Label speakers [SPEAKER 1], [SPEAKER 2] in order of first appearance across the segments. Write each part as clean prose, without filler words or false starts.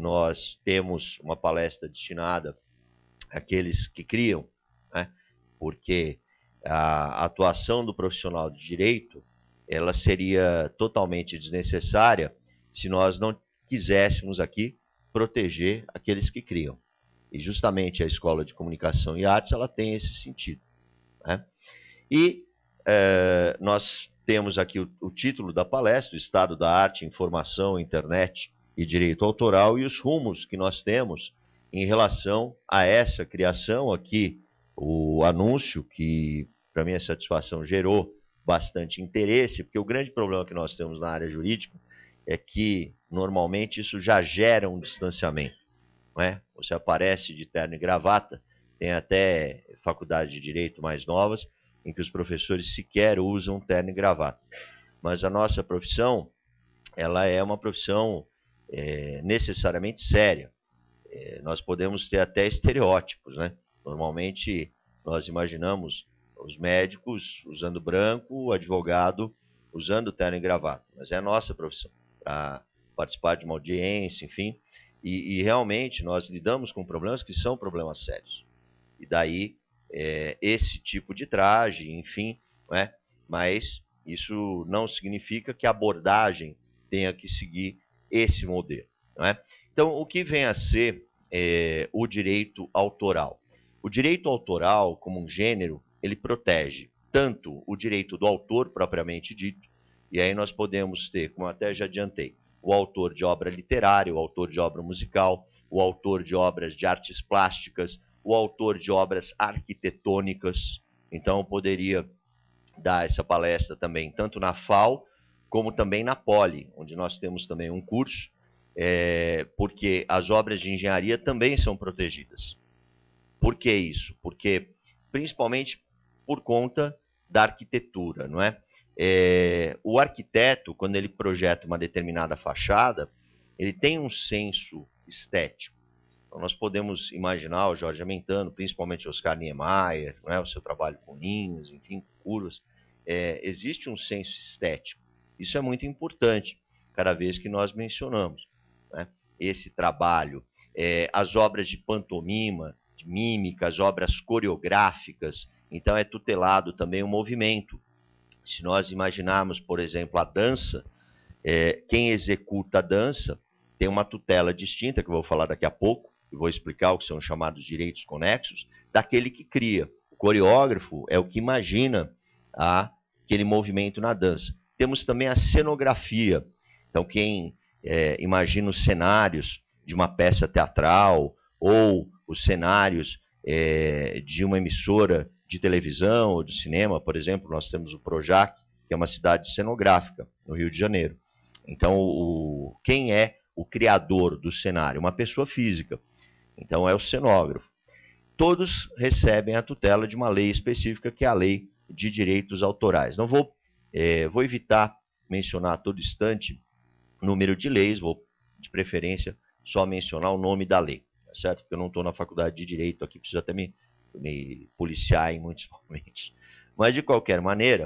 [SPEAKER 1] nós temos uma palestra destinada àqueles que criam, né? Porque a atuação do profissional de direito, ela seria totalmente desnecessária se nós não quiséssemos aqui proteger aqueles que criam. E justamente a Escola de Comunicação e Artes, ela tem esse sentido, né? E nós temos aqui o título da palestra, o Estado da Arte, Informação, Internet e Direito Autoral, e os rumos que nós temos em relação a essa criação aqui, o anúncio que, para minha satisfação, gerou bastante interesse, porque o grande problema que nós temos na área jurídica é que, normalmente, isso já gera um distanciamento, não é? Você aparece de terno e gravata, tem até faculdade de direito mais novas, em que os professores sequer usam terno e gravata. Mas a nossa profissão, ela é uma profissão necessariamente séria. Nós podemos ter até estereótipos, né? Normalmente, nós imaginamos os médicos usando branco, o advogado usando terno e gravata. Mas é a nossa profissão, para participar de uma audiência, enfim. E realmente nós lidamos com problemas que são problemas sérios. E daí esse tipo de traje, enfim, né? Mas isso não significa que a abordagem tenha que seguir esse modelo, né? Então, o que vem a ser o direito autoral? O direito autoral, como um gênero, ele protege tanto o direito do autor propriamente dito, e aí nós podemos ter, como até já adiantei, o autor de obra literária, o autor de obra musical, o autor de obras de artes plásticas, o autor de obras arquitetônicas. Então, eu poderia dar essa palestra também, tanto na FAO, como também na Poli, onde nós temos também um curso, porque as obras de engenharia também são protegidas. Por que isso? Porque, principalmente por conta da arquitetura, não é? O arquiteto, quando ele projeta uma determinada fachada, ele tem um senso estético. Então, nós podemos imaginar o Jorge Amentano, principalmente Oscar Niemeyer, não é? O seu trabalho com linhas, enfim, curvas. Existe um senso estético. Isso é muito importante, cada vez que nós mencionamos, né, esse trabalho. As obras de pantomima, de mímica, as obras coreográficas, então é tutelado também o movimento. Se nós imaginarmos, por exemplo, a dança, quem executa a dança tem uma tutela distinta, que eu vou falar daqui a pouco, e vou explicar o que são chamados direitos conexos, daquele que cria. O coreógrafo é o que imagina aquele movimento na dança. Temos também a cenografia. Então, quem imagina os cenários de uma peça teatral ou os cenários de uma emissora de televisão ou de cinema, por exemplo, nós temos o Projac, que é uma cidade cenográfica no Rio de Janeiro. Então, quem é o criador do cenário? Uma pessoa física. Então, é o cenógrafo. Todos recebem a tutela de uma lei específica, que é a Lei de Direitos Autorais. Não vou evitar mencionar a todo instante o número de leis, vou, de preferência, só mencionar o nome da lei, tá certo? Porque eu não estou na faculdade de Direito aqui, preciso até me policiar em muitos momentos. Mas, de qualquer maneira,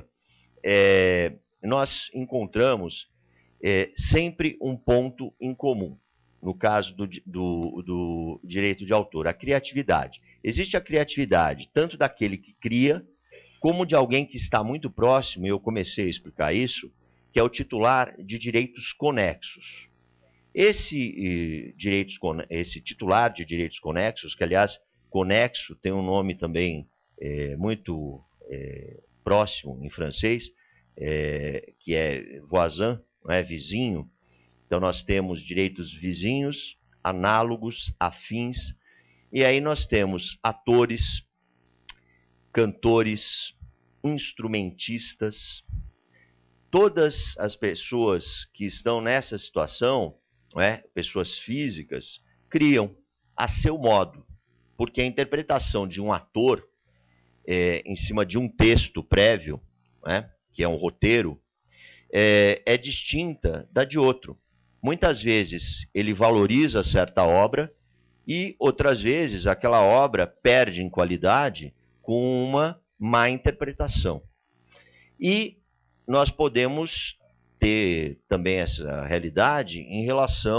[SPEAKER 1] nós encontramos sempre um ponto em comum, no caso do direito de autor, a criatividade. Existe a criatividade tanto daquele que cria, como de alguém que está muito próximo, e eu comecei a explicar isso, que é o titular de direitos conexos. Esse titular de direitos conexos, que aliás, conexo tem um nome também muito próximo em francês, que é voisin, não é? Vizinho. Então nós temos direitos vizinhos, análogos, afins, e aí nós temos atores, cantores, instrumentistas. Todas as pessoas que estão nessa situação, não é? Pessoas físicas, criam a seu modo, porque a interpretação de um ator em cima de um texto prévio, né, que é um roteiro, é distinta da de outro. Muitas vezes ele valoriza certa obra e outras vezes aquela obra perde em qualidade com uma má interpretação. E nós podemos ter também essa realidade em relação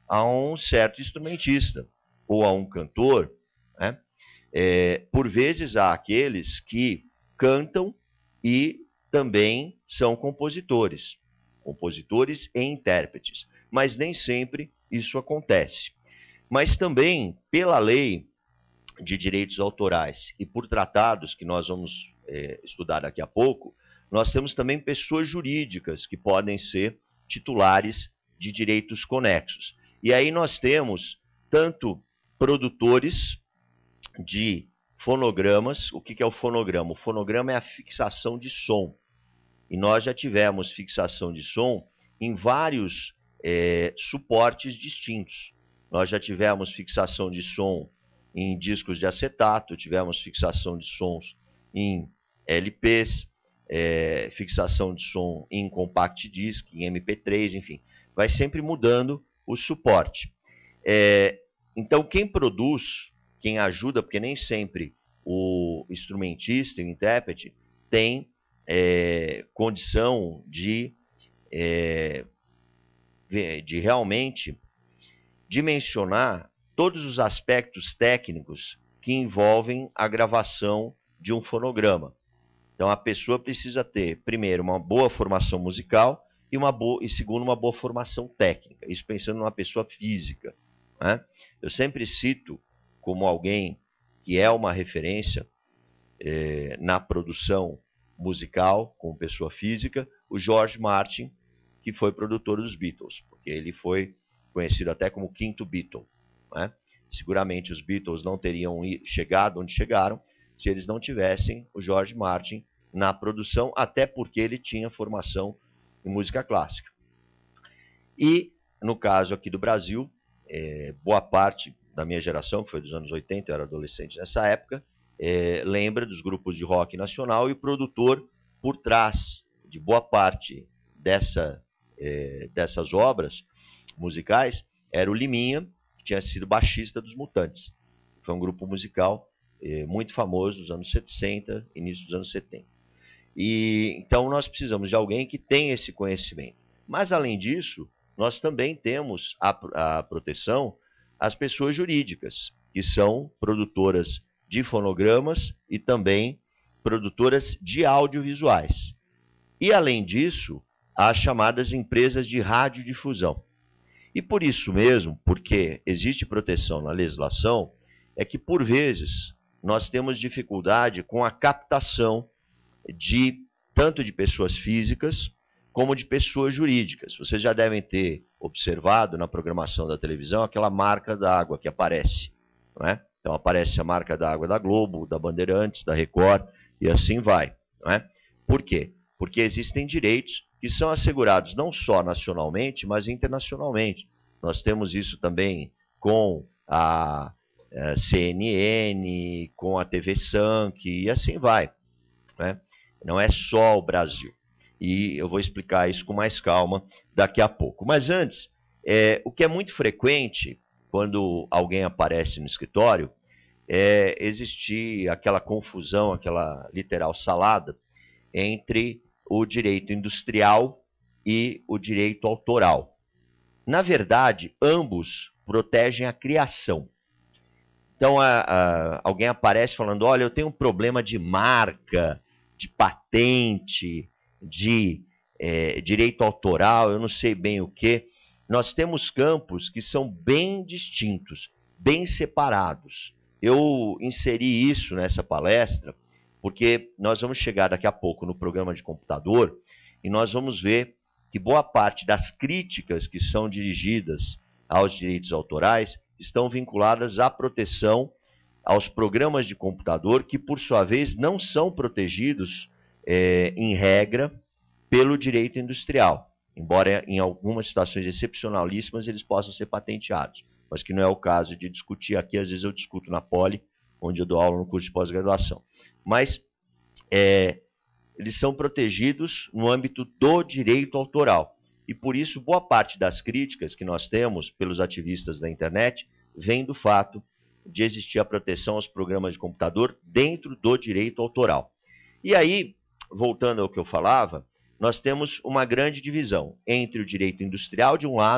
[SPEAKER 1] a um certo instrumentista ou a um cantor, né? Por vezes há aqueles que cantam e também são compositores, compositores e intérpretes, mas nem sempre isso acontece. Mas também, pela lei de direitos autorais e por tratados que nós vamos estudar daqui a pouco, nós temos também pessoas jurídicas que podem ser titulares de direitos conexos. E aí nós temos tanto produtores de fonogramas. O que é o fonograma? O fonograma é a fixação de som. E nós já tivemos fixação de som em vários suportes distintos. Nós já tivemos fixação de som em discos de acetato, tivemos fixação de sons em LPs, fixação de som em compact disc, em MP3, enfim. Vai sempre mudando o suporte. Então, quem produz, quem ajuda, porque nem sempre o instrumentista, o intérprete, tem condição de realmente dimensionar todos os aspectos técnicos que envolvem a gravação de um fonograma. Então, a pessoa precisa ter, primeiro, uma boa formação musical e segundo, uma boa formação técnica. Isso pensando numa pessoa física, né? Eu sempre cito como alguém que é uma referência na produção musical, como pessoa física, o George Martin, que foi produtor dos Beatles, porque ele foi conhecido até como o quinto Beatle, né? Seguramente os Beatles não teriam chegado onde chegaram se eles não tivessem o George Martin na produção, até porque ele tinha formação em música clássica. E, no caso aqui do Brasil, boa parte da minha geração, que foi dos anos 80, eu era adolescente nessa época, lembra dos grupos de rock nacional, e o produtor por trás de boa parte dessas obras musicais era o Liminha, que tinha sido baixista dos Mutantes. Foi um grupo musical muito famoso dos anos 60, início dos anos 70. E então nós precisamos de alguém que tenha esse conhecimento. Mas, além disso, nós também temos a proteção às pessoas jurídicas, que são produtoras de fonogramas e também produtoras de audiovisuais. E, além disso, as chamadas empresas de radiodifusão. E por isso mesmo, porque existe proteção na legislação, é que, por vezes, nós temos dificuldade com a captação tanto de pessoas físicas como de pessoas jurídicas. Vocês já devem ter observado na programação da televisão aquela marca d'água que aparece, não é? Então aparece a marca d'água da Globo, da Bandeirantes, da Record e assim vai, não é? Por quê? Porque existem direitos que são assegurados não só nacionalmente, mas internacionalmente. Nós temos isso também com a CNN, com a TV Sank e assim vai, né? Não é só o Brasil. E eu vou explicar isso com mais calma daqui a pouco. Mas antes, o que é muito frequente quando alguém aparece no escritório é existir aquela confusão, aquela literal salada entre o direito industrial e o direito autoral. Na verdade, ambos protegem a criação. Então, alguém aparece falando, olha, eu tenho um problema de marca, de patente, de direito autoral, eu não sei bem o que. Nós temos campos que são bem distintos, bem separados. Eu inseri isso nessa palestra porque nós vamos chegar daqui a pouco no programa de computador e nós vamos ver que boa parte das críticas que são dirigidas aos direitos autorais estão vinculadas à proteção aos programas de computador que, por sua vez, não são protegidos, em regra, pelo direito industrial, embora em algumas situações excepcionalíssimas eles possam ser patenteados, mas que não é o caso de discutir aqui. Às vezes eu discuto na Poli, onde eu dou aula no curso de pós-graduação. Mas eles são protegidos no âmbito do direito autoral. E por isso, boa parte das críticas que nós temos pelos ativistas da internet vem do fato de existir a proteção aos programas de computador dentro do direito autoral. E aí, voltando ao que eu falava, nós temos uma grande divisão entre o direito industrial de um lado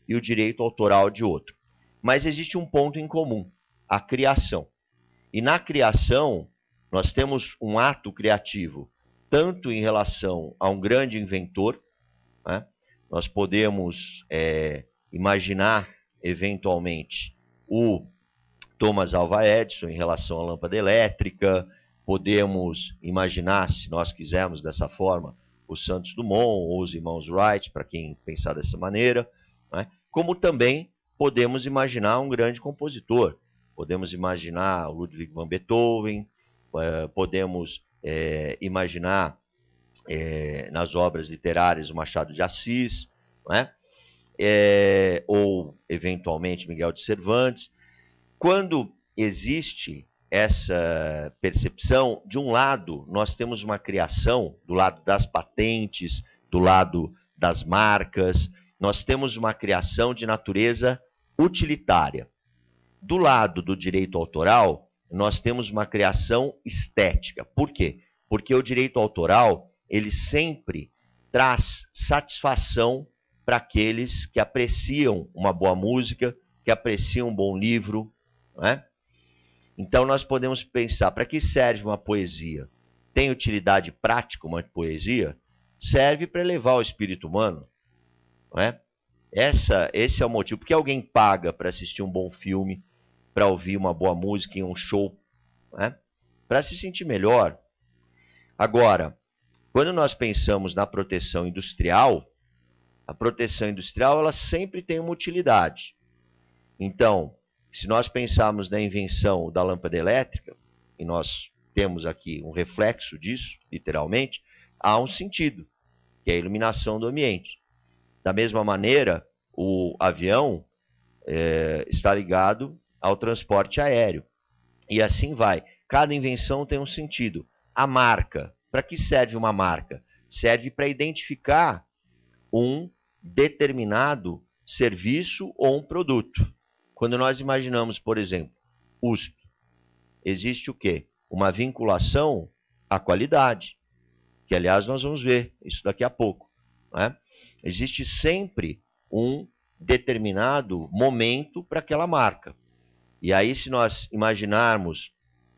[SPEAKER 1] e o direito autoral de outro. Mas existe um ponto em comum, a criação. E na criação, nós temos um ato criativo, tanto em relação a um grande inventor, né? Nós podemos imaginar, eventualmente, o Thomas Alva Edison em relação à lâmpada elétrica, podemos imaginar, se nós quisermos dessa forma, o Santos Dumont ou os irmãos Wright, para quem pensar dessa maneira, né? Como também podemos imaginar um grande compositor, podemos imaginar o Ludwig van Beethoven, podemos imaginar nas obras literárias o Machado de Assis, né? Ou eventualmente Miguel de Cervantes. Quando existe essa percepção, de um lado nós temos uma criação, do lado das patentes, do lado das marcas, nós temos uma criação de natureza utilitária. Do lado do direito autoral, nós temos uma criação estética. Por quê? Porque o direito autoral, ele sempre traz satisfação para aqueles que apreciam uma boa música, que apreciam um bom livro, não é? Então nós podemos pensar, para que serve uma poesia? Tem utilidade prática uma poesia? Serve para elevar o espírito humano, não é? Esse é o motivo. Porque alguém paga para assistir um bom filme, para ouvir uma boa música em um show, né? Para se sentir melhor. Agora, quando nós pensamos na proteção industrial, a proteção industrial ela sempre tem uma utilidade. Então, se nós pensarmos na invenção da lâmpada elétrica, e nós temos aqui um reflexo disso, literalmente, há um sentido, que é a iluminação do ambiente. Da mesma maneira, o avião está ligado ao transporte aéreo. E assim vai. Cada invenção tem um sentido. A marca. Para que serve uma marca? Serve para identificar um determinado serviço ou um produto. Quando nós imaginamos, por exemplo, USP, existe o quê? Uma vinculação à qualidade, que aliás nós vamos ver isso daqui a pouco, né? Existe sempre um determinado momento para aquela marca. E aí, se nós imaginarmos,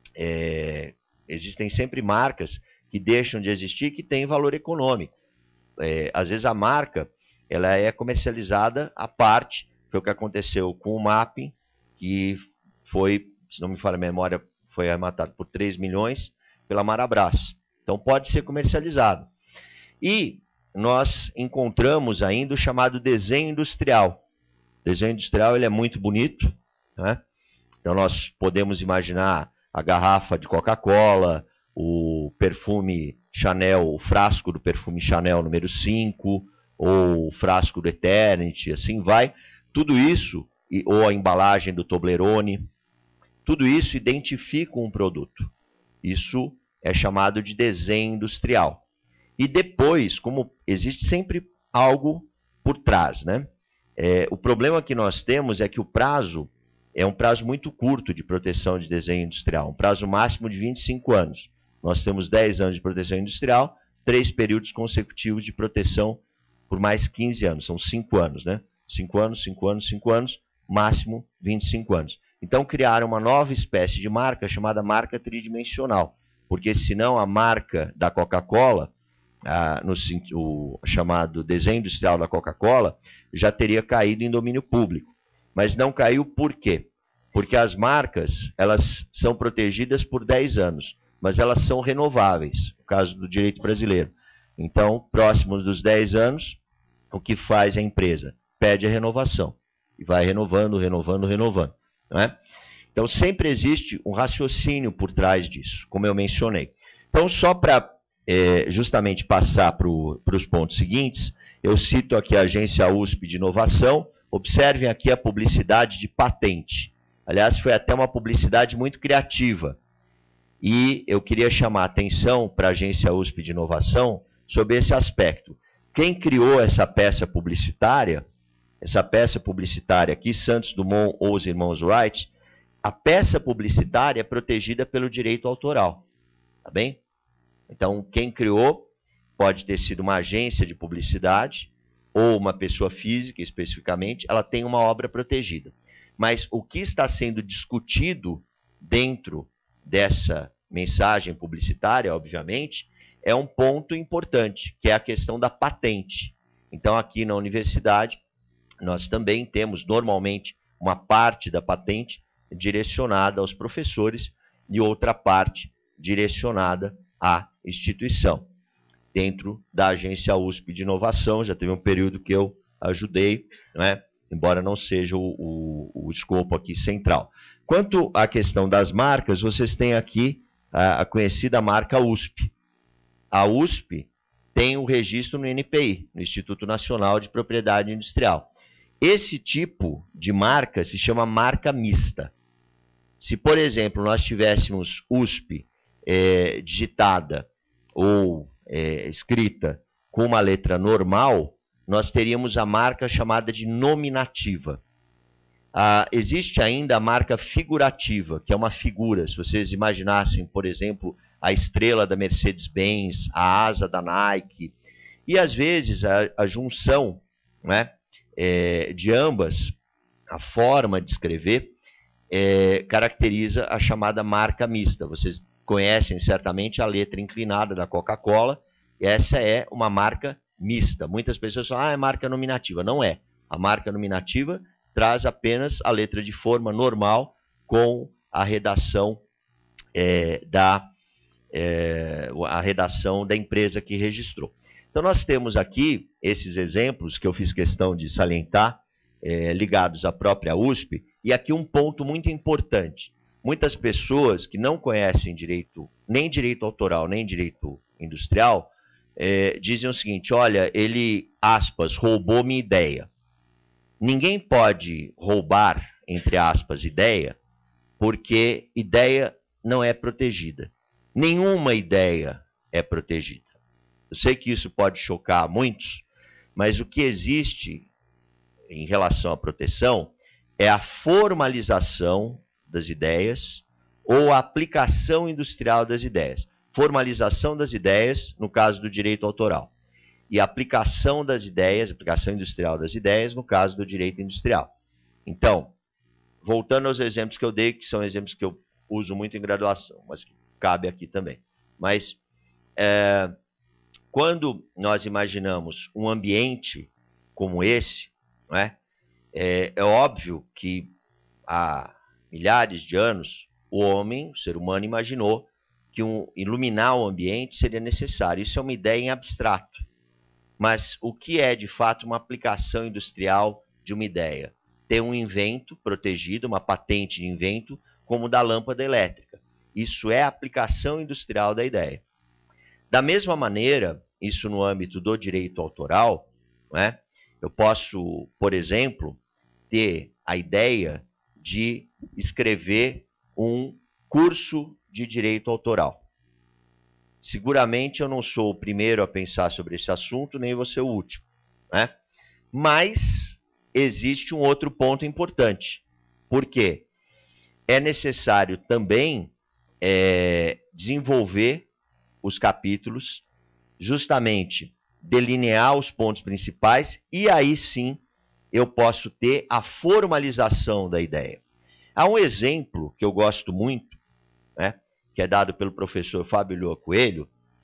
[SPEAKER 1] existem sempre marcas que deixam de existir e que têm valor econômico. Às vezes a marca ela é comercializada à parte. Foi o que aconteceu com o Mapping, que foi, se não me falha a memória, foi arrematado por 3 milhões pela Marabras. Então pode ser comercializado. E nós encontramos ainda o chamado desenho industrial. O desenho industrial ele é muito bonito, né? Então nós podemos imaginar a garrafa de Coca-Cola, o perfume Chanel, o frasco do perfume Chanel número 5, ou o frasco do Eternity, assim vai. Tudo isso, ou a embalagem do Toblerone, tudo isso identifica um produto. Isso é chamado de desenho industrial. E depois, como existe sempre algo por trás, né? O problema que nós temos é que o prazo é um prazo muito curto de proteção de desenho industrial, um prazo máximo de 25 anos. Nós temos 10 anos de proteção industrial, 3 períodos consecutivos de proteção por mais 15 anos, são 5 anos, né? 5 anos, 5 anos, 5 anos, máximo 25 anos. Então criaram uma nova espécie de marca chamada marca tridimensional, porque senão a marca da Coca-Cola, o chamado desenho industrial da Coca-Cola, já teria caído em domínio público. Mas não caiu por quê? Porque as marcas elas são protegidas por 10 anos, mas elas são renováveis, no caso do direito brasileiro. Então, próximos dos 10 anos, o que faz a empresa? Pede a renovação. E vai renovando, renovando, renovando. Não é? Então, sempre existe um raciocínio por trás disso, como eu mencionei. Então, só para justamente passar para os pontos seguintes, eu cito aqui a Agência USP de Inovação. Observem aqui a publicidade de patente. Aliás, foi até uma publicidade muito criativa. E eu queria chamar a atenção para a Agência USP de Inovação sobre esse aspecto. Quem criou essa peça publicitária aqui, Santos Dumont ou os irmãos Wright, a peça publicitária é protegida pelo direito autoral. Tá bem? Então, quem criou pode ter sido uma agência de publicidade, ou uma pessoa física especificamente, ela tem uma obra protegida. Mas o que está sendo discutido dentro dessa mensagem publicitária, obviamente, é um ponto importante, que é a questão da patente. Então, aqui na universidade, nós também temos, normalmente, uma parte da patente direcionada aos professores e outra parte direcionada à instituição. Dentro da agência USP de inovação, já teve um período que eu ajudei, né? Embora não seja o escopo aqui central. Quanto à questão das marcas, vocês têm aqui a conhecida marca USP. A USP tem o registro no INPI, no Instituto Nacional de Propriedade Industrial. Esse tipo de marca se chama marca mista. Se, por exemplo, nós tivéssemos USP digitada ou escrita com uma letra normal, nós teríamos a marca chamada de nominativa. Existe ainda a marca figurativa, que é uma figura. Se vocês imaginassem, por exemplo, a estrela da Mercedes-Benz, a asa da Nike, e às vezes a junção, né, de ambas, a forma de escrever, caracteriza a chamada marca mista. Vocês conhecem certamente a letra inclinada da Coca-Cola, e essa é uma marca mista. Muitas pessoas falam, é marca nominativa. Não é. A marca nominativa traz apenas a letra de forma normal com a redação a redação da empresa que registrou. Então, nós temos aqui esses exemplos que eu fiz questão de salientar, ligados à própria USP, e aqui um ponto muito importante. Muitas pessoas que não conhecem direito, nem direito autoral, nem direito industrial, dizem o seguinte, olha, ele, aspas, roubou minha ideia. Ninguém pode roubar, entre aspas, ideia, porque ideia não é protegida. Nenhuma ideia é protegida. Eu sei que isso pode chocar a muitos, mas o que existe em relação à proteção é a formalização das ideias ou a aplicação industrial das ideias. Formalização das ideias, no caso do direito autoral. E aplicação das ideias, aplicação industrial das ideias, no caso do direito industrial. Então, voltando aos exemplos que eu dei, que são exemplos que eu uso muito em graduação, mas que cabe aqui também. Mas, quando nós imaginamos um ambiente como esse, não é? É óbvio que há milhares de anos, o homem, o ser humano, imaginou que iluminar o ambiente seria necessário. Isso é uma ideia em abstrato. Mas o que é, de fato, uma aplicação industrial de uma ideia? Ter um invento protegido, uma patente de invento, como o da lâmpada elétrica. Isso é a aplicação industrial da ideia. Da mesma maneira, isso no âmbito do direito autoral, né? Eu posso, por exemplo, ter a ideia de escrever um curso de direito autoral. Seguramente eu não sou o primeiro a pensar sobre esse assunto, nem vou ser o último, né? Mas existe um outro ponto importante. Por quê? É necessário também desenvolver os capítulos, justamente delinear os pontos principais, e aí sim eu posso ter a formalização da ideia. Há um exemplo que eu gosto muito, né, que é dado pelo professor Fábio Lua Coelho,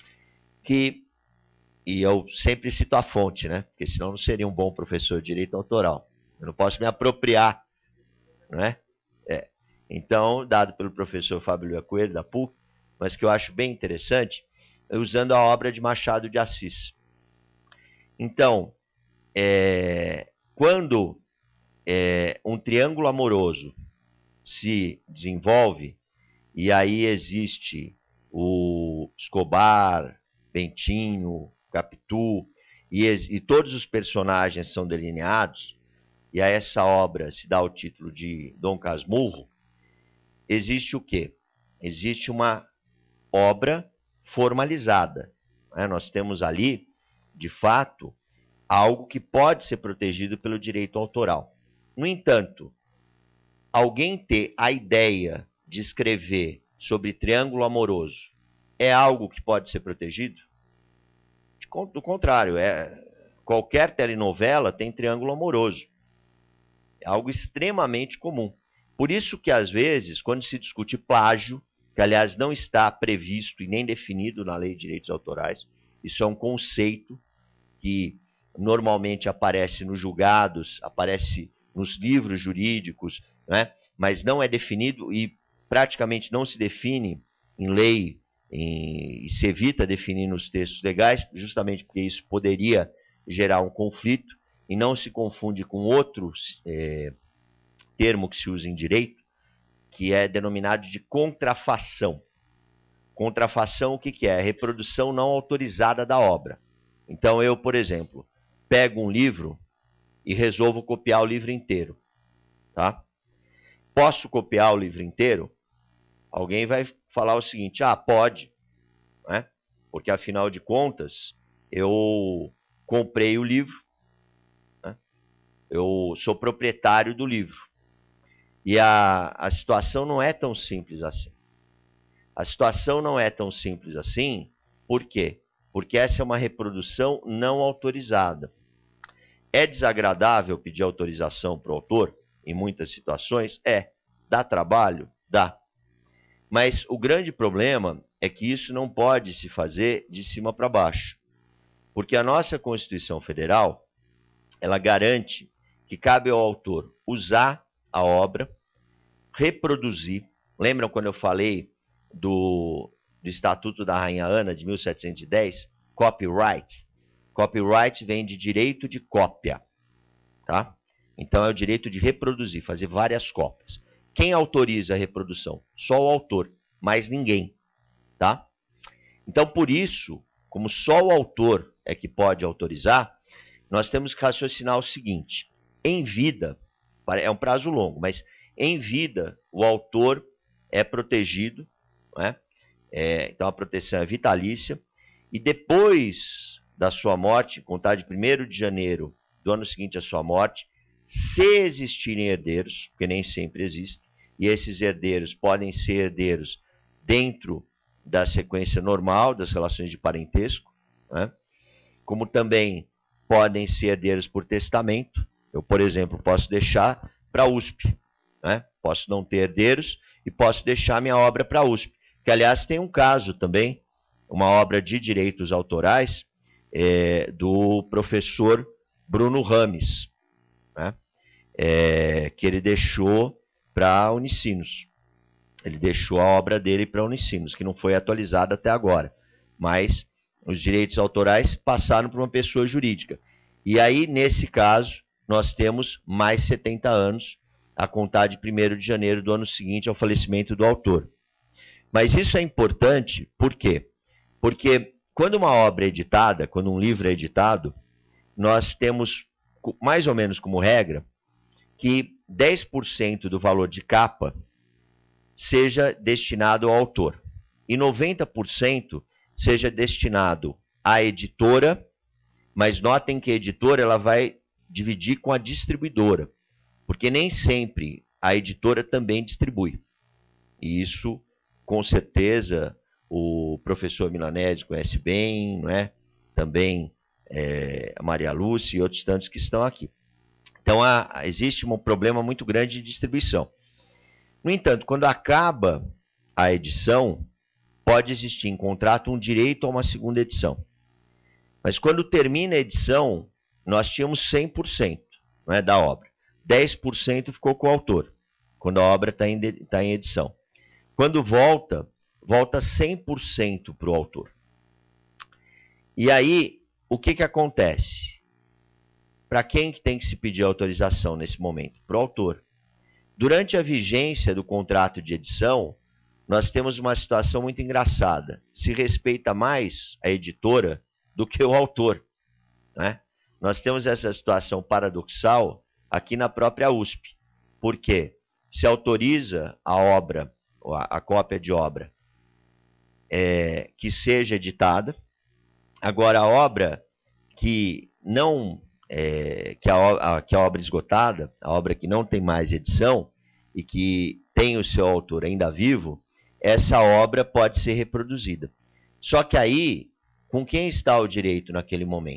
[SPEAKER 1] e eu sempre cito a fonte, né, porque senão não seria um bom professor de direito autoral. Eu não posso me apropriar, né? Então, dado pelo professor Fábio Lua Coelho, da PUC, mas que eu acho bem interessante, usando a obra de Machado de Assis. Então, quando um triângulo amoroso se desenvolve, e aí existe o Escobar, Bentinho, Capitu, e todos os personagens são delineados, e a essa obra se dá o título de Dom Casmurro, existe o quê? Existe uma obra formalizada, né? Nós temos ali, de fato, algo que pode ser protegido pelo direito autoral. No entanto, alguém ter a ideia de escrever sobre triângulo amoroso é algo que pode ser protegido? Do contrário, qualquer telenovela tem triângulo amoroso. É algo extremamente comum. Por isso que, às vezes, quando se discute plágio, que, aliás, não está previsto e nem definido na Lei de Direitos Autorais, isso é um conceito que normalmente aparece nos julgados, aparece nos livros jurídicos, né? Mas não é definido e praticamente não se define em lei e se evita definir nos textos legais, justamente porque isso poderia gerar um conflito e não se confunde com outro termo que se usa em direito, que é denominado de contrafação. Contrafação, o que que é? Reprodução não autorizada da obra. Então eu, por exemplo, pego um livro e resolvo copiar o livro inteiro. Tá? Posso copiar o livro inteiro? Alguém vai falar o seguinte, pode, né? Porque afinal de contas, eu comprei o livro, né? Eu sou proprietário do livro. E a situação não é tão simples assim. A situação não é tão simples assim, por quê? Porque essa é uma reprodução não autorizada. É desagradável pedir autorização para o autor, em muitas situações? Dá trabalho? Dá. Mas o grande problema é que isso não pode se fazer de cima para baixo. Porque a nossa Constituição Federal, ela garante que cabe ao autor usar a obra, reproduzir. Lembram quando eu falei do Estatuto da Rainha Ana, de 1710? Copyright. Copyright vem de direito de cópia. Tá? Então é o direito de reproduzir, fazer várias cópias. Quem autoriza a reprodução? Só o autor, mais ninguém. Tá? Então, por isso, como só o autor é que pode autorizar, nós temos que raciocinar o seguinte. Em vida, é um prazo longo, mas em vida o autor é protegido, né? Então a proteção é vitalícia, e depois da sua morte, contar de 1º de janeiro do ano seguinte à sua morte, se existirem herdeiros, porque nem sempre existem, e esses herdeiros podem ser herdeiros dentro da sequência normal das relações de parentesco, né? Como também podem ser herdeiros por testamento. Eu, por exemplo, posso deixar para a USP, né? Posso não ter herdeiros e posso deixar minha obra para a USP. Que, aliás, tem um caso também, uma obra de direitos autorais do professor Bruno Rames, né? Que ele deixou para a Unicinos. Ele deixou a obra dele para a Unicinos, que não foi atualizada até agora. Mas os direitos autorais passaram para uma pessoa jurídica. E aí, nesse caso, nós temos mais 70 anos, a contar de 1º de janeiro do ano seguinte ao falecimento do autor. Mas isso é importante, por quê? Porque quando uma obra é editada, quando um livro é editado, nós temos, mais ou menos como regra, que 10% do valor de capa seja destinado ao autor e 90% seja destinado à editora, mas notem que a editora ela vai dividir com a distribuidora, porque nem sempre a editora também distribui. E isso, com certeza, o professor Milanese conhece bem, não é? Também a Maria Lúcia e outros tantos que estão aqui. Então, existe um problema muito grande de distribuição. No entanto, quando acaba a edição, pode existir em contrato um direito a uma segunda edição. Mas quando termina a edição, nós tínhamos 100%, não é, da obra. 10% ficou com o autor, quando a obra está em edição. Quando volta 100% para o autor. E aí, o que acontece? Para quem que tem que se pedir autorização nesse momento? Para o autor. Durante a vigência do contrato de edição, nós temos uma situação muito engraçada. Se respeita mais a editora do que o autor, né? Nós temos essa situação paradoxal aqui na própria USP. Por quê? Se autoriza a obra, a cópia de obra, que seja editada. Agora, a obra que não... que a obra esgotada, a obra que não tem mais edição e que tem o seu autor ainda vivo, essa obra pode ser reproduzida. Só que aí, com quem está o direito naquele momento?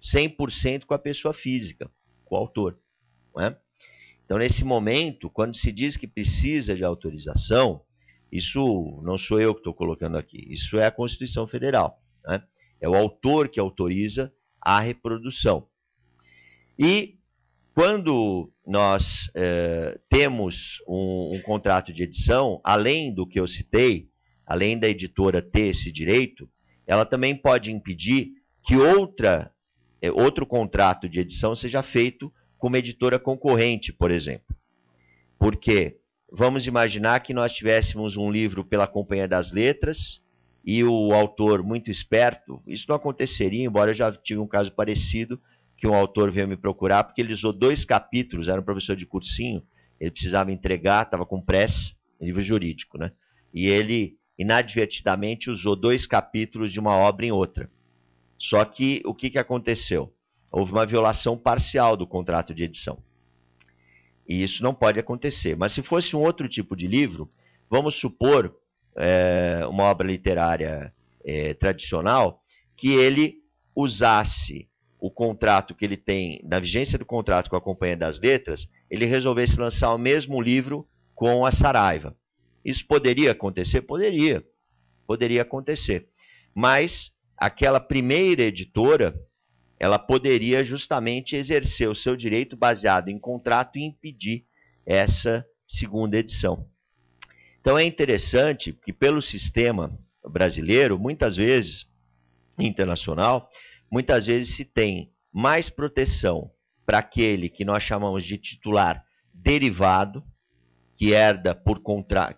[SPEAKER 1] 100% com a pessoa física, com o autor. Não é? Então, nesse momento, quando se diz que precisa de autorização, isso não sou eu que estou colocando aqui, isso é a Constituição Federal. Né? É o autor que autoriza a reprodução. E quando nós temos um contrato de edição, além do que eu citei, além da editora ter esse direito, ela também pode impedir que outro contrato de edição seja feito com uma editora concorrente, por exemplo. Porque vamos imaginar que nós tivéssemos um livro pela Companhia das Letras e o autor muito esperto, isso não aconteceria, embora eu já tive um caso parecido, que um autor veio me procurar, porque ele usou 2 capítulos, era um professor de cursinho, ele precisava entregar, estava com pressa, livro jurídico, né? E ele, inadvertidamente, usou 2 capítulos de uma obra em outra. Só que, o que aconteceu? Houve uma violação parcial do contrato de edição. E isso não pode acontecer. Mas se fosse um outro tipo de livro, vamos supor uma obra literária tradicional, que ele usasse o contrato que ele tem, na vigência do contrato com a Companhia das Letras, ele resolvesse lançar o mesmo livro com a Saraiva. Isso poderia acontecer? Poderia acontecer. Mas aquela primeira editora, ela poderia justamente exercer o seu direito baseado em contrato e impedir essa segunda edição. Então é interessante que pelo sistema brasileiro, muitas vezes, internacional, muitas vezes se tem mais proteção para aquele que nós chamamos de titular derivado, que herda por contrato,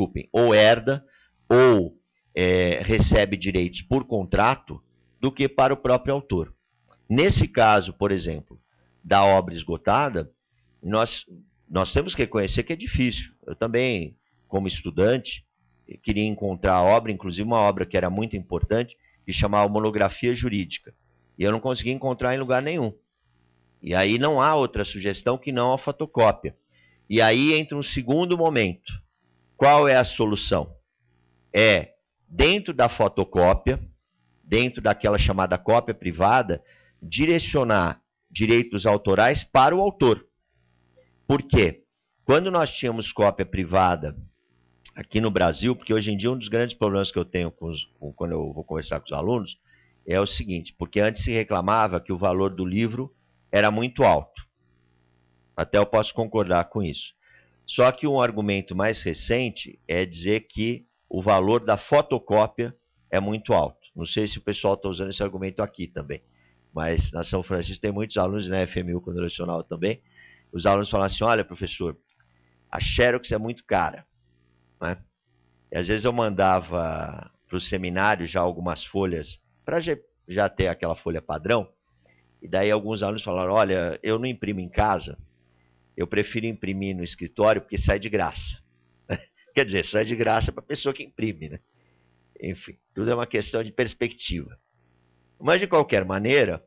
[SPEAKER 1] ou recebe direitos por contrato, do que para o próprio autor. Nesse caso, por exemplo, da obra esgotada, nós temos que reconhecer que é difícil. Eu também, como estudante, queria encontrar a obra, inclusive uma obra que era muito importante, que chamava Monografia Jurídica. E eu não consegui encontrar em lugar nenhum. E aí não há outra sugestão que não a fotocópia. E aí entra um segundo momento. Qual é a solução? É, dentro da fotocópia, dentro daquela chamada cópia privada, direcionar direitos autorais para o autor. Por quê? Quando nós tínhamos cópia privada aqui no Brasil, porque hoje em dia um dos grandes problemas que eu tenho quando eu vou conversar com os alunos é o seguinte, porque antes se reclamava que o valor do livro era muito alto. Até eu posso concordar com isso. Só que um argumento mais recente é dizer que o valor da fotocópia é muito alto. Não sei se o pessoal está usando esse argumento aqui também, mas na São Francisco tem muitos alunos, na FMU Congressional também. Os alunos falam assim, olha, professor, a Xerox é muito cara. Né? E às vezes eu mandava para o seminário já algumas folhas, para já ter aquela folha padrão, e daí alguns alunos falaram, olha, eu não imprimo em casa, eu prefiro imprimir no escritório porque sai de graça. Quer dizer, sai de graça para a pessoa que imprime, né? Enfim, tudo é uma questão de perspectiva. Mas, de qualquer maneira,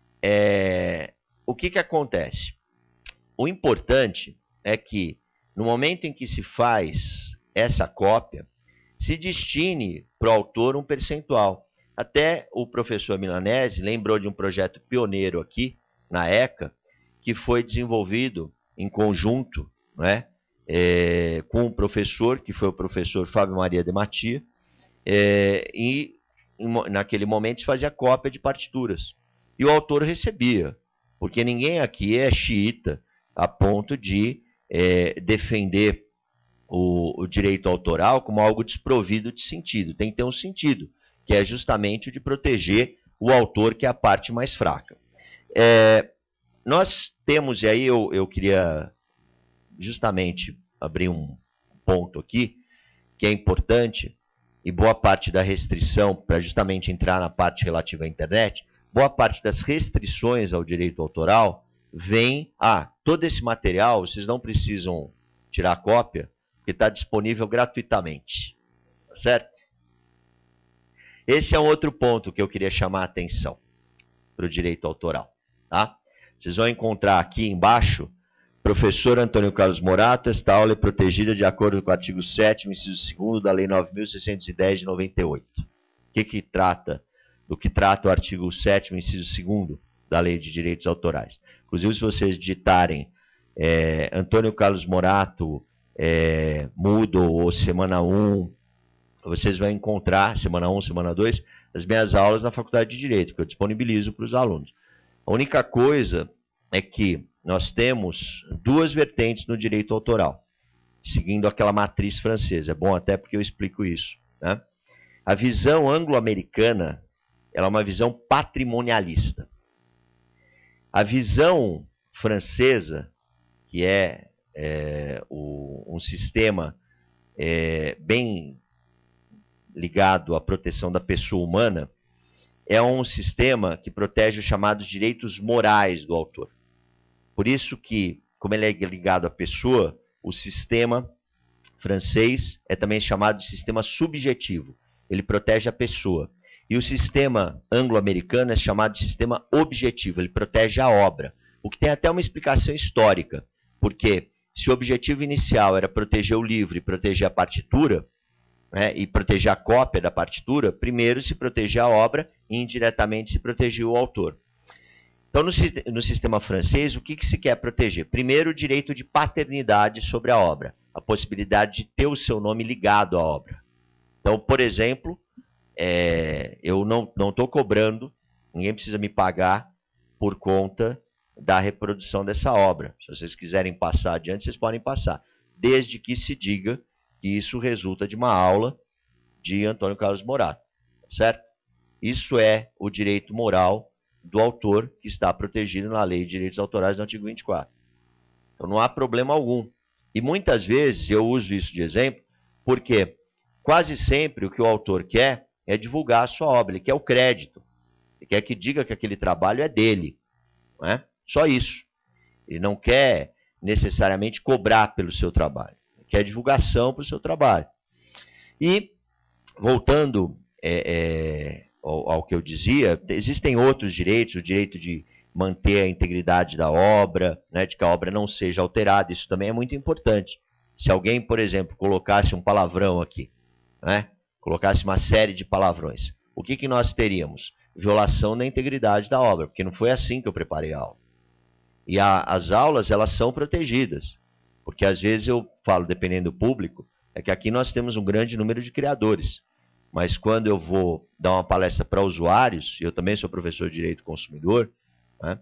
[SPEAKER 1] o que acontece? O importante é que, no momento em que se faz essa cópia, se destine para o autor um percentual. Até o professor Milanese lembrou de um projeto pioneiro aqui, na ECA, que foi desenvolvido em conjunto, né, com o professor, que foi o professor Fábio Maria de Matia, e naquele momento se fazia cópia de partituras. E o autor recebia, porque ninguém aqui é xiita a ponto de defender o direito autoral como algo desprovido de sentido. Tem que ter um sentido, que é justamente o de proteger o autor, que é a parte mais fraca. Nós temos, e aí eu queria justamente abrir um ponto aqui, que é importante, e boa parte da restrição, para justamente entrar na parte relativa à internet, boa parte das restrições ao direito autoral vem, todo esse material vocês não precisam tirar cópia, porque está disponível gratuitamente, certo? Esse é um outro ponto que eu queria chamar a atenção para o direito autoral, tá? Vocês vão encontrar aqui embaixo, professor Antônio Carlos Morato, esta aula é protegida de acordo com o artigo 7º, inciso 2º da Lei 9.610 de 98. Do que trata o artigo 7º, inciso 2º? da Lei de Direitos Autorais. Inclusive, se vocês digitarem Antônio Carlos Morato, Moodle ou Semana 1, vocês vão encontrar, Semana 1, Semana 2, as minhas aulas na Faculdade de Direito, que eu disponibilizo para os alunos. A única coisa é que nós temos duas vertentes no direito autoral, seguindo aquela matriz francesa. É bom até porque eu explico isso, né? A visão anglo-americana, ela é uma visão patrimonialista. A visão francesa, que é um sistema bem ligado à proteção da pessoa humana, é um sistema que protege os chamados direitos morais do autor. Por isso que, como ele é ligado à pessoa, o sistema francês é também chamado de sistema subjetivo. Ele protege a pessoa. E o sistema anglo-americano é chamado de sistema objetivo. Ele protege a obra. O que tem até uma explicação histórica. Porque se o objetivo inicial era proteger o livro e proteger a partitura, né, e proteger a cópia da partitura, primeiro se protegia a obra e indiretamente se protegia o autor. Então, no sistema francês, o que se quer proteger? Primeiro, o direito de paternidade sobre a obra, a possibilidade de ter o seu nome ligado à obra. Então, por exemplo, eu não estou cobrando, ninguém precisa me pagar por conta da reprodução dessa obra. Se vocês quiserem passar adiante, vocês podem passar, desde que se diga que isso resulta de uma aula de Antônio Carlos Morato, certo? Isso é o direito moral do autor que está protegido na Lei de Direitos Autorais do artigo 24. Então não há problema algum. E muitas vezes eu uso isso de exemplo porque quase sempre o que o autor quer é divulgar a sua obra, ele quer o crédito, ele quer que diga que aquele trabalho é dele, não é? Só isso. Ele não quer necessariamente cobrar pelo seu trabalho, ele quer divulgação para o seu trabalho. E, voltando ao que eu dizia, existem outros direitos, o direito de manter a integridade da obra, né, de que a obra não seja alterada, isso também é muito importante. Se alguém, por exemplo, colocasse um palavrão aqui, né, colocasse uma série de palavrões, o que nós teríamos? Violação da integridade da obra, porque não foi assim que eu preparei a aula. E as aulas, elas são protegidas, porque às vezes eu falo, dependendo do público, é que aqui nós temos um grande número de criadores, mas quando eu vou dar uma palestra para usuários, e eu também sou professor de Direito do Consumidor, né,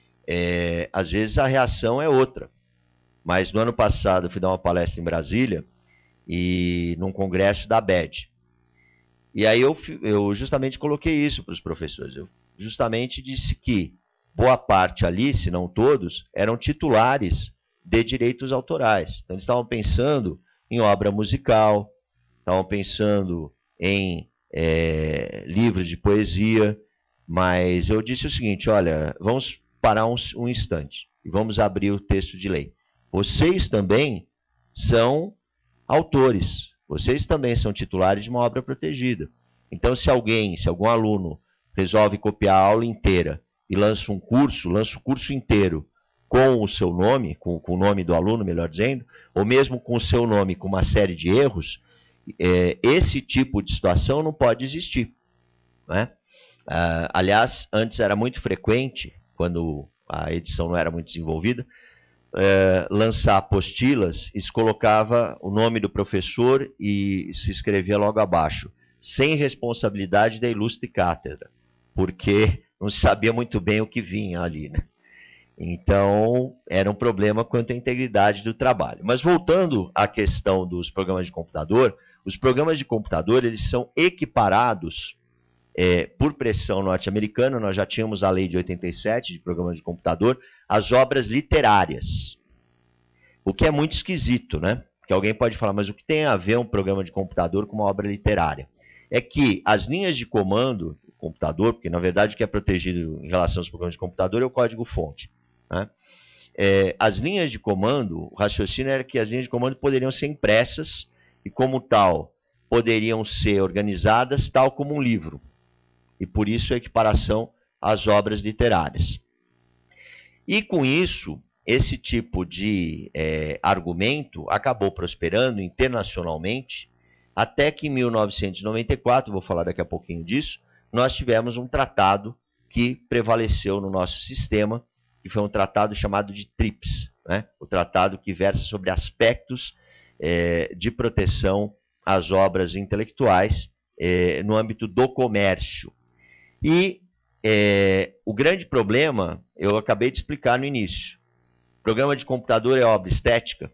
[SPEAKER 1] às vezes a reação é outra. Mas no ano passado eu fui dar uma palestra em Brasília, e num congresso da ABED. E aí eu justamente coloquei isso para os professores. Eu justamente disse que boa parte ali, se não todos, eram titulares de direitos autorais. Então eles estavam pensando em obra musical, estavam pensando em livros de poesia, mas eu disse o seguinte, olha, vamos parar um instante e vamos abrir o texto de lei. Vocês também são autores, vocês também são titulares de uma obra protegida. Então, se algum aluno resolve copiar a aula inteira e lança o curso inteiro com o seu nome, com o nome do aluno, melhor dizendo, ou mesmo com o seu nome com uma série de erros, esse tipo de situação não pode existir, né? Aliás, antes era muito frequente, quando a edição não era muito desenvolvida, lançar apostilas e se colocava o nome do professor e se escrevia logo abaixo, sem responsabilidade da ilustre cátedra, porque não se sabia muito bem o que vinha ali, né? Então, era um problema quanto à integridade do trabalho. Mas voltando à questão dos programas de computador, os programas de computador eles são equiparados por pressão norte-americana, nós já tínhamos a lei de 87 de programas de computador, as obras literárias. O que é muito esquisito, né? Porque alguém pode falar, mas o que tem a ver um programa de computador com uma obra literária? É que as linhas de comando do computador, porque na verdade o que é protegido em relação aos programas de computador é o código-fonte, né? As linhas de comando, o raciocínio era que as linhas de comando poderiam ser impressas e, como tal, poderiam ser organizadas tal como um livro. E por isso a equiparação às obras literárias. E com isso, esse tipo de argumento acabou prosperando internacionalmente, até que em 1994, vou falar daqui a pouquinho disso, nós tivemos um tratado que prevaleceu no nosso sistema, que foi um tratado chamado de TRIPS, né? O tratado que versa sobre aspectos de proteção às obras intelectuais no âmbito do comércio. E o grande problema, eu acabei de explicar no início. Programa de computador é obra estética?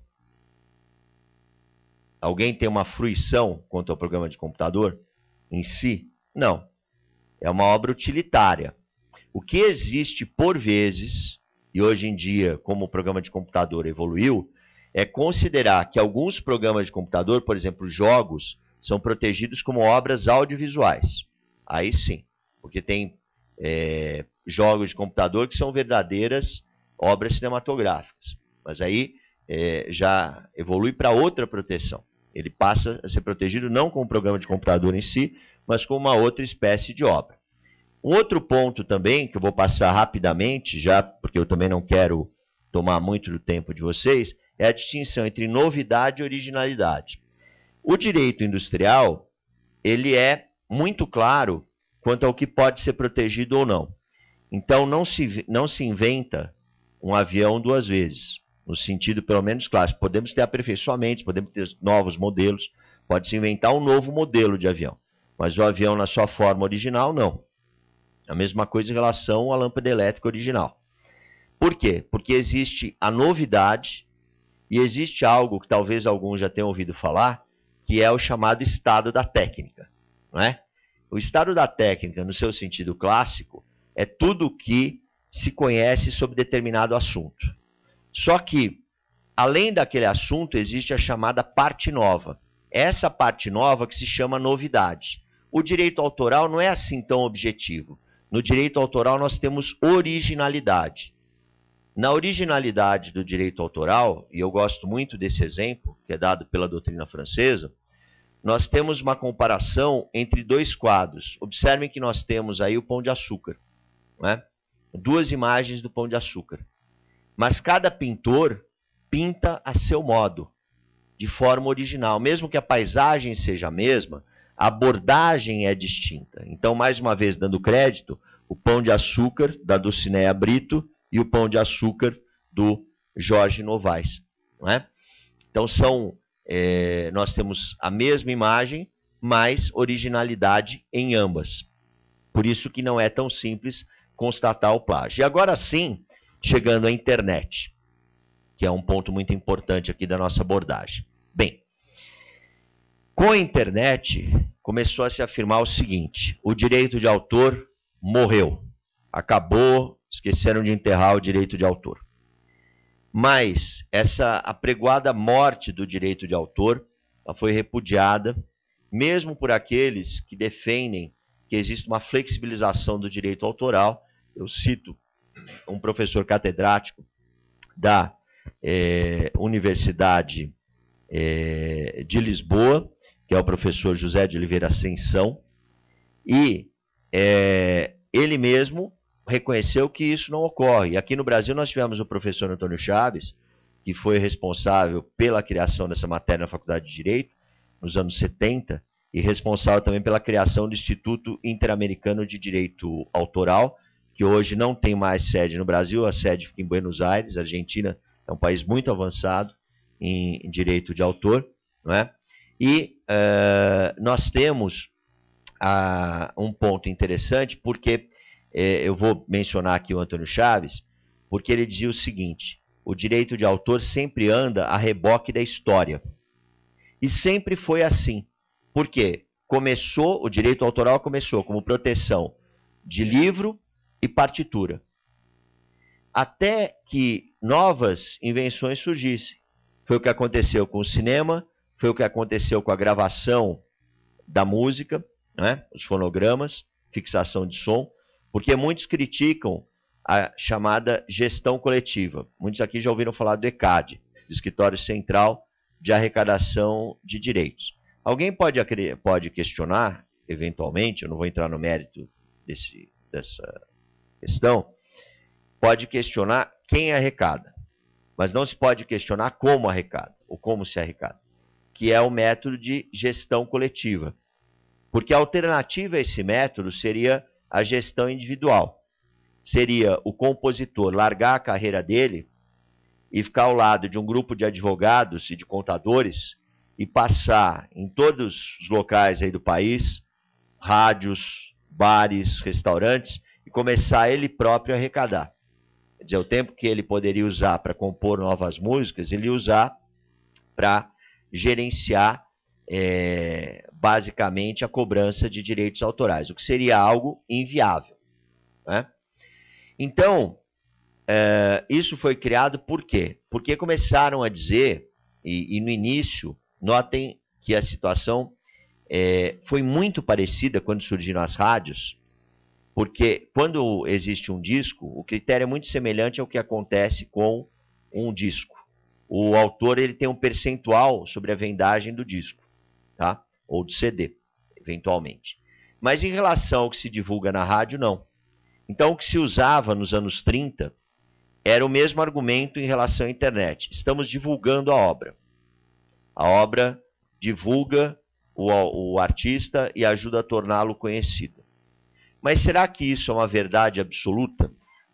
[SPEAKER 1] Alguém tem uma fruição quanto ao programa de computador em si? Não. É uma obra utilitária. O que existe por vezes, e hoje em dia, como o programa de computador evoluiu, é considerar que alguns programas de computador, por exemplo, jogos, são protegidos como obras audiovisuais. Aí sim, porque tem jogos de computador que são verdadeiras obras cinematográficas. Mas aí já evolui para outra proteção. Ele passa a ser protegido não com o programa de computador em si, mas com uma outra espécie de obra. Um outro ponto também, que eu vou passar rapidamente, já porque eu também não quero tomar muito do tempo de vocês, é a distinção entre novidade e originalidade. O direito industrial, ele é muito claro quanto ao que pode ser protegido ou não. Então, não se inventa um avião duas vezes, no sentido pelo menos clássico. Podemos ter aperfeiçoamentos, podemos ter novos modelos, pode-se inventar um novo modelo de avião, mas o avião na sua forma original, não. A mesma coisa em relação à lâmpada elétrica original. Por quê? Porque existe a novidade e existe algo que talvez alguns já tenham ouvido falar, que é o chamado estado da técnica, não é? O estado da técnica, no seu sentido clássico, é tudo o que se conhece sobre determinado assunto. Só que, além daquele assunto, existe a chamada parte nova. Essa parte nova que se chama novidade. O direito autoral não é assim tão objetivo. No direito autoral nós temos originalidade. Na originalidade do direito autoral, e eu gosto muito desse exemplo, que é dado pela doutrina francesa, nós temos uma comparação entre dois quadros. Observem que nós temos aí o Pão de Açúcar, né? Duas imagens do Pão de Açúcar. Mas cada pintor pinta a seu modo, de forma original. Mesmo que a paisagem seja a mesma, a abordagem é distinta. Então, mais uma vez, dando crédito, o Pão de Açúcar, da Dulcinea Brito, e o Pão de Açúcar, do Jorge Novaes. Não é? Então, nós temos a mesma imagem, mas originalidade em ambas. Por isso que não é tão simples constatar o plágio. E agora sim, chegando à internet, que é um ponto muito importante aqui da nossa abordagem. Bem, com a internet, começou a se afirmar o seguinte: o direito de autor morreu, acabou, esqueceram de enterrar o direito de autor. Mas essa apregoada morte do direito de autor, ela foi repudiada, mesmo por aqueles que defendem que existe uma flexibilização do direito autoral. Eu cito um professor catedrático da Universidade de Lisboa, que é o professor José de Oliveira Ascensão, e ele mesmo reconheceu que isso não ocorre. Aqui no Brasil nós tivemos o professor Antônio Chaves, que foi responsável pela criação dessa matéria na Faculdade de Direito, nos anos 70, e responsável também pela criação do Instituto Interamericano de Direito Autoral, que hoje não tem mais sede no Brasil, a sede fica em Buenos Aires. A Argentina é um país muito avançado em direito de autor, não é? E nós temos um ponto interessante, porque eu vou mencionar aqui o Antônio Chaves, porque ele dizia o seguinte: o direito de autor sempre anda a reboque da história. E sempre foi assim. Por quê? O direito autoral começou como proteção de livro e partitura, até que novas invenções surgissem. Foi o que aconteceu com o cinema, foi o que aconteceu com a gravação da música, né? Os fonogramas, fixação de som, porque muitos criticam a chamada gestão coletiva. Muitos aqui já ouviram falar do ECAD, do Escritório Central de Arrecadação de Direitos. Alguém pode questionar, eventualmente, eu não vou entrar no mérito dessa questão, pode questionar quem arrecada, mas não se pode questionar como arrecada, ou como se arrecada, que é o método de gestão coletiva. Porque a alternativa a esse método seria a gestão individual. seria o compositor largar a carreira dele e ficar ao lado de um grupo de advogados e de contadores e passar em todos os locais aí do país, rádios, bares, restaurantes, e começar ele próprio a arrecadar. Quer dizer, o tempo que ele poderia usar para compor novas músicas, ele ia usar para gerenciar basicamente a cobrança de direitos autorais, o que seria algo inviável, né? Então, isso foi criado por quê? Porque começaram a dizer, e no início, notem que a situação foi muito parecida quando surgiram as rádios, porque quando existe um disco, o critério é muito semelhante ao que acontece com um disco. O autor ele tem um percentual sobre a vendagem do disco, tá? Ou do CD, eventualmente. Mas em relação ao que se divulga na rádio, não. Então, o que se usava nos anos 30 era o mesmo argumento em relação à internet. Estamos divulgando a obra. A obra divulga o artista e ajuda a torná-lo conhecido. Mas será que isso é uma verdade absoluta?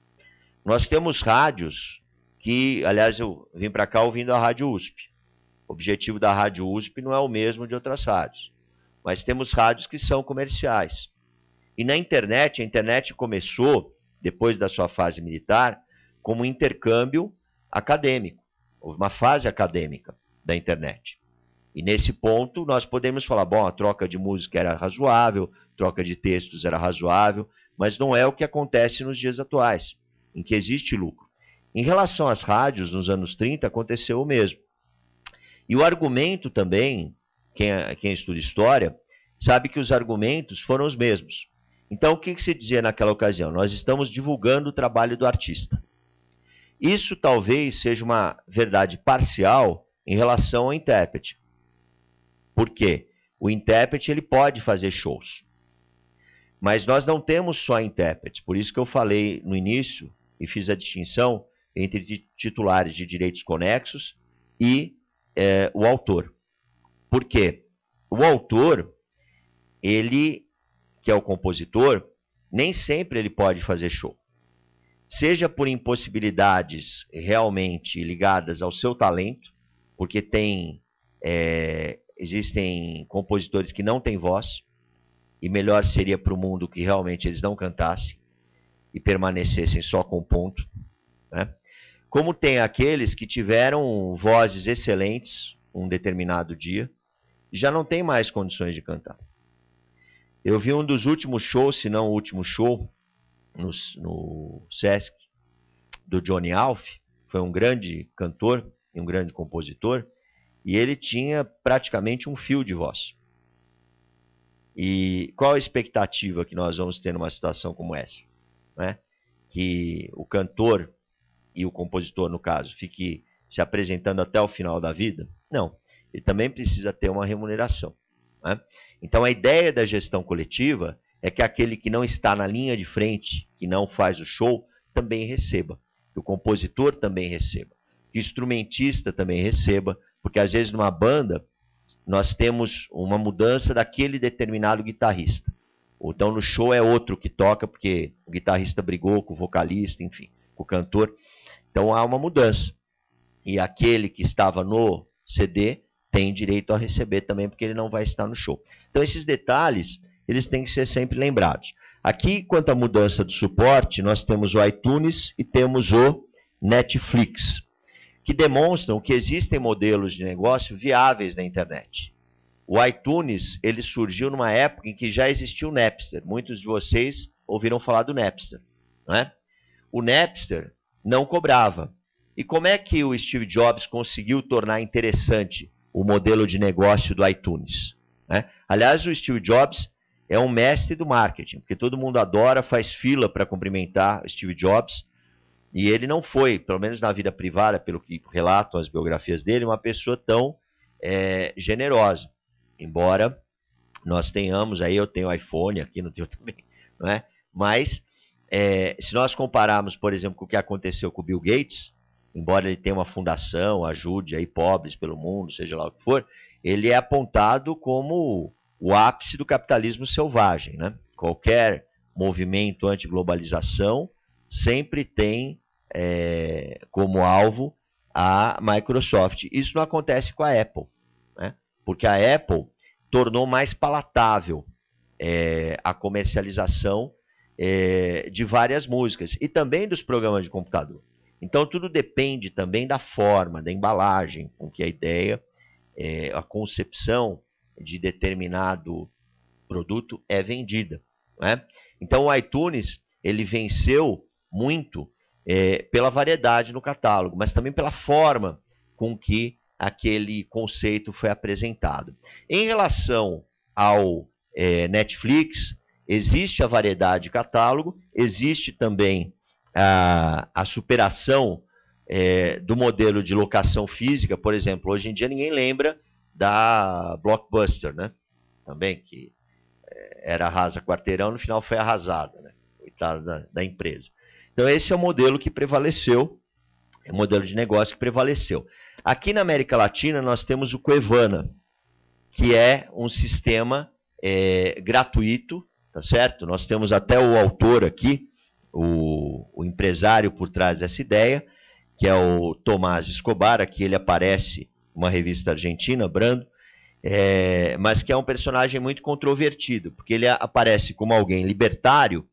[SPEAKER 1] Nós temos rádios que, aliás, eu vim para cá ouvindo a Rádio USP. O objetivo da Rádio USP não é o mesmo de outras rádios. Mas temos rádios que são comerciais. E na internet, a internet começou, depois da sua fase militar, como um intercâmbio acadêmico. Houve uma fase acadêmica da internet. E nesse ponto, nós podemos falar, bom, a troca de música era razoável, troca de textos era razoável, mas não é o que acontece nos dias atuais, em que existe lucro. Em relação às rádios, nos anos 30, aconteceu o mesmo. E o argumento também, quem estuda história, sabe que os argumentos foram os mesmos. Então, o que se dizia naquela ocasião? Nós estamos divulgando o trabalho do artista. Isso talvez seja uma verdade parcial em relação ao intérprete. Por quê? O intérprete ele pode fazer shows. Mas nós não temos só intérpretes. Por isso que eu falei no início e fiz a distinção entre titulares de direitos conexos e o autor. Por quê? O autor, ele, que é o compositor, nem sempre ele pode fazer show. Seja por impossibilidades realmente ligadas ao seu talento, porque existem compositores que não têm voz, e melhor seria para o mundo que realmente eles não cantassem e permanecessem só compondo, né? Como tem aqueles que tiveram vozes excelentes um determinado dia e já não tem mais condições de cantar. Eu vi um dos últimos shows, se não o último show, no Sesc, do Johnny Alf. Foi um grande cantor e um grande compositor, e ele tinha praticamente um fio de voz. E qual a expectativa que nós vamos ter numa situação como essa, né? Que o cantor e o compositor, no caso, fique se apresentando até o final da vida? Não, ele também precisa ter uma remuneração, né? Então a ideia da gestão coletiva é que aquele que não está na linha de frente, que não faz o show, também receba, que o compositor também receba, que o instrumentista também receba, porque às vezes numa banda nós temos uma mudança daquele determinado guitarrista. Então no show é outro que toca, porque o guitarrista brigou com o vocalista, enfim, com o cantor. Então há uma mudança. E aquele que estava no CD tem direito a receber também, porque ele não vai estar no show. Então esses detalhes, eles têm que ser sempre lembrados. Aqui, quanto à mudança do suporte, nós temos o iTunes e temos o Netflix, que demonstram que existem modelos de negócio viáveis na internet. O iTunes, ele surgiu numa época em que já existia o Napster. Muitos de vocês ouviram falar do Napster, não é? O Napster não cobrava. E como é que o Steve Jobs conseguiu tornar interessante o modelo de negócio do iTunes, né? Aliás, o Steve Jobs é um mestre do marketing, porque todo mundo adora, faz fila para cumprimentar o Steve Jobs, e ele não foi, pelo menos na vida privada, pelo que relatam as biografias dele, uma pessoa tão generosa. Embora nós tenhamos, aí eu tenho iPhone, aqui não tenho também, não é? Mas se nós compararmos, por exemplo, com o que aconteceu com o Bill Gates, embora ele tenha uma fundação, ajude aí pobres pelo mundo, seja lá o que for, ele é apontado como o ápice do capitalismo selvagem, né? Qualquer movimento anti-globalização sempre tem como alvo a Microsoft. Isso não acontece com a Apple, né? Porque a Apple tornou mais palatável a comercialização de várias músicas e também dos programas de computador. Então tudo depende também da forma, da embalagem com que a ideia, a concepção de determinado produto é vendida, né? Então o iTunes ele venceu muito pela variedade no catálogo, mas também pela forma com que aquele conceito foi apresentado. Em relação ao Netflix, existe a variedade de catálogo, existe também a superação do modelo de locação física. Por exemplo, hoje em dia ninguém lembra da Blockbuster, né? Também, que era arrasa quarteirão, no final foi arrasada, né? Coitada da empresa. Então esse é o modelo que prevaleceu, é o modelo de negócio que prevaleceu. Aqui na América Latina nós temos o Cuevana, que é um sistema gratuito, tá certo? Nós temos até o autor aqui, o empresário por trás dessa ideia, que é o Tomás Escobar. Aqui ele aparece numa revista argentina, Brando, mas que é um personagem muito controvertido, porque ele aparece como alguém libertário,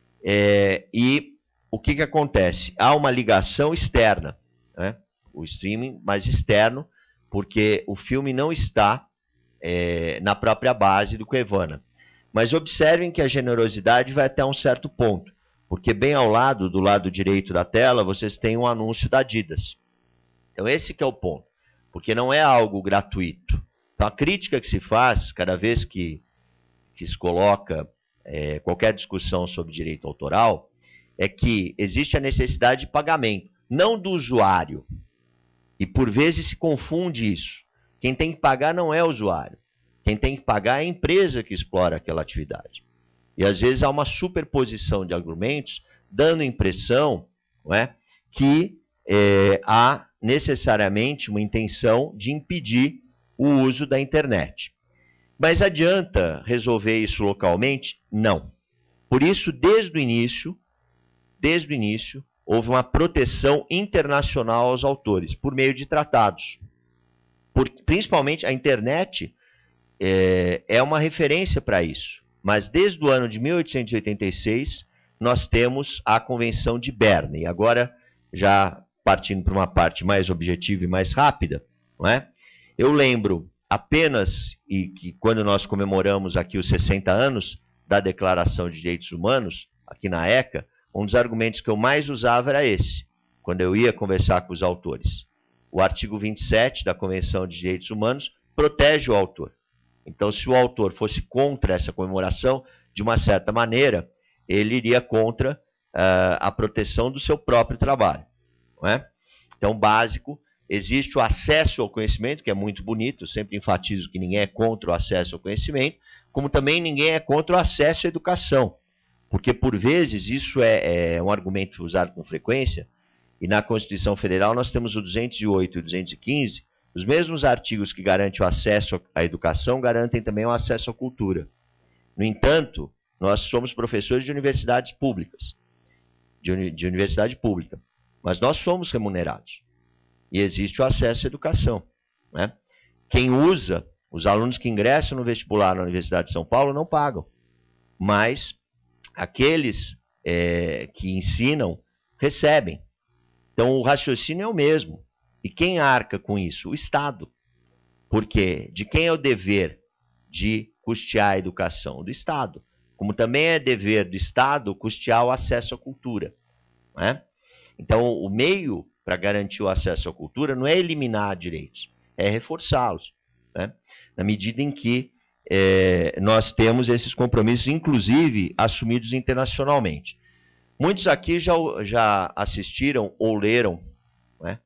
[SPEAKER 1] e o que acontece? Há uma ligação externa, né? O streaming mais externo, porque o filme não está na própria base do Cuevana. Mas observem que a generosidade vai até um certo ponto, porque bem ao lado, do lado direito da tela, vocês têm um anúncio da Adidas. Então esse que é o ponto, porque não é algo gratuito. Então a crítica que se faz, cada vez que se coloca qualquer discussão sobre direito autoral, é que existe a necessidade de pagamento, não do usuário. E por vezes se confunde isso. Quem tem que pagar não é o usuário. Quem tem que pagar é a empresa que explora aquela atividade. E às vezes há uma superposição de argumentos, dando a impressão, não é, que há necessariamente uma intenção de impedir o uso da internet. Mas adianta resolver isso localmente? Não. Por isso, desde o início, houve uma proteção internacional aos autores, por meio de tratados. Principalmente a internet é uma referência para isso. Mas desde o ano de 1886, nós temos a Convenção de Berna. E agora, já partindo para uma parte mais objetiva e mais rápida, não é? Eu lembro apenas, e que quando nós comemoramos aqui os 60 anos da Declaração de Direitos Humanos, aqui na ECA, um dos argumentos que eu mais usava era esse, quando eu ia conversar com os autores. O artigo 27 da Convenção de Direitos Humanos protege o autor. Então, se o autor fosse contra essa comemoração, de uma certa maneira, ele iria contra a proteção do seu próprio trabalho, não é? Então, básico, existe o acesso ao conhecimento, que é muito bonito, eu sempre enfatizo que ninguém é contra o acesso ao conhecimento, como também ninguém é contra o acesso à educação, porque, por vezes, isso é um argumento usado com frequência, e na Constituição Federal nós temos o 208 e o 215, os mesmos artigos que garantem o acesso à educação garantem também o acesso à cultura. No entanto, nós somos professores de universidades públicas, de universidade pública, mas nós somos remunerados. E existe o acesso à educação, né? Quem usa, os alunos que ingressam no vestibular na Universidade de São Paulo não pagam, mas aqueles que ensinam recebem. Então o raciocínio é o mesmo. E quem arca com isso? O Estado. Porque de quem é o dever de custear a educação? Do Estado. Como também é dever do Estado custear o acesso à cultura, né? Então o meio para garantir o acesso à cultura não é eliminar direitos, é reforçá-los, né? Na medida em que nós temos esses compromissos, inclusive assumidos internacionalmente. Muitos aqui já assistiram ou leram, né,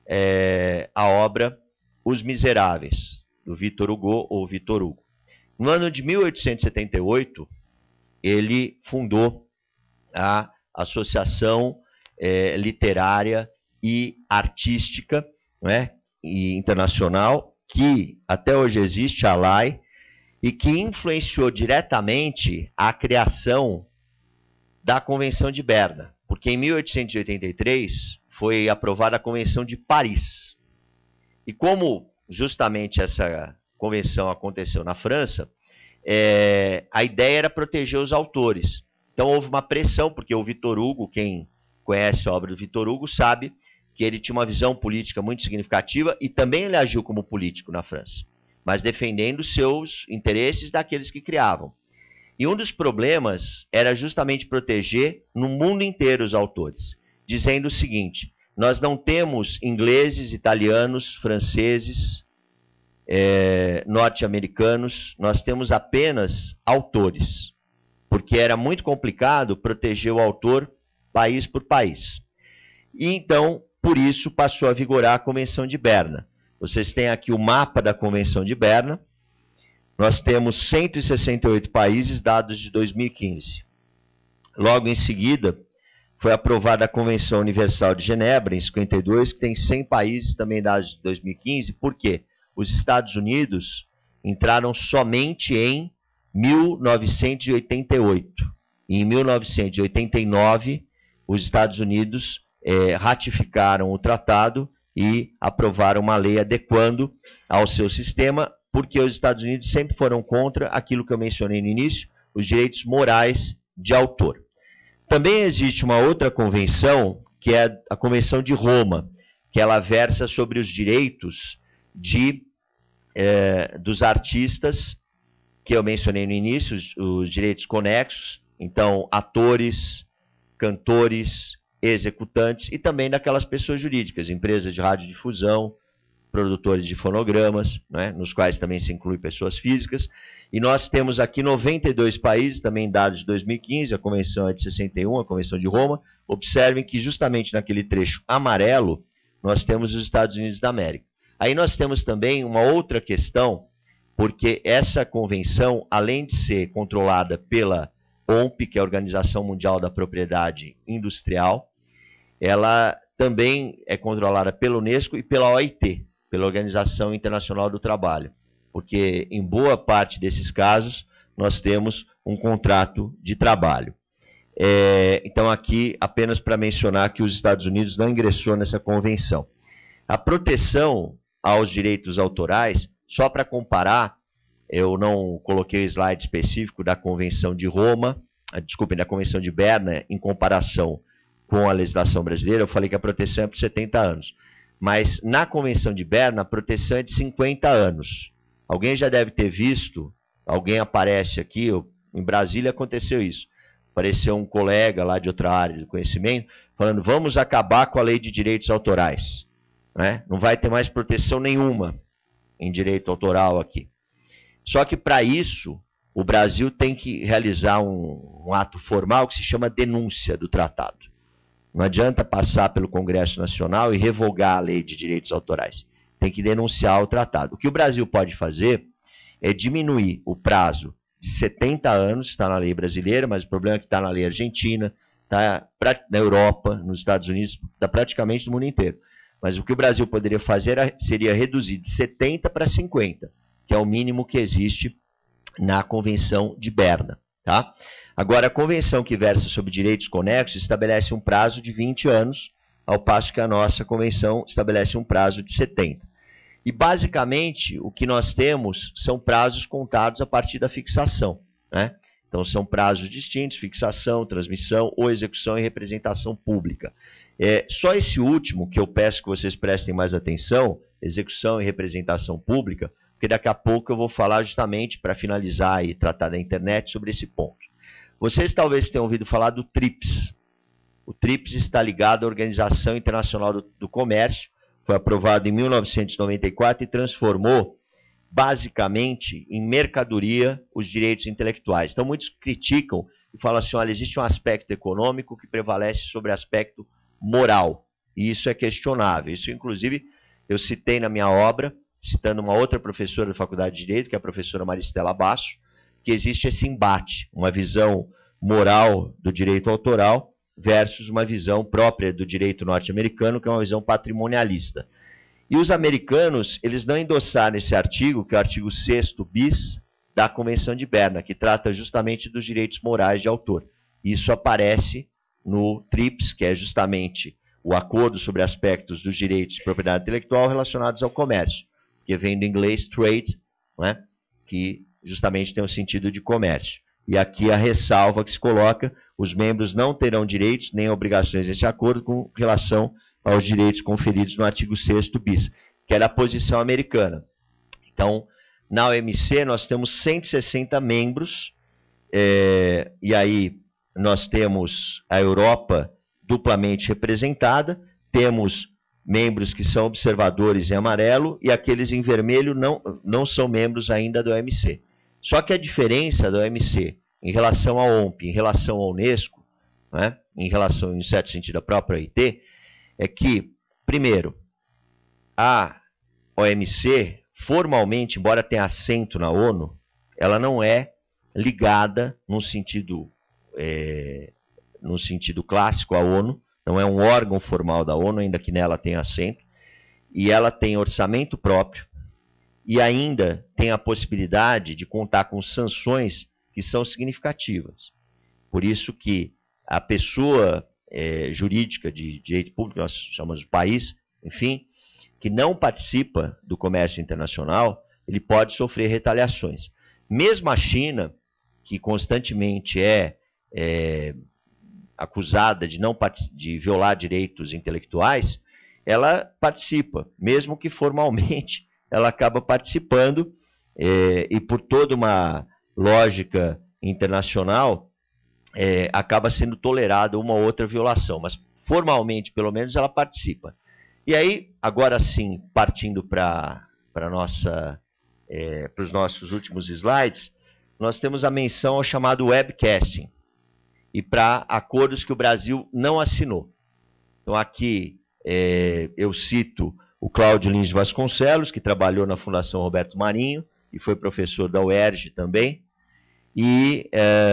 [SPEAKER 1] a obra Os Miseráveis, do Victor Hugo ou Victor Hugo. No ano de 1878, ele fundou a Associação Literária e Artística, né, e internacional, que até hoje existe, a ALAI, e que influenciou diretamente a criação da Convenção de Berna. Porque em 1883 foi aprovada a Convenção de Paris. E como justamente essa convenção aconteceu na França, a ideia era proteger os autores. Então houve uma pressão, porque o Victor Hugo, quem conhece a obra do Victor Hugo, sabe que ele tinha uma visão política muito significativa e também ele agiu como político na França, mas defendendo seus interesses daqueles que criavam. E um dos problemas era justamente proteger no mundo inteiro os autores, dizendo o seguinte: nós não temos ingleses, italianos, franceses, norte-americanos, nós temos apenas autores, porque era muito complicado proteger o autor país por país. E então, por isso, passou a vigorar a Convenção de Berna. Vocês têm aqui o mapa da Convenção de Berna. Nós temos 168 países, dados de 2015. Logo em seguida, foi aprovada a Convenção Universal de Genebra, em 52, que tem 100 países, também dados de 2015. Por quê? Os Estados Unidos entraram somente em 1988. E em 1989, os Estados Unidos ratificaram o tratado e aprovaram uma lei adequando ao seu sistema, porque os Estados Unidos sempre foram contra aquilo que eu mencionei no início, os direitos morais de autor. Também existe uma outra convenção, que é a Convenção de Roma, que ela versa sobre os direitos dos artistas, que eu mencionei no início, os direitos conexos, então atores, cantores, executantes, e também daquelas pessoas jurídicas, empresas de radiodifusão, produtores de fonogramas, né, nos quais também se inclui pessoas físicas. E nós temos aqui 92 países, também dados de 2015, a Convenção é de 61, a Convenção de Roma. Observem que justamente naquele trecho amarelo, nós temos os Estados Unidos da América. Aí nós temos também uma outra questão, porque essa convenção, além de ser controlada pela OMP, que é a Organização Mundial da Propriedade Industrial, ela também é controlada pela Unesco e pela OIT, pela Organização Internacional do Trabalho, porque em boa parte desses casos nós temos um contrato de trabalho. Então aqui apenas para mencionar que os Estados Unidos não ingressou nessa convenção. A proteção aos direitos autorais, só para comparar, eu não coloquei o slide específico da Convenção de Roma, desculpem, da Convenção de Berna, em comparação com a legislação brasileira. Eu falei que a proteção é por 70 anos. Mas na Convenção de Berna, a proteção é de 50 anos. Alguém já deve ter visto, alguém aparece aqui, em Brasília aconteceu isso. Apareceu um colega lá de outra área do conhecimento, falando, vamos acabar com a lei de direitos autorais. Né? Não vai ter mais proteção nenhuma em direito autoral aqui. Só que para isso, o Brasil tem que realizar um ato formal que se chama denúncia do tratado. Não adianta passar pelo Congresso Nacional e revogar a lei de direitos autorais. Tem que denunciar o tratado. O que o Brasil pode fazer é diminuir o prazo de 70 anos, está na lei brasileira, mas o problema é que está na lei argentina, está na Europa, nos Estados Unidos, está praticamente no mundo inteiro. Mas o que o Brasil poderia fazer seria reduzir de 70 para 50, que é o mínimo que existe na Convenção de Berna. Tá? Agora, a convenção que versa sobre direitos conexos estabelece um prazo de 20 anos, ao passo que a nossa convenção estabelece um prazo de 70. E, basicamente, o que nós temos são prazos contados a partir da fixação. Né? Então, são prazos distintos, fixação, transmissão ou execução e representação pública. Só esse último, que eu peço que vocês prestem mais atenção, execução e representação pública, porque daqui a pouco eu vou falar justamente, para finalizar e tratar da internet, sobre esse ponto. Vocês talvez tenham ouvido falar do TRIPS. O TRIPS está ligado à Organização Internacional do Comércio, foi aprovado em 1994 e transformou, basicamente, em mercadoria os direitos intelectuais. Então, muitos criticam e falam assim, olha, existe um aspecto econômico que prevalece sobre o aspecto moral, e isso é questionável. Isso, inclusive, eu citei na minha obra, citando uma outra professora da Faculdade de Direito, que é a professora Maristela Basso, que existe esse embate, uma visão moral do direito autoral versus uma visão própria do direito norte-americano, que é uma visão patrimonialista. E os americanos, eles não endossaram esse artigo, que é o artigo 6º bis da Convenção de Berna, que trata justamente dos direitos morais de autor. Isso aparece no TRIPS, que é justamente o acordo sobre aspectos dos direitos de propriedade intelectual relacionados ao comércio, que vem do inglês trade, né, que justamente tem o sentido de comércio. E aqui a ressalva que se coloca: os membros não terão direitos nem obrigações nesse acordo com relação aos direitos conferidos no artigo 6º bis, que era a posição americana. Então, na OMC nós temos 160 membros, e aí nós temos a Europa duplamente representada, temos membros que são observadores em amarelo e aqueles em vermelho não são membros ainda da OMC. Só que a diferença da OMC em relação à OMP, em relação à Unesco, né, em relação, em certo sentido, à própria OIT, é que, primeiro, a OMC, formalmente, embora tenha assento na ONU, ela não é ligada num sentido clássico à ONU, não é um órgão formal da ONU, ainda que nela tenha assento, e ela tem orçamento próprio, e ainda tem a possibilidade de contar com sanções que são significativas. Por isso que a pessoa jurídica de direito público, nós chamamos de país, enfim, que não participa do comércio internacional, ele pode sofrer retaliações. Mesmo a China, que constantemente é acusada de violar direitos intelectuais, ela participa, mesmo que formalmente ela acaba participando, e por toda uma lógica internacional, acaba sendo tolerada uma ou outra violação, mas formalmente, pelo menos, ela participa. E aí, agora sim, partindo para os nossos últimos slides, nós temos a menção ao chamado webcasting, e para acordos que o Brasil não assinou. Então aqui eu cito o Cláudio Lins Vasconcelos, que trabalhou na Fundação Roberto Marinho e foi professor da UERJ também, e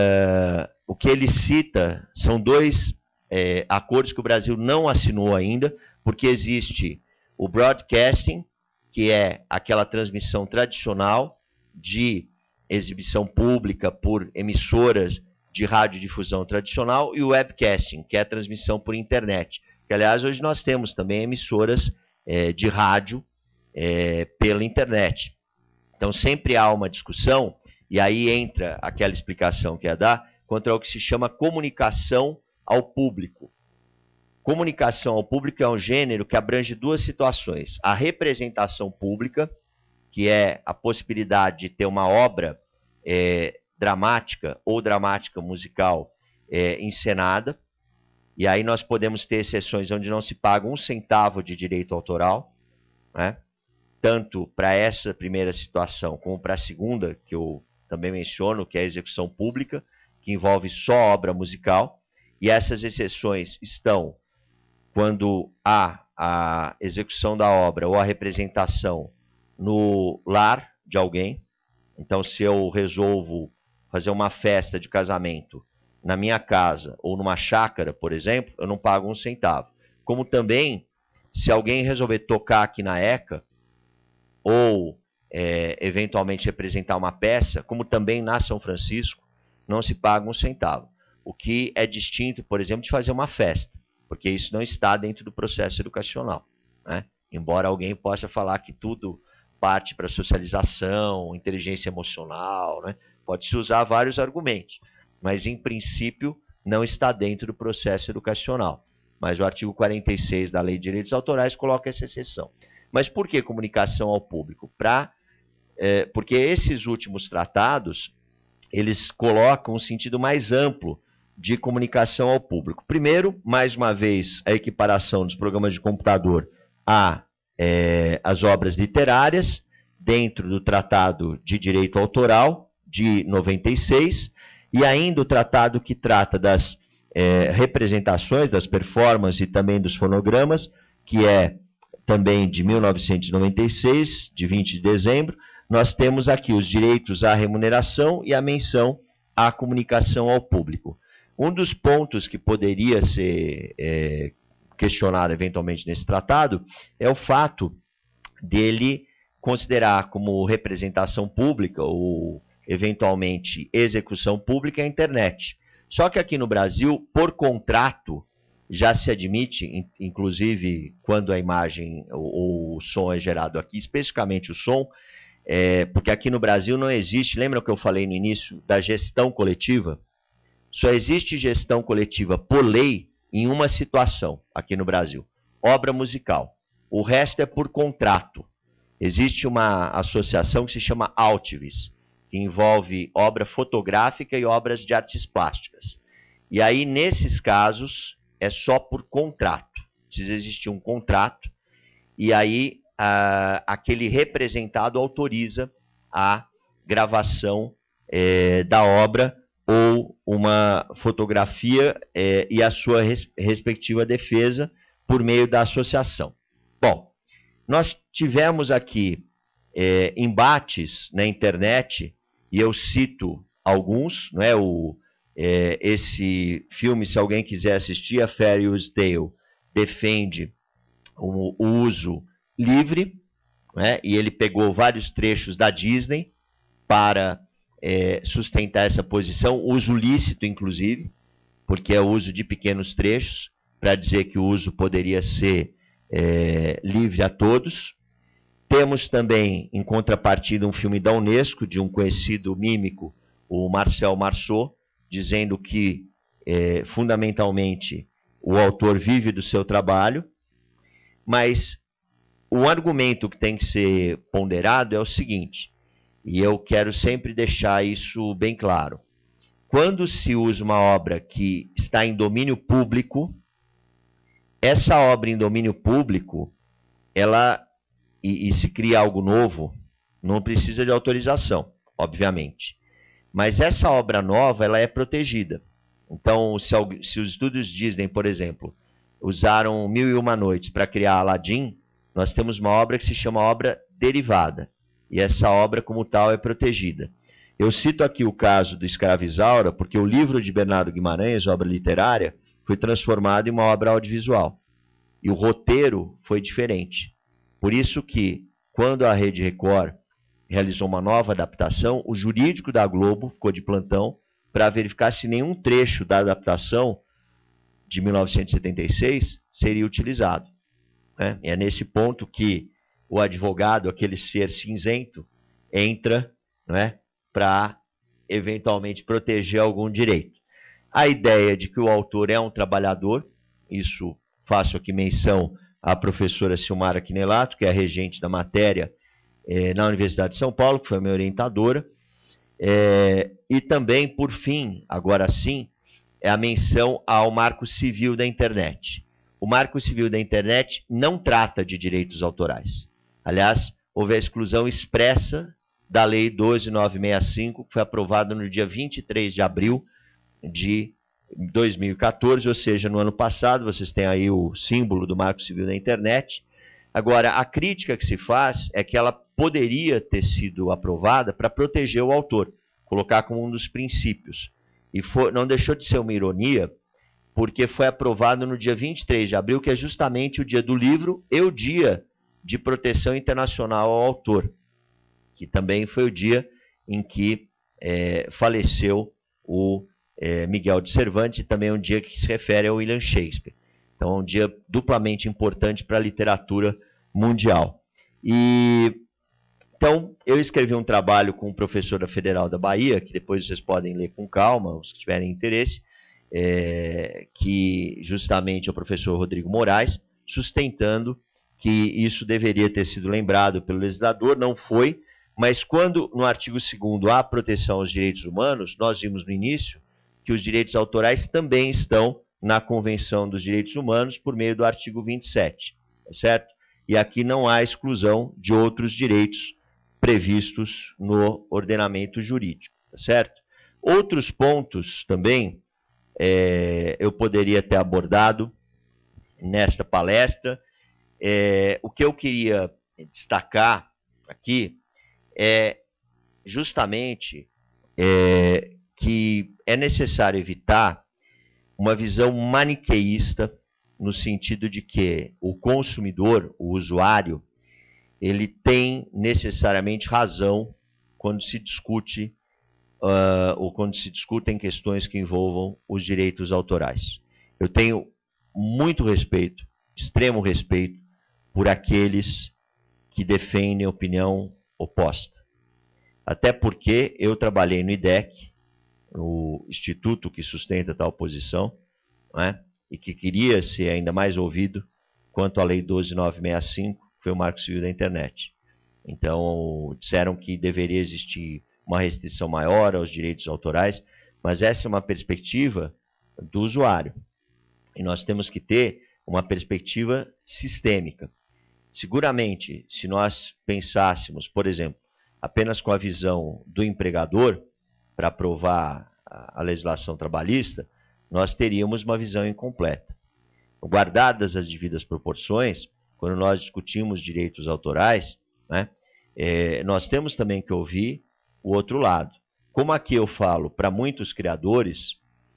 [SPEAKER 1] o que ele cita são dois acordos que o Brasil não assinou ainda, porque existe o broadcasting, que é aquela transmissão tradicional de exibição pública por emissoras de radiodifusão tradicional, e o webcasting, que é a transmissão por internet. Que, aliás, hoje nós temos também emissoras de rádio pela internet. Então, sempre há uma discussão, e aí entra aquela explicação que ia dar, quanto ao que se chama comunicação ao público. Comunicação ao público é um gênero que abrange duas situações: a representação pública, que é a possibilidade de ter uma obra dramática ou dramática musical encenada, e aí nós podemos ter exceções onde não se paga um centavo de direito autoral, né? Tanto para essa primeira situação como para a segunda, que eu também menciono, que é a execução pública, que envolve só obra musical, e essas exceções estão quando há a execução da obra ou a representação no lar de alguém. Então, se eu resolvo fazer uma festa de casamento na minha casa ou numa chácara, por exemplo, eu não pago um centavo. Como também, se alguém resolver tocar aqui na ECA, ou eventualmente representar uma peça, como também na São Francisco, não se paga um centavo. O que é distinto, por exemplo, de fazer uma festa, porque isso não está dentro do processo educacional, né? Embora alguém possa falar que tudo parte para socialização, inteligência emocional, né? Pode-se usar vários argumentos, mas em princípio não está dentro do processo educacional. Mas o artigo 46 da Lei de Direitos Autorais coloca essa exceção. Mas por que comunicação ao público? Porque esses últimos tratados, eles colocam um sentido mais amplo de comunicação ao público. Primeiro, mais uma vez, a equiparação dos programas de computador às obras literárias, dentro do Tratado de Direito Autoral, de 96, e ainda o tratado que trata das representações, das performances e também dos fonogramas, que é também de 1996, de 20 de dezembro. Nós temos aqui os direitos à remuneração e a menção à comunicação ao público. Um dos pontos que poderia ser questionado eventualmente nesse tratado é o fato dele considerar como representação pública ou eventualmente execução pública a internet. Só que aqui no Brasil, por contrato, já se admite, inclusive quando a imagem ou o som é gerado aqui, especificamente o som, porque aqui no Brasil não existe, lembra que eu falei no início da gestão coletiva? Só existe gestão coletiva por lei em uma situação aqui no Brasil, obra musical. O resto é por contrato. Existe uma associação que se chama Altivs, que envolve obra fotográfica e obras de artes plásticas. E aí, nesses casos, é só por contrato. Precisa existir um contrato, e aí aquele representado autoriza a gravação da obra ou uma fotografia e a sua respectiva defesa por meio da associação. Bom, nós tivemos aqui embates na internet, e eu cito alguns, não é? Esse filme, se alguém quiser assistir, A Fairy's Tale, defende o uso livre, né? E ele pegou vários trechos da Disney para sustentar essa posição, uso lícito, inclusive, porque é o uso de pequenos trechos, para dizer que o uso poderia ser livre a todos. Temos também, em contrapartida, um filme da Unesco, de um conhecido mímico, o Marcel Marceau, dizendo que, fundamentalmente, o autor vive do seu trabalho, mas o argumento que tem que ser ponderado é o seguinte, e eu quero sempre deixar isso bem claro. Quando se usa uma obra que está em domínio público, essa obra em domínio público, e se cria algo novo, não precisa de autorização, obviamente. Mas essa obra nova, ela é protegida. Então, se os estúdios Disney, por exemplo, usaram 1001 Noites para criar Aladdin, nós temos uma obra que se chama obra derivada. E essa obra, como tal, é protegida. Eu cito aqui o caso do Escravizaura, porque o livro de Bernardo Guimarães, obra literária, foi transformado em uma obra audiovisual. E o roteiro foi diferente. Por isso que, quando a Rede Record realizou uma nova adaptação, o jurídico da Globo ficou de plantão para verificar se nenhum trecho da adaptação de 1976 seria utilizado. Né? E é nesse ponto que o advogado, aquele ser cinzento, entra, né, para eventualmente proteger algum direito. A ideia de que o autor é um trabalhador, isso faço aqui menção à professora Silmara Quinelato, que é a regente da matéria na Universidade de São Paulo, que foi minha orientadora, e também, por fim, agora sim, é a menção ao Marco Civil da Internet. O Marco Civil da Internet não trata de direitos autorais. Aliás, houve a exclusão expressa da Lei 12.965, que foi aprovada no dia 23 de abril de 2014, ou seja, no ano passado. Vocês têm aí o símbolo do Marco Civil da Internet. Agora, a crítica que se faz é que ela poderia ter sido aprovada para proteger o autor, colocar como um dos princípios. E não deixou de ser uma ironia, porque foi aprovado no dia 23 de abril, que é justamente o dia do livro e o dia de proteção internacional ao autor, que também foi o dia em que faleceu o Miguel de Cervantes, e também é um dia que se refere ao William Shakespeare. Então é um dia duplamente importante para a literatura mundial. Então, eu escrevi um trabalho com um professor da Federal da Bahia, que depois vocês podem ler com calma, se tiverem interesse, que justamente é o professor Rodrigo Moraes, sustentando que isso deveria ter sido lembrado pelo legislador, não foi, mas quando no artigo 2º há proteção aos direitos humanos, nós vimos no início que os direitos autorais também estão na Convenção dos Direitos Humanos por meio do artigo 27, tá certo? E aqui não há exclusão de outros direitos previstos no ordenamento jurídico, tá certo? Outros pontos também eu poderia ter abordado nesta palestra. O que eu queria destacar aqui é justamente que é necessário evitar uma visão maniqueísta, no sentido de que o consumidor, o usuário, ele tem necessariamente razão quando se discute ou quando se discutem questões que envolvam os direitos autorais. Eu tenho muito respeito, extremo respeito, por aqueles que defendem opinião oposta. Até porque eu trabalhei no IDEC, o instituto que sustenta tal posição, né, e que queria ser ainda mais ouvido quanto à Lei 12.965, que foi o Marco Civil da Internet. Então, disseram que deveria existir uma restrição maior aos direitos autorais, mas essa é uma perspectiva do usuário. E nós temos que ter uma perspectiva sistêmica. Seguramente, se nós pensássemos, por exemplo, apenas com a visão do empregador para aprovar a legislação trabalhista, nós teríamos uma visão incompleta. Guardadas as devidas proporções, quando nós discutimos direitos autorais, né, nós temos também que ouvir o outro lado. Como aqui eu falo para muitos criadores,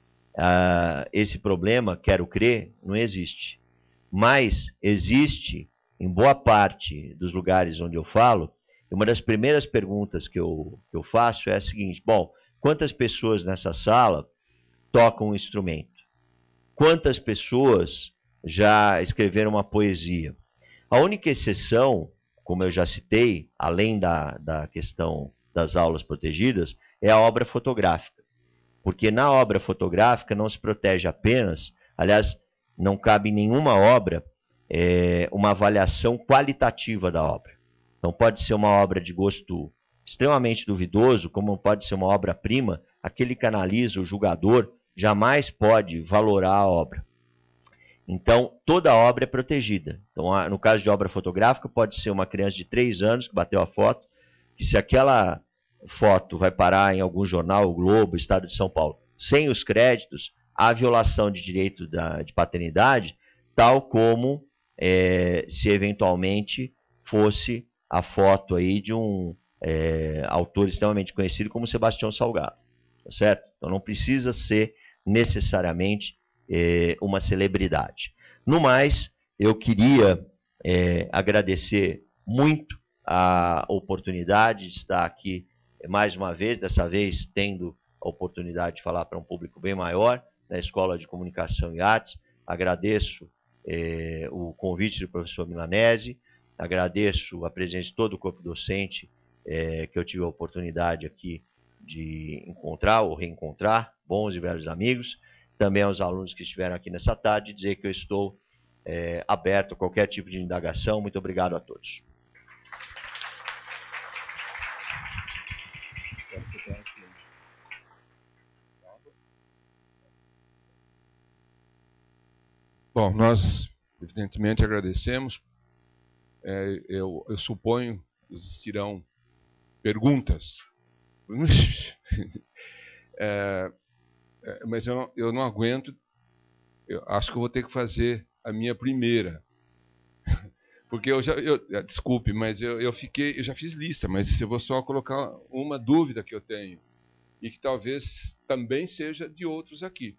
[SPEAKER 1] esse problema, quero crer, não existe. Mas existe em boa parte dos lugares onde eu falo, uma das primeiras perguntas que eu faço é a seguinte: bom, quantas pessoas nessa sala tocam um instrumento? Quantas pessoas já escreveram uma poesia? A única exceção, como eu já citei, além da questão das aulas protegidas, é a obra fotográfica. Porque na obra fotográfica não se protege apenas, aliás, não cabe em nenhuma obra uma avaliação qualitativa da obra. Então pode ser uma obra de gosto extremamente duvidoso, como pode ser uma obra-prima, aquele que analisa, o julgador, jamais pode valorar a obra. Então, toda obra é protegida. Então, no caso de obra fotográfica, pode ser uma criança de 3 anos que bateu a foto, que se aquela foto vai parar em algum jornal, o Globo, Estado de São Paulo, sem os créditos, há violação de direito de paternidade, tal como se eventualmente fosse a foto aí de um autor extremamente conhecido como Sebastião Salgado, tá certo? Então não precisa ser necessariamente uma celebridade. No mais, eu queria agradecer muito a oportunidade de estar aqui mais uma vez, dessa vez tendo a oportunidade de falar para um público bem maior, na Escola de Comunicação e Artes. Agradeço o convite do professor Milanese, agradeço a presença de todo o corpo docente que eu tive a oportunidade aqui de encontrar ou reencontrar, bons e velhos amigos, também aos alunos que estiveram aqui nessa tarde, dizer que eu estou aberto a qualquer tipo de indagação. Muito obrigado a todos.
[SPEAKER 2] Bom, nós evidentemente agradecemos. Eu suponho que existirão perguntas. Mas eu não aguento. Eu acho que eu vou ter que fazer a minha primeira. Porque desculpe, mas eu já fiz lista, mas eu vou só colocar uma dúvida que eu tenho, e que talvez também seja de outros aqui.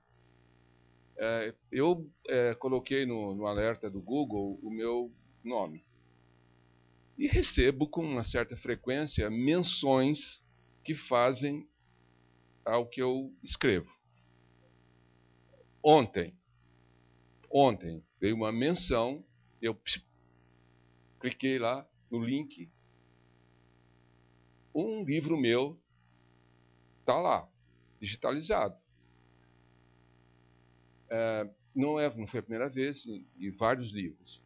[SPEAKER 2] Eu coloquei no alerta do Google o meu nome. E recebo com uma certa frequência menções que fazem ao que eu escrevo. Ontem veio uma menção, eu cliquei lá no link, um livro meu está lá, digitalizado. Não foi a primeira vez, e vários livros.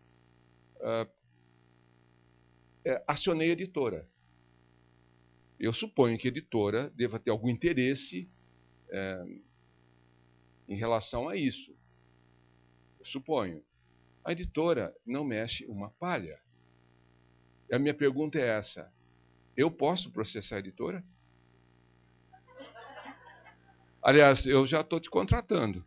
[SPEAKER 2] Acionei a editora. Eu suponho que a editora deva ter algum interesse em relação a isso. Eu suponho. A editora não mexe uma palha. A minha pergunta é essa: eu posso processar a editora? Aliás, eu já estou te contratando.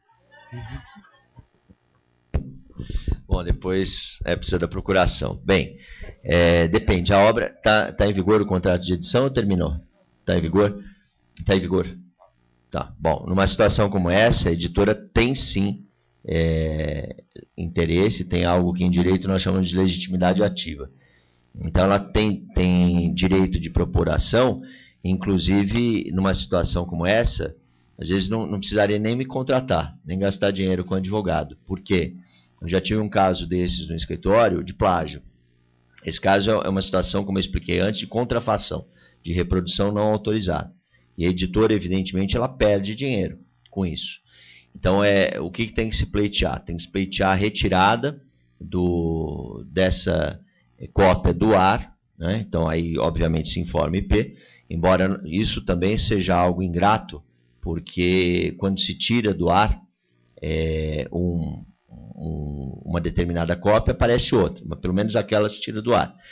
[SPEAKER 1] Bom, depois precisa da procuração. Bem, depende. A obra está em vigor o contrato de edição ou terminou? Está em vigor? Está em vigor. Tá. Bom, numa situação como essa, a editora tem sim interesse, tem algo que em direito nós chamamos de legitimidade ativa. Então ela tem direito de propor ação Inclusive, numa situação como essa, às vezes não precisaria nem me contratar, nem gastar dinheiro com advogado. Por quê? Eu já tive um caso desses no escritório de plágio. Esse caso é uma situação, como eu expliquei antes, de contrafação, de reprodução não autorizada. E a editora, evidentemente, ela perde dinheiro com isso. Então, o que tem que se pleitear? Tem que se pleitear a retirada dessa cópia do ar, né? Então, aí, obviamente, se informa IP, embora isso também seja algo ingrato, porque quando se tira do ar uma determinada cópia, aparece outra, mas pelo menos aquela se tira do ar.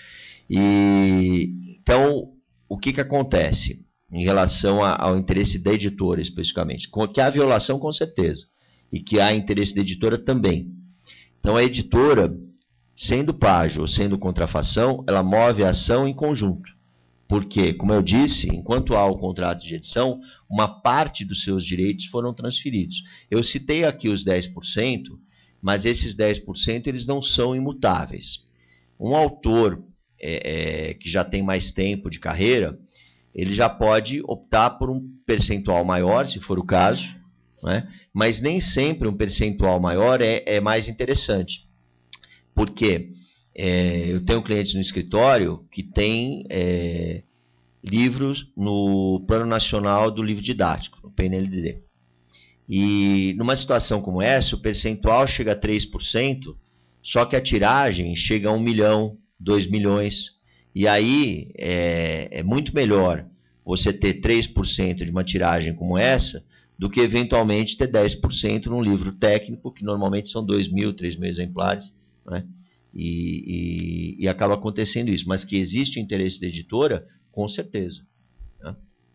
[SPEAKER 1] Então, o que acontece em relação ao interesse da editora, especificamente? Que há violação, com certeza, e que há interesse da editora também. Então, a editora, sendo plágio ou sendo contrafação, ela move a ação em conjunto. Porque, como eu disse, enquanto há o contrato de edição, uma parte dos seus direitos foram transferidos. Eu citei aqui os 10%, mas esses 10% eles não são imutáveis. Um autor que já tem mais tempo de carreira, ele já pode optar por um percentual maior, se for o caso, né? Mas nem sempre um percentual maior é mais interessante. Por quê? Eu tenho clientes no escritório que têm livros no Plano Nacional do Livro Didático, no PNLD. E numa situação como essa, o percentual chega a 3%, só que a tiragem chega a 1 milhão, 2 milhões. E aí é muito melhor você ter 3% de uma tiragem como essa do que eventualmente ter 10% num livro técnico, que normalmente são 2.000, 3.000 exemplares, né? E acaba acontecendo isso. Mas que existe o interesse da editora, com certeza. Né?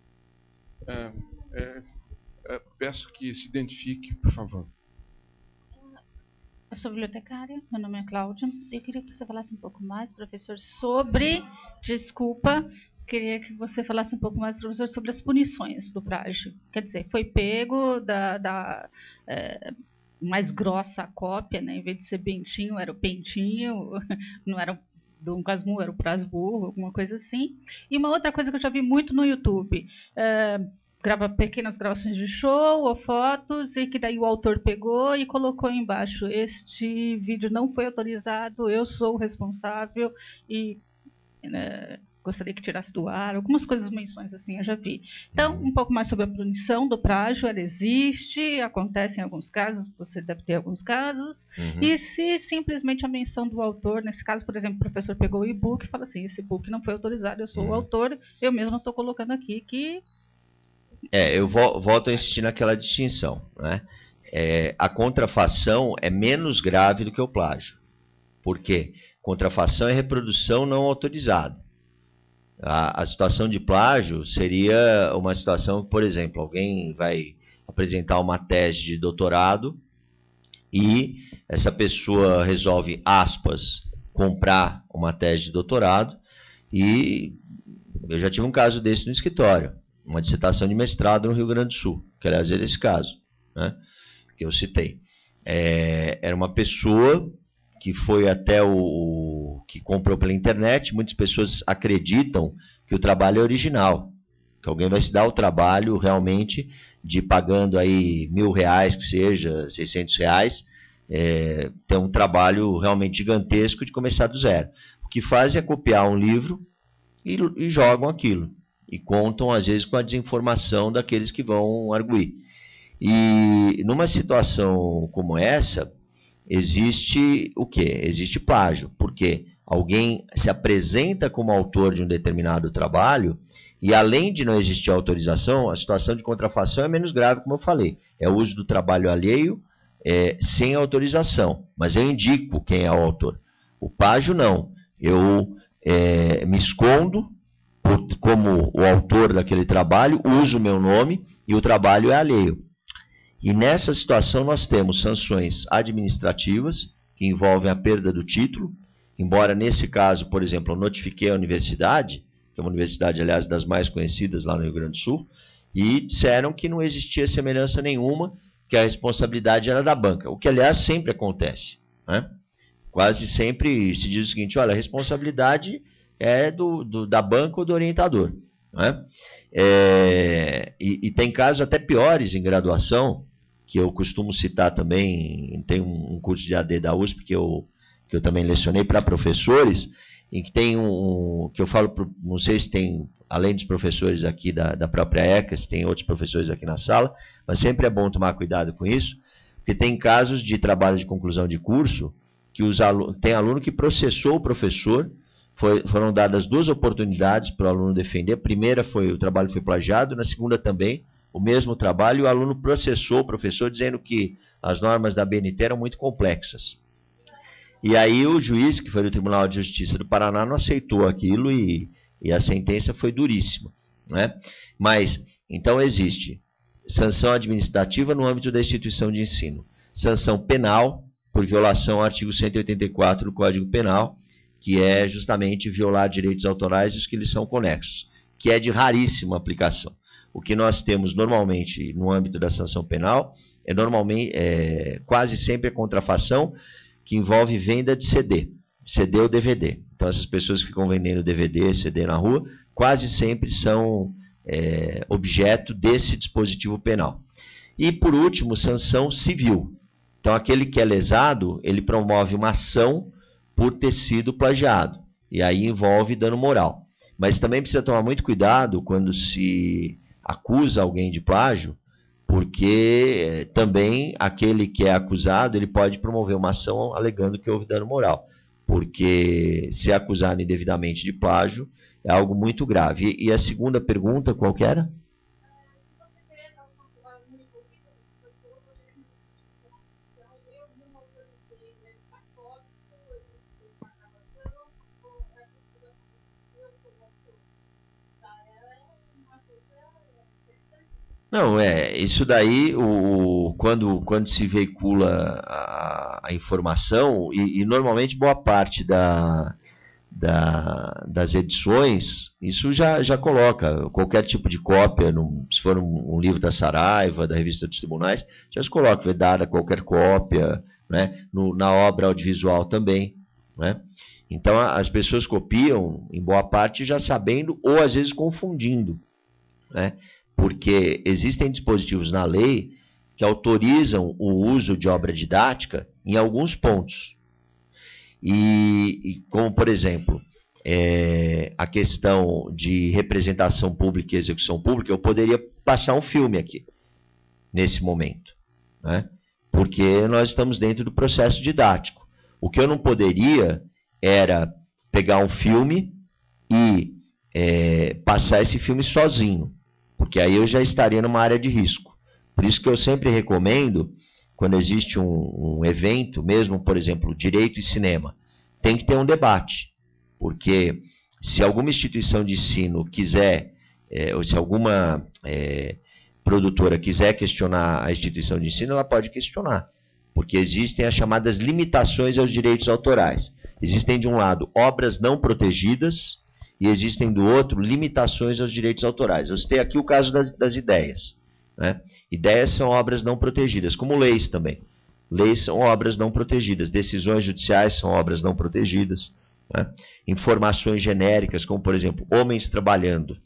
[SPEAKER 2] Peço que se identifique, por favor.
[SPEAKER 3] Eu sou bibliotecária, meu nome é Cláudia. Eu queria que você falasse um pouco mais, professor, queria que você falasse um pouco mais, professor, sobre as punições do plágio. Quer dizer, foi pego mais grossa a cópia, né? Em vez de ser bentinho, era o pentinho, não era do Casmurro, era o Prasburro, alguma coisa assim. E uma outra coisa que eu já vi muito no YouTube, grava pequenas gravações de show ou fotos, e que daí o autor pegou e colocou embaixo: este vídeo não foi autorizado, eu sou o responsável e gostaria que tirasse do ar, algumas coisas, menções assim, eu já vi. Então, um pouco mais sobre a punição do plágio. Ela existe, acontece em alguns casos, você deve ter alguns casos, e se simplesmente a menção do autor, nesse caso, por exemplo, o professor pegou o e-book e fala assim: esse e-book não foi autorizado, eu sou o autor, eu mesmo estou colocando aqui que...
[SPEAKER 1] Eu volto a insistir naquela distinção, né? A contrafação é menos grave do que o plágio. Por quê? Contrafação é reprodução não autorizada. A situação de plágio seria uma situação, por exemplo, alguém vai apresentar uma tese de doutorado e essa pessoa resolve, aspas, comprar uma tese de doutorado, e eu já tive um caso desse no escritório, uma dissertação de mestrado no Rio Grande do Sul, que aliás era esse caso, né, que eu citei. Era uma pessoa que foi até que comprou pela internet. Muitas pessoas acreditam que o trabalho é original, que alguém vai se dar o trabalho realmente de, pagando aí R$1.000, que seja, R$600, ter um trabalho realmente gigantesco de começar do zero. O que fazem é copiar um livro e jogam aquilo, e contam às vezes com a desinformação daqueles que vão arguir. E numa situação como essa, existe o quê? Existe plágio, porque alguém se apresenta como autor de um determinado trabalho e, além de não existir autorização, a situação de contrafação é menos grave, como eu falei. É o uso do trabalho alheio sem autorização, mas eu indico quem é o autor. O plágio não. Eu me escondo como o autor daquele trabalho, uso o meu nome e o trabalho é alheio. E nessa situação nós temos sanções administrativas, que envolvem a perda do título, embora nesse caso, por exemplo, eu notifiquei a universidade, que é uma universidade, aliás, das mais conhecidas lá no Rio Grande do Sul, e disseram que não existia semelhança nenhuma, que a responsabilidade era da banca, o que, aliás, sempre acontece, né? Quase sempre se diz o seguinte: olha, a responsabilidade é da banca ou do orientador, né? E tem casos até piores em graduação, que eu costumo citar também. Tem um curso de AD da USP que eu também lecionei para professores, em que tem que eu falo, não sei se tem, além dos professores aqui da própria ECA, se tem outros professores aqui na sala, mas sempre é bom tomar cuidado com isso, porque tem casos de trabalho de conclusão de curso que tem aluno que processou o professor. Foram dadas 2 oportunidades para o aluno defender. A primeira o trabalho foi plagiado, na segunda também, o mesmo trabalho, e o aluno processou o professor dizendo que as normas da BNT eram muito complexas. E aí o juiz, que foi do Tribunal de Justiça do Paraná, não aceitou aquilo e a sentença foi duríssima, né? Mas, então existe sanção administrativa no âmbito da instituição de ensino, sanção penal por violação ao artigo 184 do Código Penal, que é justamente violar direitos autorais e os que lhes são conexos, que é de raríssima aplicação. O que nós temos normalmente no âmbito da sanção penal é quase sempre a contrafação, que envolve venda de CD ou DVD. Então essas pessoas que ficam vendendo DVD, CD na rua, quase sempre são objeto desse dispositivo penal. E por último, sanção civil. Então aquele que é lesado, ele promove uma ação por ter sido plagiado, e aí envolve dano moral. Mas também precisa tomar muito cuidado quando se acusa alguém de plágio, porque também aquele que é acusado, ele pode promover uma ação alegando que houve dano moral, porque se acusado indevidamente de plágio é algo muito grave. E a segunda pergunta, qual que era? Não, isso daí, quando se veicula a informação, e normalmente boa parte das edições, isso já coloca, qualquer tipo de cópia, se for um livro da Saraiva, da Revista dos Tribunais, já se coloca, vedada qualquer cópia, né, na obra audiovisual também, né? Então as pessoas copiam, em boa parte, já sabendo, ou às vezes confundindo, né? Porque existem dispositivos na lei que autorizam o uso de obra didática em alguns pontos. E como, por exemplo, a questão de representação pública e execução pública, eu poderia passar um filme aqui, nesse momento, né? Porque nós estamos dentro do processo didático. O que eu não poderia era pegar um filme e passar esse filme sozinho, porque aí eu já estaria numa área de risco. Por isso que eu sempre recomendo, quando existe um evento, mesmo, por exemplo, direito e cinema, tem que ter um debate. Porque se alguma instituição de ensino quiser, ou se alguma produtora quiser questionar a instituição de ensino, ela pode questionar. Porque existem as chamadas limitações aos direitos autorais. Existem, de um lado, obras não protegidas, e existem do outro limitações aos direitos autorais. Eu citei aqui o caso das ideias, né? Ideias são obras não protegidas, como leis também. Leis são obras não protegidas, decisões judiciais são obras não protegidas, né? Informações genéricas, como por exemplo, homens trabalhando,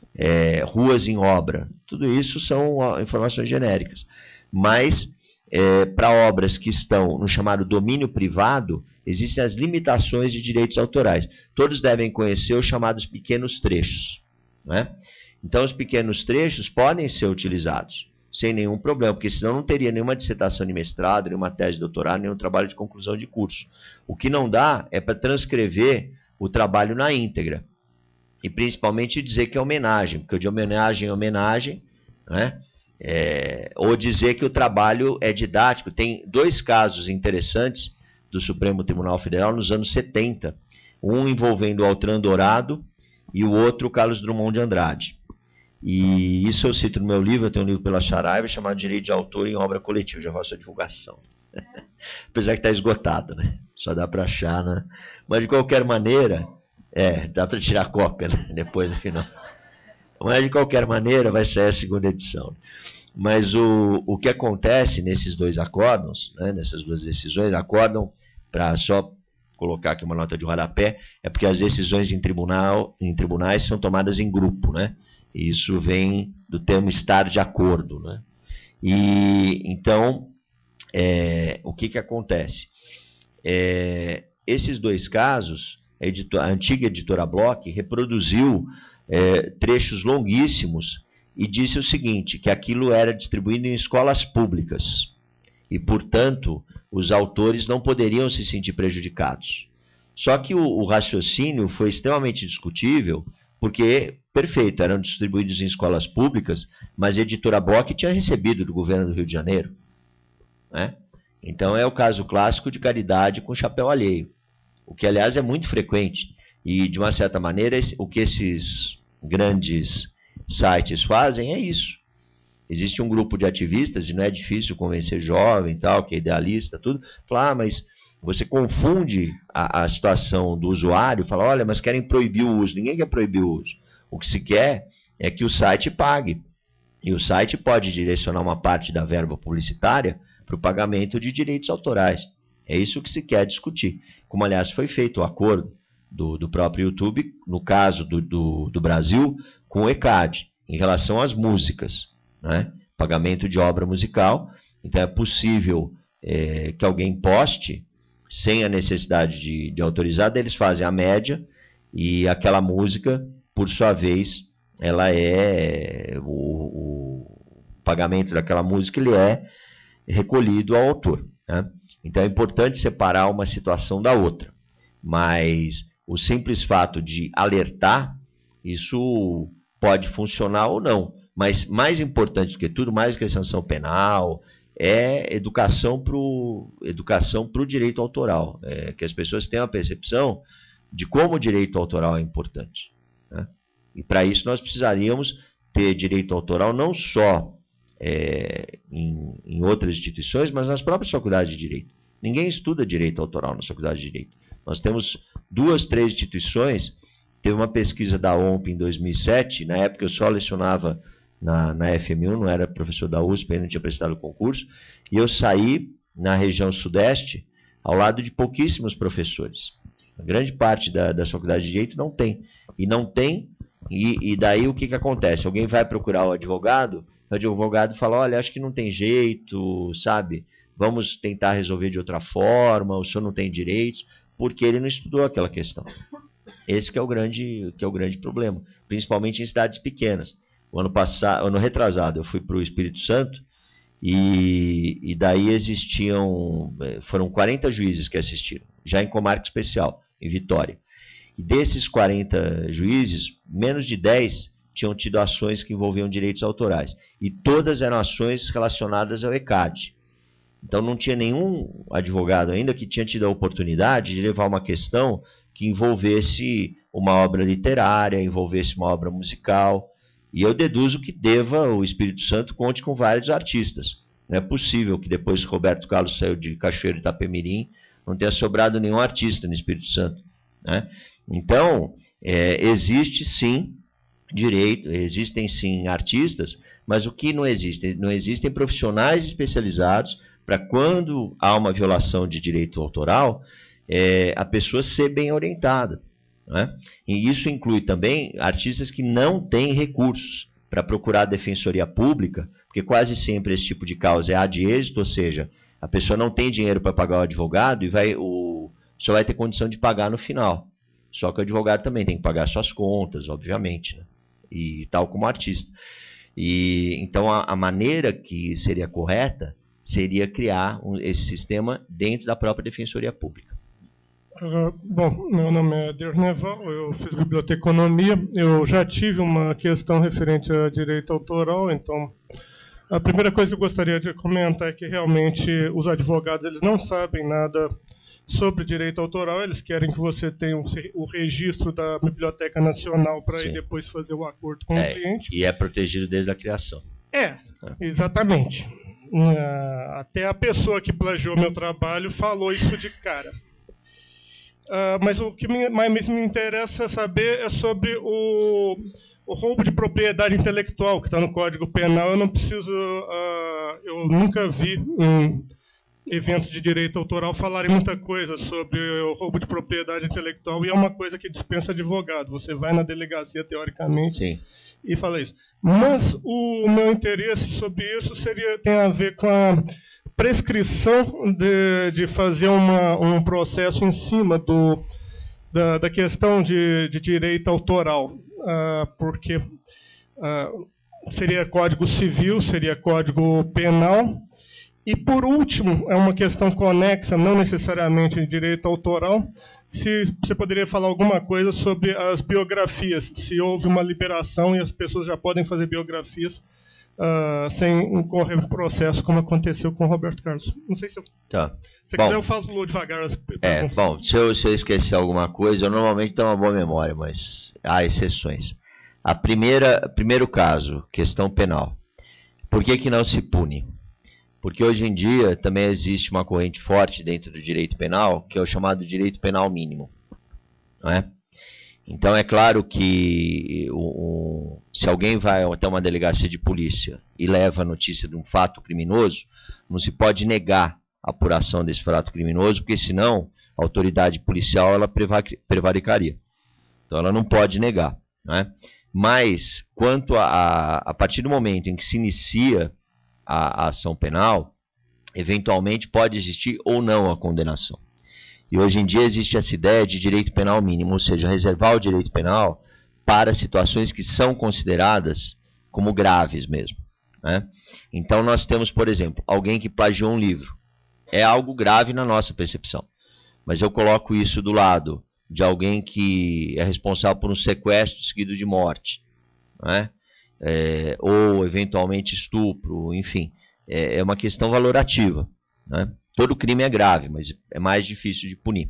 [SPEAKER 1] ruas em obra, tudo isso são informações genéricas. Mas para obras que estão no chamado domínio privado, existem as limitações de direitos autorais. Todos devem conhecer os chamados pequenos trechos, né? Então, os pequenos trechos podem ser utilizados sem nenhum problema, porque senão não teria nenhuma dissertação de mestrado, nenhuma tese de doutorado, nenhum trabalho de conclusão de curso. O que não dá é para transcrever o trabalho na íntegra, e principalmente dizer que é homenagem, porque de homenagem é homenagem, né? Ou dizer que o trabalho é didático. Tem 2 casos interessantes do Supremo Tribunal Federal nos anos 70, um envolvendo o Altran Dourado e o outro o Carlos Drummond de Andrade. E isso eu cito no meu livro, eu tenho um livro pela Saraiva chamado Direito de Autor em Obra Coletiva, já faço a divulgação. Apesar que está esgotado, né? Só dá para achar, né? Mas de qualquer maneira, dá para tirar cópia, né? Depois no final. Mas de qualquer maneira vai sair a segunda edição. Mas o que acontece nesses 2 acórdãos, né, nessas 2 decisões, acórdão, para só colocar aqui uma nota de rodapé, é porque as decisões em tribunais são tomadas em grupo, né? Isso vem do termo estar de acordo, né? E então, o que acontece? Esses dois casos, a antiga editora Bloch reproduziu trechos longuíssimos e disse o seguinte, que aquilo era distribuído em escolas públicas e, portanto, os autores não poderiam se sentir prejudicados. Só que o raciocínio foi extremamente discutível, porque, perfeito, eram distribuídos em escolas públicas, mas a editora Bloch tinha recebido do governo do Rio de Janeiro, né? Então é o caso clássico de caridade com chapéu alheio, o que, aliás, é muito frequente. E, de uma certa maneira, o que esses grandes sites fazem é isso. Existe um grupo de ativistas, e não é difícil convencer jovem, tal, que é idealista, tudo, falar, mas você confunde a situação do usuário, fala, olha, mas querem proibir o uso. Ninguém quer proibir o uso. O que se quer é que o site pague. E o site pode direcionar uma parte da verba publicitária para o pagamento de direitos autorais. É isso que se quer discutir. Como, aliás, foi feito o acordo do próprio YouTube, no caso do Brasil, com o ECAD, em relação às músicas, né? Pagamento de obra musical. Então é possível que alguém poste sem a necessidade de autorizar, eles fazem a média e aquela música, por sua vez, ela o pagamento daquela música ele é recolhido ao autor, né? Então é importante separar uma situação da outra, mas o simples fato de alertar, isso pode funcionar ou não, mas mais importante do que tudo, mais do que a sanção penal, é educação para o direito autoral, que as pessoas tenham a percepção de como o direito autoral é importante, né? E para isso nós precisaríamos ter direito autoral não só em outras instituições, mas nas próprias faculdades de direito. Ninguém estuda direito autoral na faculdade de direito. Nós temos 2, 3 instituições. Teve uma pesquisa da OMP em 2007, na época eu só lecionava na FMU, não era professor da USP, ainda não tinha prestado o concurso, e eu saí na região sudeste ao lado de pouquíssimos professores. A grande parte das faculdades de direito não tem. E não tem, e daí o que acontece? Alguém vai procurar o advogado fala, olha, acho que não tem jeito, sabe? Vamos tentar resolver de outra forma, o senhor não tem direitos, porque ele não estudou aquela questão. Esse que é o grande problema, principalmente em cidades pequenas. Ano retrasado, eu fui para o Espírito Santo e daí foram 40 juízes que assistiram, já em comarca especial, em Vitória. E desses 40 juízes, menos de 10 tinham tido ações que envolviam direitos autorais. E todas eram ações relacionadas ao ECAD. Então não tinha nenhum advogado ainda que tinha tido a oportunidade de levar uma questão que envolvesse uma obra literária, envolvesse uma obra musical. E eu deduzo que o Espírito Santo conte com vários artistas. Não é possível que depois que Roberto Carlos saiu de Cachoeiro de Itapemirim, não tenha sobrado nenhum artista no Espírito Santo, né? Então, existe sim direito, existem sim artistas, mas o que não existe? Não existem profissionais especializados para quando há uma violação de direito autoral, a pessoa ser bem orientada, né? E isso inclui também artistas que não têm recursos para procurar a defensoria pública, porque quase sempre esse tipo de causa é ad êxito, ou seja, a pessoa não tem dinheiro para pagar o advogado e só vai ter condição de pagar no final. Só que o advogado também tem que pagar suas contas, obviamente, né? E tal como o artista. Então a maneira que seria correta seria criar esse sistema dentro da própria defensoria pública.
[SPEAKER 4] Bom, meu nome é Derneval, eu fiz biblioteconomia, eu já tive uma questão referente a direito autoral, então a primeira coisa que eu gostaria de comentar é que realmente os advogados eles não sabem nada sobre direito autoral, eles querem que você tenha o registro da Biblioteca Nacional para aí depois fazer o acordo com o cliente.
[SPEAKER 1] E é protegido desde a criação.
[SPEAKER 4] Exatamente. Até a pessoa que plagiou meu trabalho falou isso de cara. Mas o que mais me interessa saber é sobre o roubo de propriedade intelectual que está no Código Penal. Eu não preciso, eu nunca vi eventos de direito autoral falarem muita coisa sobre o roubo de propriedade intelectual, e é uma coisa que dispensa advogado. Você vai na delegacia, teoricamente,
[SPEAKER 1] Sim.
[SPEAKER 4] e fala isso. Mas o meu interesse sobre isso tem a ver com a prescrição de fazer um processo em cima da questão de direito autoral, porque seria Código Civil, seria Código Penal. E, por último, é uma questão conexa, não necessariamente de direito autoral, se você poderia falar alguma coisa sobre as biografias, se houve uma liberação e as pessoas já podem fazer biografias sem incorrer em processo, como aconteceu com o Roberto Carlos. Não sei se eu...
[SPEAKER 1] Tá.
[SPEAKER 4] Se quiser, eu faço devagar as perguntas.
[SPEAKER 1] Bom, se eu esquecer alguma coisa, eu normalmente tenho uma boa memória, mas há exceções. Primeiro caso, questão penal. Por que não se pune? Porque hoje em dia também existe uma corrente forte dentro do direito penal, que é o chamado direito penal mínimo. Não é? Então é claro que se alguém vai até uma delegacia de polícia e leva a notícia de um fato criminoso, não se pode negar a apuração desse fato criminoso, porque senão a autoridade policial ela prevaricaria. Então ela não pode negar. Não é? Mas, quanto a partir do momento em que se inicia a ação penal, eventualmente pode existir ou não a condenação. E hoje em dia existe essa ideia de direito penal mínimo, ou seja, reservar o direito penal para situações que são consideradas como graves mesmo. Né? Então nós temos, por exemplo, alguém que plagiou um livro. É algo grave na nossa percepção. Mas eu coloco isso do lado de alguém que é responsável por um sequestro seguido de morte, né? Ou eventualmente estupro, enfim, é uma questão valorativa, né? Todo crime é grave, mas é mais difícil de punir.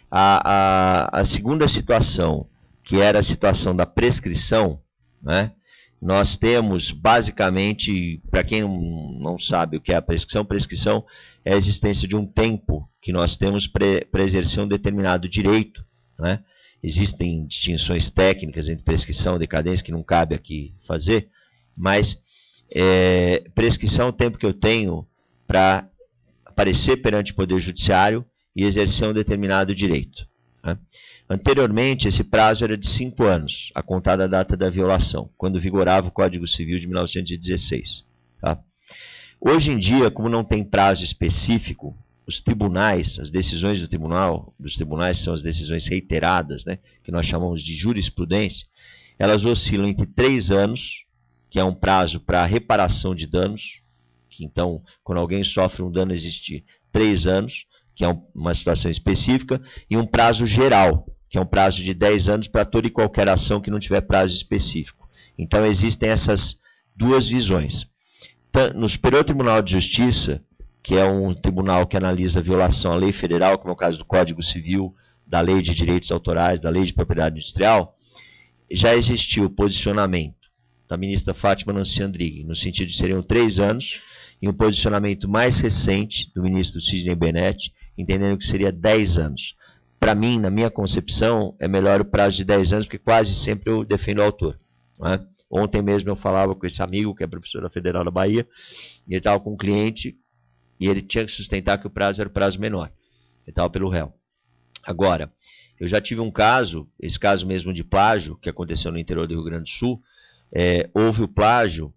[SPEAKER 1] A segunda situação, que era a situação da prescrição, né? Nós temos basicamente, para quem não sabe o que é a prescrição é a existência de um tempo que nós temos para exercer um determinado direito, né? Existem distinções técnicas entre prescrição e decadência que não cabe aqui fazer, mas prescrição é o tempo que eu tenho para aparecer perante o Poder Judiciário e exercer um determinado direito. Né? Anteriormente, esse prazo era de 5 anos, a contar da data da violação, quando vigorava o Código Civil de 1916. Tá? Hoje em dia, como não tem prazo específico, os tribunais, as decisões dos tribunais são as decisões reiteradas, né, que nós chamamos de jurisprudência, elas oscilam entre 3 anos, que é um prazo para reparação de danos, que então, quando alguém sofre um dano, existe 3 anos, que é uma situação específica, e um prazo geral, que é um prazo de 10 anos para toda e qualquer ação que não tiver prazo específico. Então, existem essas duas visões. No Superior Tribunal de Justiça, que é um tribunal que analisa a violação à lei federal, como é o caso do Código Civil, da Lei de Direitos Autorais, da Lei de Propriedade Industrial, já existiu o posicionamento da ministra Fátima Nancy Andrighi, no sentido de seriam 3 anos, e um posicionamento mais recente do ministro Sidney Bennett, entendendo que seria 10 anos. Para mim, na minha concepção, é melhor o prazo de 10 anos, porque quase sempre eu defendo o autor. Não é? Ontem mesmo eu falava com esse amigo, que é professor da Federal da Bahia, e ele estava com um cliente, e ele tinha que sustentar que o prazo era o prazo menor. Ele estava pelo réu. Agora, eu já tive um caso, esse caso mesmo de plágio, que aconteceu no interior do Rio Grande do Sul, houve o plágio,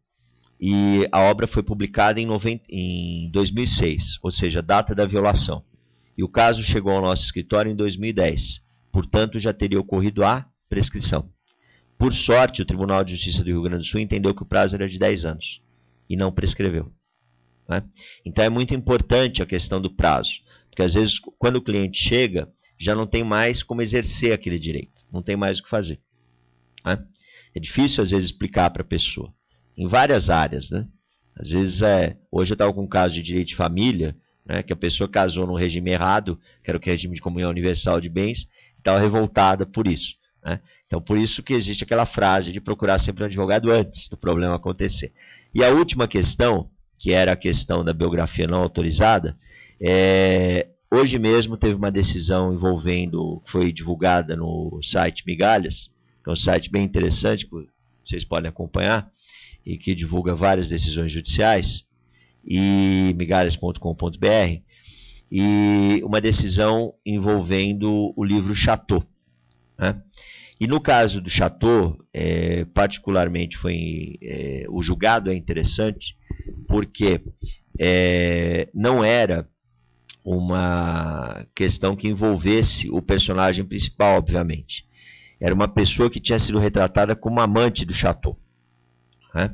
[SPEAKER 1] e a obra foi publicada em 2006, ou seja, a data da violação. E o caso chegou ao nosso escritório em 2010, portanto já teria ocorrido a prescrição. Por sorte, o Tribunal de Justiça do Rio Grande do Sul entendeu que o prazo era de 10 anos e não prescreveu. Né? Então é muito importante a questão do prazo, porque às vezes quando o cliente chega, já não tem mais como exercer aquele direito, não tem mais o que fazer. Né? É difícil às vezes explicar para a pessoa, em várias áreas. Né? Às vezes, hoje eu estava com um caso de direito de família, né, que a pessoa casou no regime errado, que era o regime de comunhão universal de bens, e estava revoltada por isso. Né? Então, por isso que existe aquela frase de procurar sempre um advogado antes do problema acontecer. E a última questão, que era a questão da biografia não autorizada, hoje mesmo teve uma decisão envolvendo, foi divulgada no site Migalhas, que é um site bem interessante, que vocês podem acompanhar, e que divulga várias decisões judiciais, e migalhas.com.br, e uma decisão envolvendo o livro Chateau, né? E no caso do Chateau, particularmente o julgado é interessante porque não era uma questão que envolvesse o personagem principal, obviamente. Era uma pessoa que tinha sido retratada como amante do Chateau, né?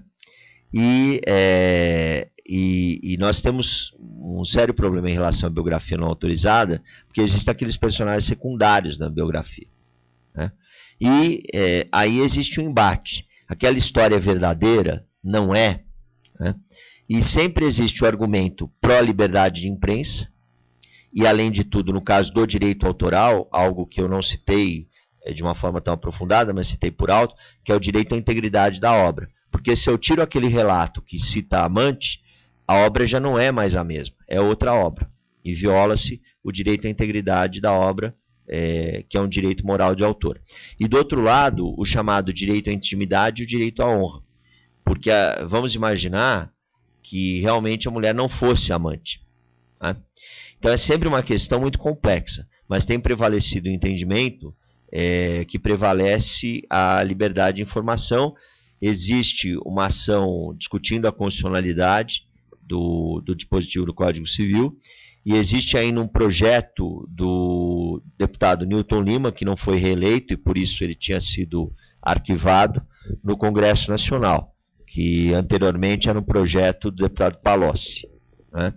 [SPEAKER 1] E nós temos um sério problema em relação à biografia não autorizada, porque existem aqueles personagens secundários na biografia, né? E aí existe um embate. Aquela história é verdadeira? Não é, né? E sempre existe o argumento pró-liberdade de imprensa, e além de tudo, no caso do direito autoral, algo que eu não citei de uma forma tão aprofundada, mas citei por alto, que é o direito à integridade da obra. Porque se eu tiro aquele relato que cita a amante, a obra já não é mais a mesma, é outra obra. E viola-se o direito à integridade da obra, que é um direito moral de autor. E do outro lado, o chamado direito à intimidade e o direito à honra. Porque vamos imaginar que realmente a mulher não fosse amante, né? Então é sempre uma questão muito complexa, mas tem prevalecido o entendimento que prevalece a liberdade de informação. Existe uma ação discutindo a constitucionalidade do dispositivo do Código Civil, e existe ainda um projeto do deputado Newton Lima, que não foi reeleito e por isso ele tinha sido arquivado no Congresso Nacional, que anteriormente era um projeto do deputado Palocci, né?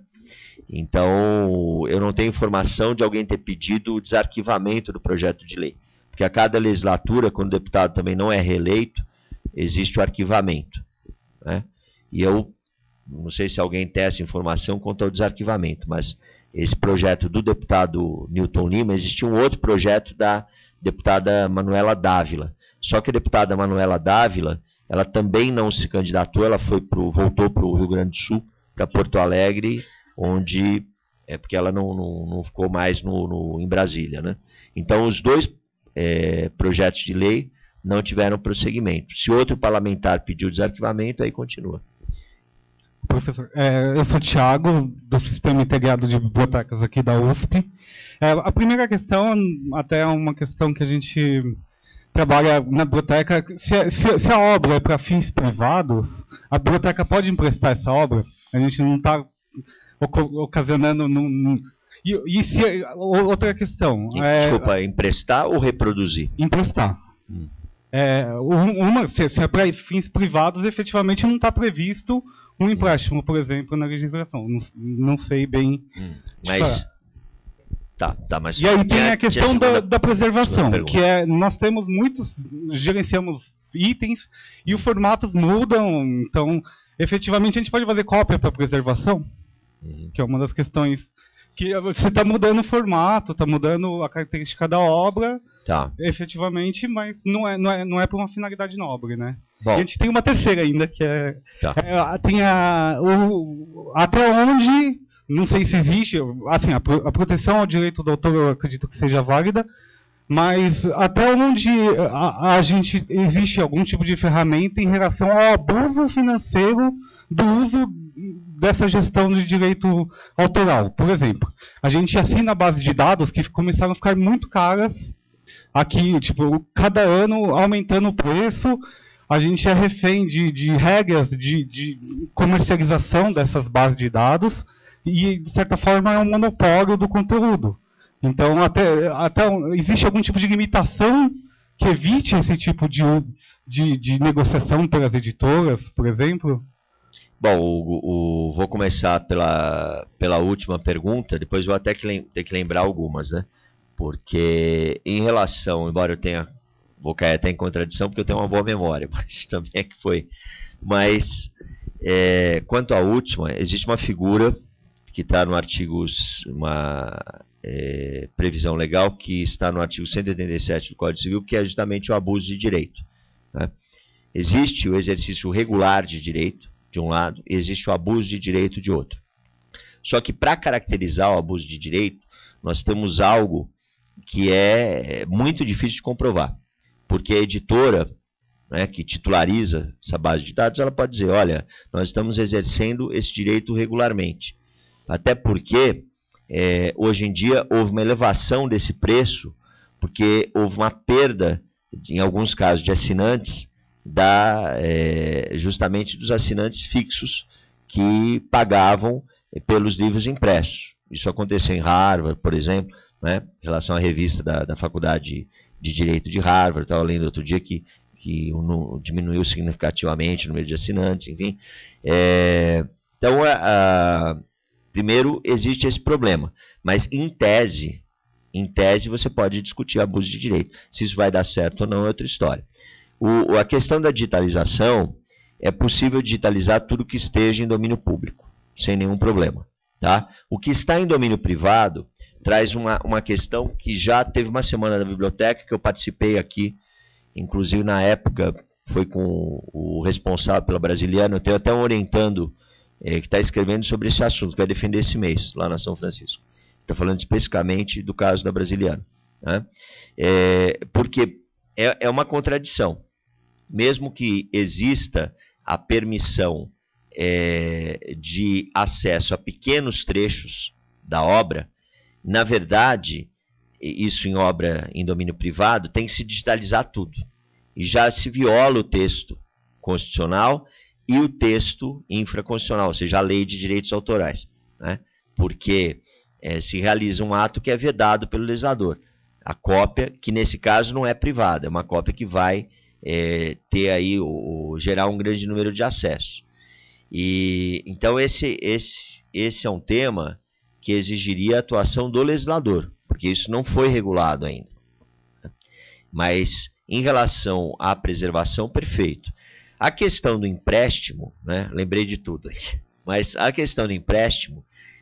[SPEAKER 1] Então, eu não tenho informação de alguém ter pedido o desarquivamento do projeto de lei, porque a cada legislatura, quando o deputado também não é reeleito, existe o arquivamento, né? E eu não sei se alguém tem essa informação quanto ao desarquivamento, mas esse projeto do deputado Newton Lima, existia um outro projeto da deputada Manuela Dávila. Só que a deputada Manuela Dávila, ela também não se candidatou, ela voltou para o Rio Grande do Sul, para Porto Alegre, onde porque ela não ficou mais em Brasília, né? Então, os dois projetos de lei não tiveram prosseguimento. Se outro parlamentar pediu desarquivamento, aí continua.
[SPEAKER 5] Professor, eu sou o Thiago, do Sistema Integrado de Bibliotecas aqui da USP. A primeira questão, até é uma questão que a gente trabalha na biblioteca, se a obra é para fins privados, a biblioteca pode emprestar essa obra? A gente não está ocasionando... outra questão...
[SPEAKER 1] Desculpa, emprestar ou reproduzir?
[SPEAKER 5] Emprestar. Se é para fins privados, efetivamente não está previsto um empréstimo, por exemplo, na legislação. Não sei bem.
[SPEAKER 1] Mas. Mas
[SPEAKER 5] e aí tem a questão da preservação, que nós temos gerenciamos itens e os formatos mudam, então efetivamente a gente pode fazer cópia para preservação, que é uma das questões que você está mudando o formato, está mudando a característica da obra, efetivamente, mas não é para uma finalidade nobre, né? Bom, e a gente tem uma terceira ainda, que tem até onde, não sei se existe, assim, a proteção ao direito do autor eu acredito que seja válida, mas até onde a gente existe algum tipo de ferramenta em relação ao abuso financeiro do uso dessa gestão de direito autoral. Por exemplo, a gente assina a base de dados que começaram a ficar muito caras aqui, tipo, cada ano aumentando o preço. A gente é refém de regras de comercialização dessas bases de dados e, de certa forma, é um monopólio do conteúdo. Então, até existe algum tipo de limitação que evite esse tipo de negociação pelas editoras, por exemplo?
[SPEAKER 1] Bom, vou começar pela última pergunta, depois vou até ter que lembrar algumas, né? Porque, em relação, embora eu vou cair até em contradição, porque eu tenho uma boa memória, mas também é que foi. Mas, quanto à última, existe uma figura que está no artigo, uma previsão legal, que está no artigo 187 do Código Civil, que é justamente o abuso de direito, né? Existe o exercício regular de direito, de um lado, e existe o abuso de direito de outro. Só que, para caracterizar o abuso de direito, nós temos algo que é muito difícil de comprovar. Porque a editora, né, que titulariza essa base de dados, ela pode dizer, olha, nós estamos exercendo esse direito regularmente. Até porque hoje em dia houve uma elevação desse preço, porque houve uma perda, em alguns casos, de assinantes, justamente dos assinantes fixos que pagavam pelos livros impressos. Isso aconteceu em Harvard, por exemplo, né, em relação à revista da Faculdade de Direito de Harvard. Estava lendo outro dia que diminuiu significativamente o número de assinantes, enfim. Então, primeiro, existe esse problema, mas em tese você pode discutir abuso de direito. Se isso vai dar certo ou não é outra história. A questão da digitalização, é possível digitalizar tudo que esteja em domínio público, sem nenhum problema. Tá? O que está em domínio privado traz uma questão que já teve uma semana da biblioteca, que eu participei aqui, inclusive na época foi com o responsável pela Brasiliana. Eu tenho até um orientando que está escrevendo sobre esse assunto, que vai defender esse mês, lá na São Francisco. Está falando especificamente do caso da Brasiliana. Né? Porque é uma contradição. Mesmo que exista a permissão de acesso a pequenos trechos da obra, na verdade, isso em obra em domínio privado, tem que se digitalizar tudo. E já se viola o texto constitucional e o texto infraconstitucional, ou seja, a lei de direitos autorais. Né? Porque se realiza um ato que é vedado pelo legislador. A cópia, que nesse caso não é privada, é uma cópia que vai ter aí, gerar um grande número de acessos. Então esse é um tema que exigiria a atuação do legislador, porque isso não foi regulado ainda. Mas em relação à preservação, perfeito. A questão do empréstimo, né, lembrei de tudo aí, mas a questão do empréstimo,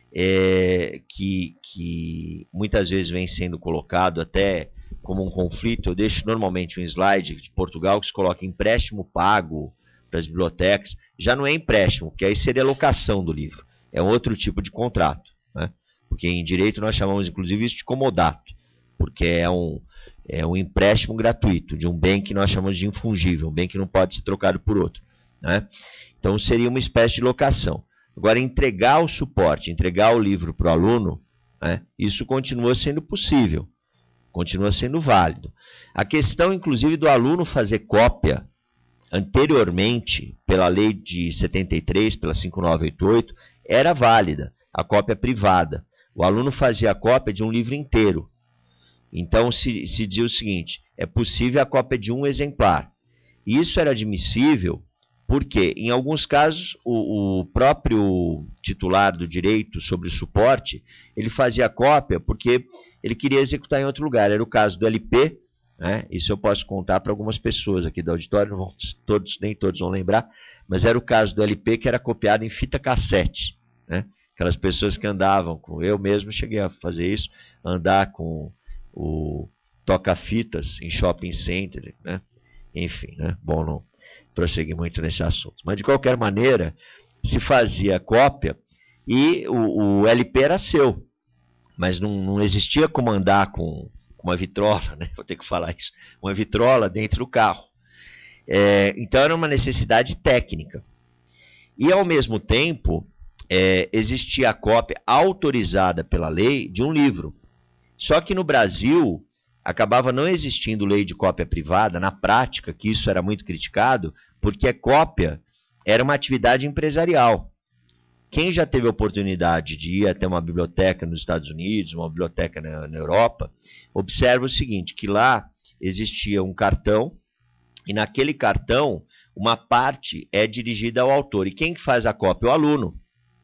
[SPEAKER 1] que muitas vezes vem sendo colocado até como um conflito, eu deixo normalmente um slide de Portugal que se coloca empréstimo pago para as bibliotecas. Já não é empréstimo, porque aí seria locação do livro, é um outro tipo de contrato, né? Porque em direito nós chamamos inclusive isso de comodato, porque é um empréstimo gratuito de um bem que nós chamamos de infungível, um bem que não pode ser trocado por outro, né? Então seria uma espécie de locação. Agora, entregar o suporte, entregar o livro para o aluno, né, isso continua sendo possível, continua sendo válido. A questão, inclusive, do aluno fazer cópia, anteriormente, pela lei de 73, pela 5988, era válida, a cópia privada. O aluno fazia a cópia de um livro inteiro. Então, se dizia o seguinte, é possível a cópia de um exemplar. E isso era admissível porque, em alguns casos, o próprio titular do direito sobre o suporte, ele fazia a cópia porque ele queria executar em outro lugar. Era o caso do LP, né? Isso eu posso contar para algumas pessoas aqui do auditório, nem todos vão lembrar, mas era o caso do LP que era copiado em fita cassete, né? Aquelas pessoas que andavam com... Eu mesmo cheguei a fazer isso, andar com o toca-fitas em shopping center, né? Enfim, né? Bom, não prosseguir muito nesse assunto. Mas, de qualquer maneira, se fazia cópia e o LP era seu. Mas não existia como andar com uma vitrola, né? Vou ter que falar isso. Uma vitrola dentro do carro. Então, era uma necessidade técnica. E, ao mesmo tempo, existia a cópia autorizada pela lei de um livro. Só que no Brasil acabava não existindo lei de cópia privada, na prática, que isso era muito criticado, porque a cópia era uma atividade empresarial. Quem já teve a oportunidade de ir até uma biblioteca nos Estados Unidos, uma biblioteca na Europa, observa o seguinte, que lá existia um cartão, e naquele cartão, uma parte é dirigida ao autor. E quem que faz a cópia? O aluno.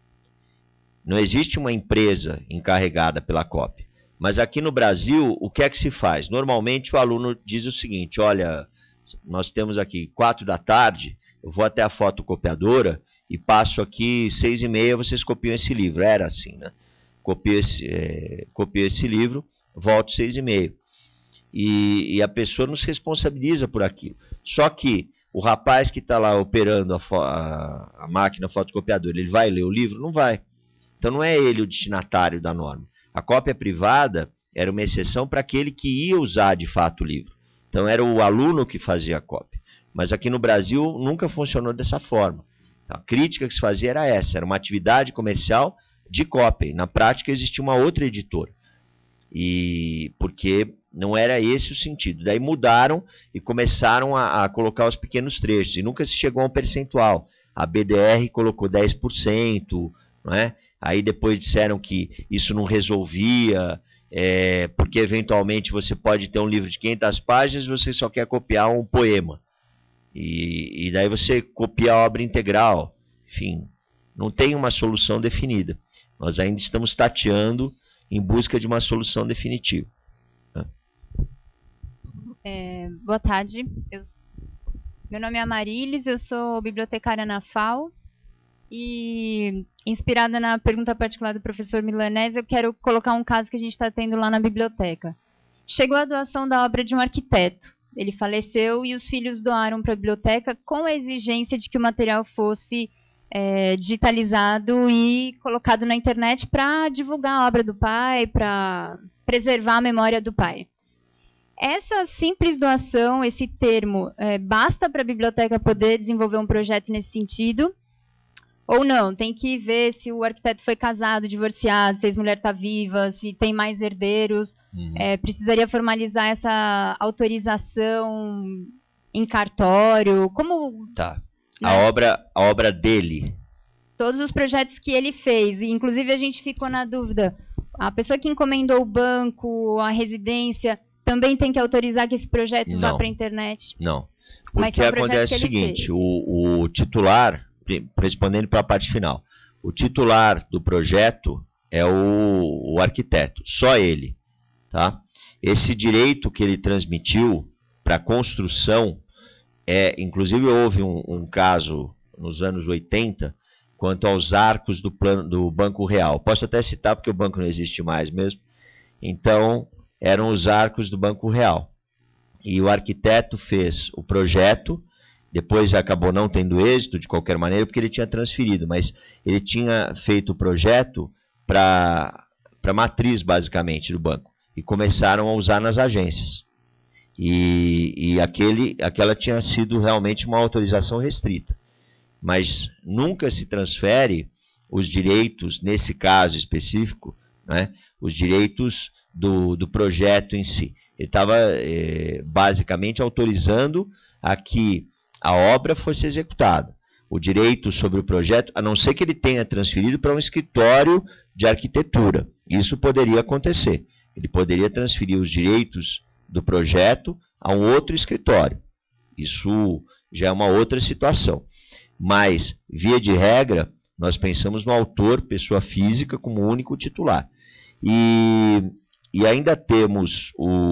[SPEAKER 1] Não existe uma empresa encarregada pela cópia. Mas aqui no Brasil, o que é que se faz? Normalmente o aluno diz o seguinte, olha, nós temos aqui 4 da tarde, eu vou até a fotocopiadora e passo aqui 6h30, vocês copiam esse livro. Era assim, né? Copio esse livro, volto 6h30. E a pessoa não se responsabiliza por aquilo. Só que o rapaz que está lá operando a máquina fotocopiadora, ele vai ler o livro? Não vai. Então não é ele o destinatário da norma. A cópia privada era uma exceção para aquele que ia usar de fato o livro. Então era o aluno que fazia a cópia. Mas aqui no Brasil nunca funcionou dessa forma. A crítica que se fazia era essa, era uma atividade comercial de cópia. Na prática existia uma outra editora. E porque não era esse o sentido. Daí mudaram e começaram a colocar os pequenos trechos. E nunca se chegou a um percentual. A BDR colocou 10%, não é? Aí depois disseram que isso não resolvia, porque eventualmente você pode ter um livro de 500 páginas e você só quer copiar um poema. E daí você copia a obra integral. Enfim, não tem uma solução definida. Nós ainda estamos tateando em busca de uma solução definitiva.
[SPEAKER 6] Boa tarde. Meu nome é Amarilis, eu sou bibliotecária na FAO. E, inspirada na pergunta particular do professor Milanese, eu quero colocar um caso que a gente está tendo lá na biblioteca. Chegou a doação da obra de um arquiteto. Ele faleceu e os filhos doaram para a biblioteca com a exigência de que o material fosse digitalizado e colocado na internet para divulgar a obra do pai, para preservar a memória do pai. Essa simples doação, esse termo, basta para a biblioteca poder desenvolver um projeto nesse sentido? Ou não? Tem que ver se o arquiteto foi casado, divorciado, se a ex-mulher está viva, se tem mais herdeiros. Precisaria formalizar essa autorização em cartório? Como...
[SPEAKER 1] Tá.
[SPEAKER 6] Né?
[SPEAKER 1] A obra dele.
[SPEAKER 6] Todos os projetos que ele fez. Inclusive, a gente ficou na dúvida. A pessoa que encomendou o banco, a residência, também tem que autorizar que esse projeto vá para a internet?
[SPEAKER 1] Não. Porque acontece o seguinte, o titular... Respondendo para a parte final, o titular do projeto é o arquiteto, só ele, tá? Esse direito que ele transmitiu para a construção, inclusive houve um caso nos anos 80, quanto aos arcos do Banco Real. Posso até citar porque o banco não existe mais mesmo. Então, eram os arcos do Banco Real. E o arquiteto fez o projeto. Depois acabou não tendo êxito, de qualquer maneira, porque ele tinha transferido, mas ele tinha feito o projeto para a matriz, basicamente, do banco. E começaram a usar nas agências. E aquela tinha sido realmente uma autorização restrita. Mas nunca se transfere os direitos, nesse caso específico, né, os direitos do projeto em si. Ele estava basicamente autorizando a que a obra fosse executada. O direito sobre o projeto, a não ser que ele tenha transferido para um escritório de arquitetura. Isso poderia acontecer. Ele poderia transferir os direitos do projeto a um outro escritório. Isso já é uma outra situação. Mas, via de regra, nós pensamos no autor, pessoa física, como único titular. E ainda temos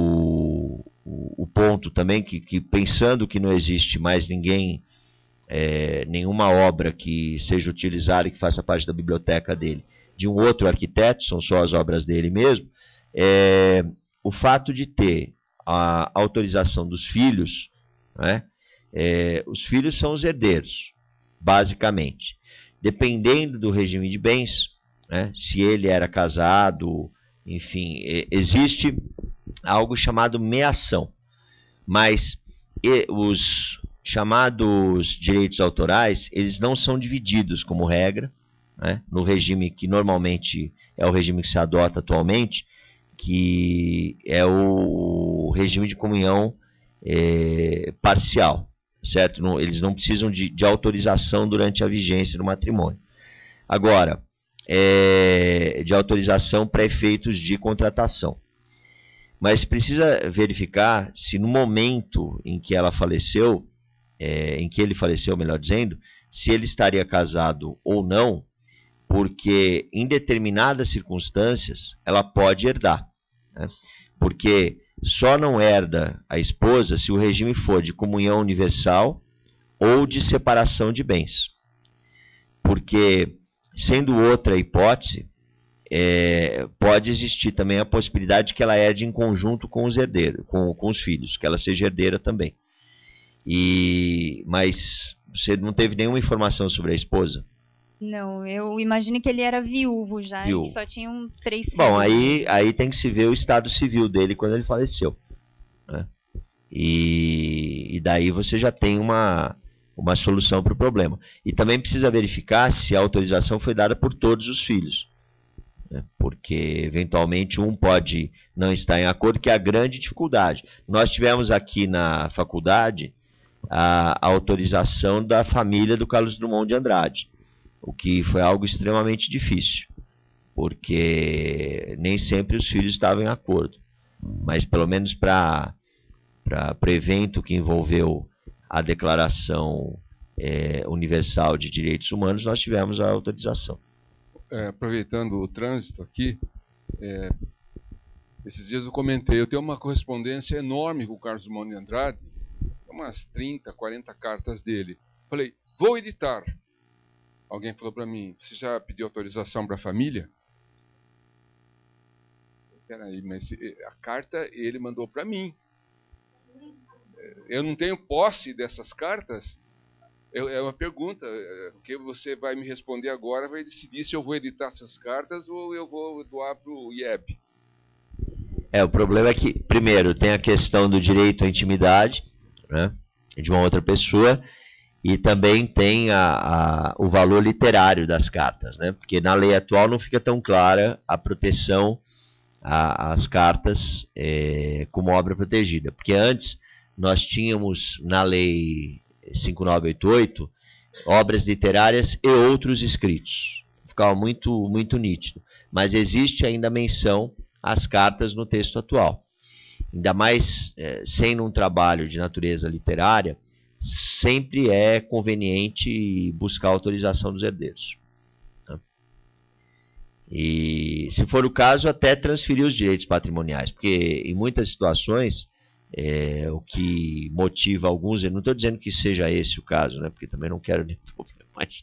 [SPEAKER 1] o ponto também que pensando que não existe mais nenhuma obra que seja utilizada e que faça parte da biblioteca dele, de um outro arquiteto, são só as obras dele mesmo, o fato de ter a autorização dos filhos, né, os filhos são os herdeiros, basicamente. Dependendo do regime de bens, né, se ele era casado, enfim, existe algo chamado meação, mas os chamados direitos autorais, eles não são divididos como regra, né, no regime que normalmente é o regime que se adota atualmente, que é o regime de comunhão parcial, certo? Eles não precisam de autorização durante a vigência do matrimônio. Agora, de autorização para efeitos de contratação. Mas precisa verificar se no momento em que ela faleceu, em que ele faleceu, melhor dizendo, se ele estaria casado ou não, porque em determinadas circunstâncias ela pode herdar, né? Porque só não herda a esposa se o regime for de comunhão universal ou de separação de bens. Porque, sendo outra a hipótese, pode existir também a possibilidade de que ela herde em conjunto com os herdeiros, com os filhos, que ela seja herdeira também. Mas você não teve nenhuma informação sobre a esposa?
[SPEAKER 6] Não, eu imagino que ele era viúvo já, e só tinham 3 filhos.
[SPEAKER 1] Bom, aí tem que se ver o estado civil dele quando ele faleceu, né? E daí você já tem uma solução para o problema. E também precisa verificar se a autorização foi dada por todos os filhos. né? Porque eventualmente um pode não estar em acordo, que é a grande dificuldade. Nós tivemos aqui na faculdade a autorização da família do Carlos Drummond de Andrade, o que foi algo extremamente difícil, porque nem sempre os filhos estavam em acordo. Mas pelo menos para o evento que envolveu a Declaração Universal de Direitos Humanos, nós tivemos a autorização.
[SPEAKER 2] Aproveitando o trânsito aqui, esses dias eu comentei, eu tenho uma correspondência enorme com o Carlos Drummond de Andrade, umas 30, 40 cartas dele. Falei, vou editar. Alguém falou para mim, você já pediu autorização para a família? Peraí, mas a carta ele mandou para mim. Eu não tenho posse dessas cartas? É uma pergunta, que você vai me responder agora, vai decidir se eu vou editar essas cartas ou eu vou doar para o IEB.
[SPEAKER 1] O problema é que, primeiro, tem a questão do direito à intimidade, né, de uma outra pessoa, e também tem o valor literário das cartas, né, porque na lei atual não fica tão clara a proteção às cartas como obra protegida, porque antes nós tínhamos na lei 5988 obras literárias e outros escritos, ficava muito, muito nítido, mas existe ainda menção às cartas no texto atual. Ainda mais sendo um trabalho de natureza literária, sempre é conveniente buscar a autorização dos herdeiros. Né? E, se for o caso, até transferir os direitos patrimoniais, porque em muitas situações, o que motiva alguns, eu não estou dizendo que seja esse o caso, né, porque também não quero nenhum problema, mas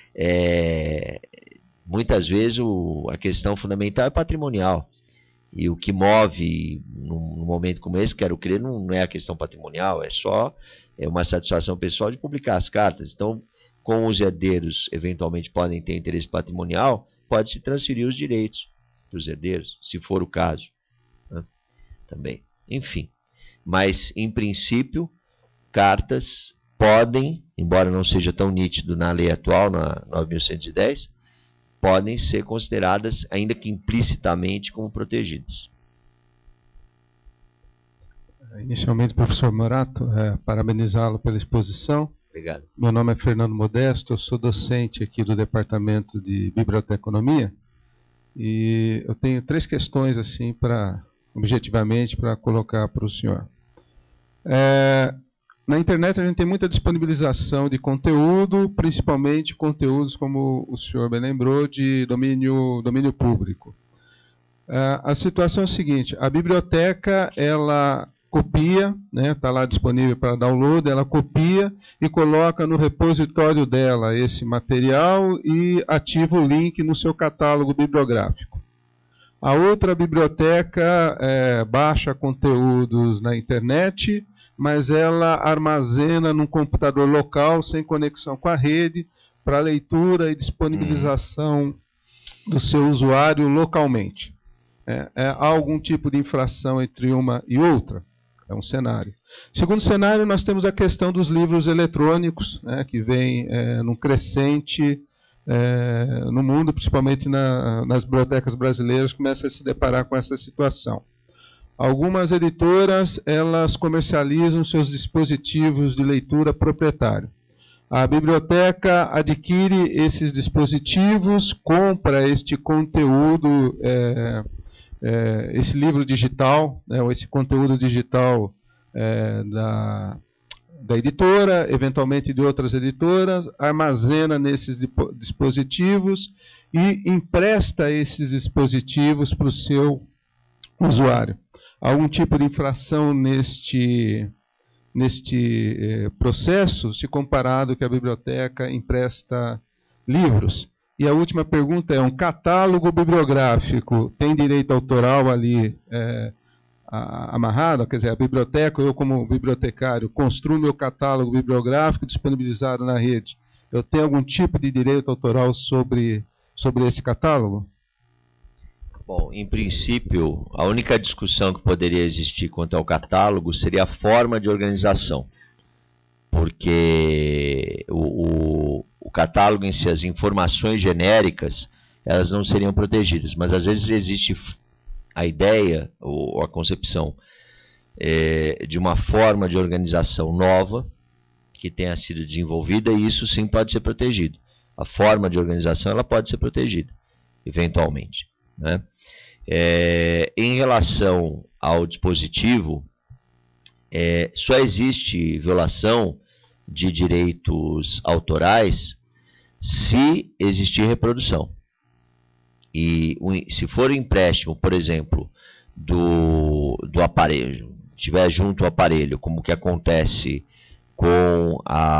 [SPEAKER 1] muitas vezes a questão fundamental é patrimonial. E o que move num momento como esse, quero crer, não é a questão patrimonial, é só uma satisfação pessoal de publicar as cartas. Então, como os herdeiros eventualmente podem ter interesse patrimonial, pode-se transferir os direitos para os herdeiros, se for o caso, né? Também. Enfim, mas em princípio, cartas podem, embora não seja tão nítido na lei atual, na 9.110, podem ser consideradas, ainda que implicitamente, como protegidas.
[SPEAKER 7] Inicialmente, professor Morato, parabenizá-lo pela exposição.
[SPEAKER 1] Obrigado.
[SPEAKER 7] Meu nome é Fernando Modesto, eu sou docente aqui do Departamento de Biblioteconomia e eu tenho 3 questões, assim, objetivamente, para colocar para o senhor. Na internet a gente tem muita disponibilização de conteúdo, principalmente conteúdos, como o senhor bem lembrou, de domínio público. A situação é a seguinte, a biblioteca, ela copia, né, está lá disponível para download, ela copia e coloca no repositório dela esse material e ativa o link no seu catálogo bibliográfico. A outra biblioteca baixa conteúdos na internet, mas ela armazena num computador local, sem conexão com a rede, para leitura e disponibilização do seu usuário localmente. Há algum tipo de infração entre uma e outra? É um cenário. Segundo cenário, nós temos a questão dos livros eletrônicos, né, que vem num crescente no mundo, principalmente nas bibliotecas brasileiras, começam a se deparar com essa situação. Algumas editoras, elas comercializam seus dispositivos de leitura proprietário. A biblioteca adquire esses dispositivos, compra este conteúdo, esse livro digital, ou esse conteúdo digital da editora, eventualmente de outras editoras, armazena nesses dispositivos e empresta esses dispositivos para o seu usuário. Algum tipo de infração neste processo, se comparado que a biblioteca empresta livros? E a última pergunta é, um catálogo bibliográfico tem direito autoral ali amarrado? Quer dizer, a biblioteca, eu como bibliotecário, construo meu catálogo bibliográfico disponibilizado na rede. Eu tenho algum tipo de direito autoral sobre esse catálogo?
[SPEAKER 1] Bom, em princípio, a única discussão que poderia existir quanto ao catálogo seria a forma de organização. Porque o catálogo em si, as informações genéricas, elas não seriam protegidas. Mas às vezes existe a ideia ou a concepção de uma forma de organização nova que tenha sido desenvolvida, e isso sim pode ser protegido. A forma de organização ela pode ser protegida, eventualmente, né? Em relação ao dispositivo, só existe violação de direitos autorais se existir reprodução. E se for empréstimo, por exemplo, do aparelho, estiver junto ao aparelho, como que acontece com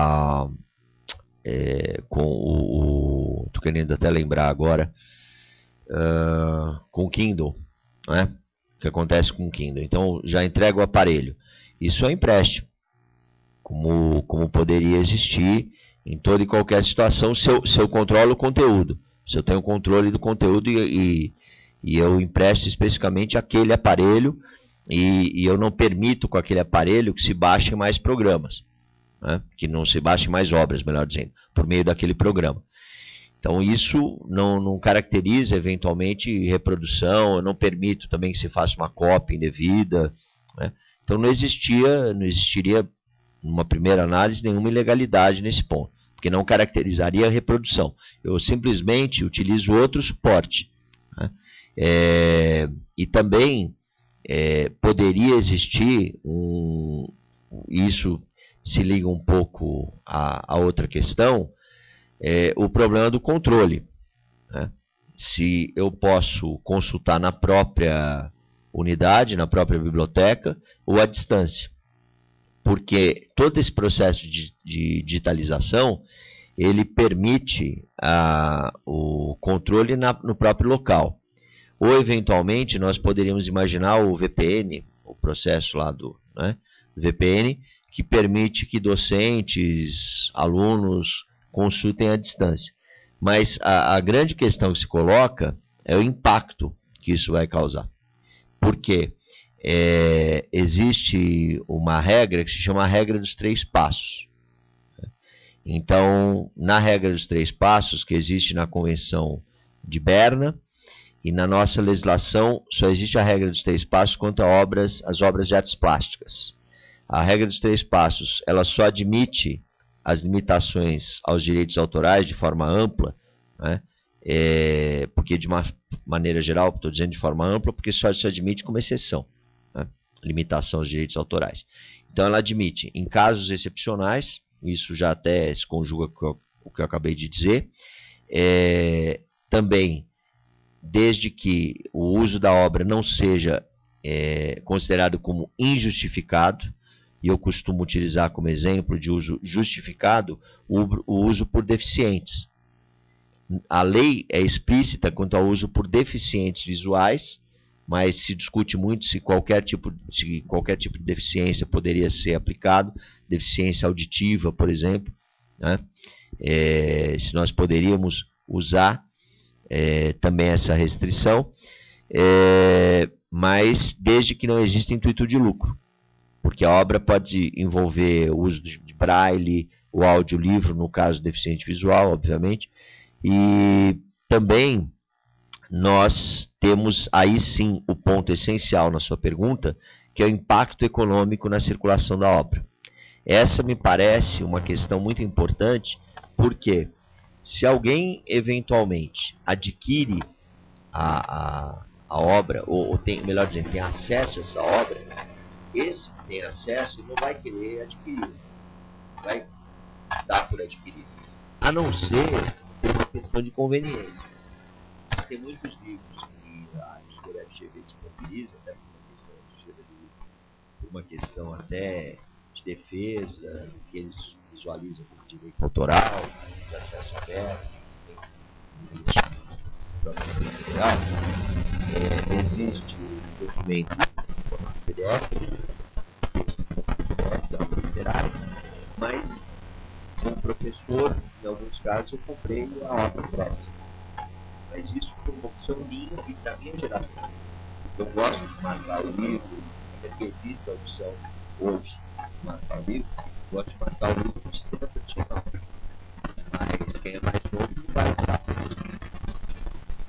[SPEAKER 1] estou querendo até lembrar agora, com o Kindle, né? O que acontece com o Kindle. Então, já entrega o aparelho. Isso é empréstimo, como poderia existir em toda e qualquer situação, se eu controlo o conteúdo. Se eu tenho controle do conteúdo e eu empresto especificamente aquele aparelho e eu não permito com aquele aparelho que se baixem mais programas, né? Que não se baixem mais obras, melhor dizendo, por meio daquele programa. Então isso não caracteriza eventualmente reprodução, eu não permito também que se faça uma cópia indevida, né? Então não existiria, numa primeira análise, nenhuma ilegalidade nesse ponto, porque não caracterizaria a reprodução. Eu simplesmente utilizo outro suporte, né? E também poderia existir isso se liga um pouco a outra questão, o problema do controle, né? Se eu posso consultar na própria unidade, na própria biblioteca, ou à distância. Porque todo esse processo de digitalização, ele permite o controle no próprio local. Ou, eventualmente, nós poderíamos imaginar o VPN, o processo lá do VPN, que permite que docentes, alunos, consultem à distância. Mas a grande questão que se coloca é o impacto que isso vai causar. Por quê? Existe uma regra que se chama a regra dos 3 passos. Então, na regra dos 3 passos, que existe na Convenção de Berna, e na nossa legislação só existe a regra dos 3 passos quanto a as obras de artes plásticas. A regra dos 3 passos, ela só admite as limitações aos direitos autorais de forma ampla, né? Porque de uma maneira geral, estou dizendo de forma ampla, porque só se admite como exceção, né? Limitação aos direitos autorais. Então ela admite, em casos excepcionais, isso já até se conjuga com o que eu acabei de dizer, também, desde que o uso da obra não seja considerado como injustificado, e eu costumo utilizar como exemplo de uso justificado o uso por deficientes. A lei é explícita quanto ao uso por deficientes visuais, mas se discute muito se qualquer tipo de deficiência poderia ser aplicado, deficiência auditiva, por exemplo, né? Se nós poderíamos usar também essa restrição, mas desde que não exista intuito de lucro, porque a obra pode envolver o uso de braille, o audiolivro, no caso deficiente visual, obviamente, e também nós temos aí sim o ponto essencial na sua pergunta, que é o impacto econômico na circulação da obra. Essa me parece uma questão muito importante, porque se alguém eventualmente adquire a obra, ou tem, melhor dizendo, tem acesso a essa obra, esse que tem acesso não vai querer adquirir, vai dar por adquirir, a não ser por uma questão de conveniência. Existem muitos livros que a editora FGV disponibiliza, até por uma questão até de defesa, que eles visualizam como direito autoral, de acesso aberto, existe um documento em formato PDF, literário, mas como professor, em alguns casos, eu comprei a obra impressa. Mas isso foi uma opção minha e da minha geração. Eu gosto de marcar o livro, ainda que exista a opção hoje de marcar o livro, eu gosto de marcar o livro de sistema tradicional. Mas quem é mais novo não vai marcar por isso.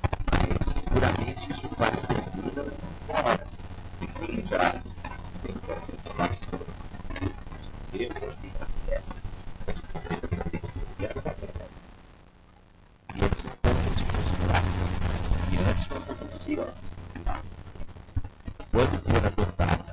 [SPEAKER 1] valiosa. Quando for adotada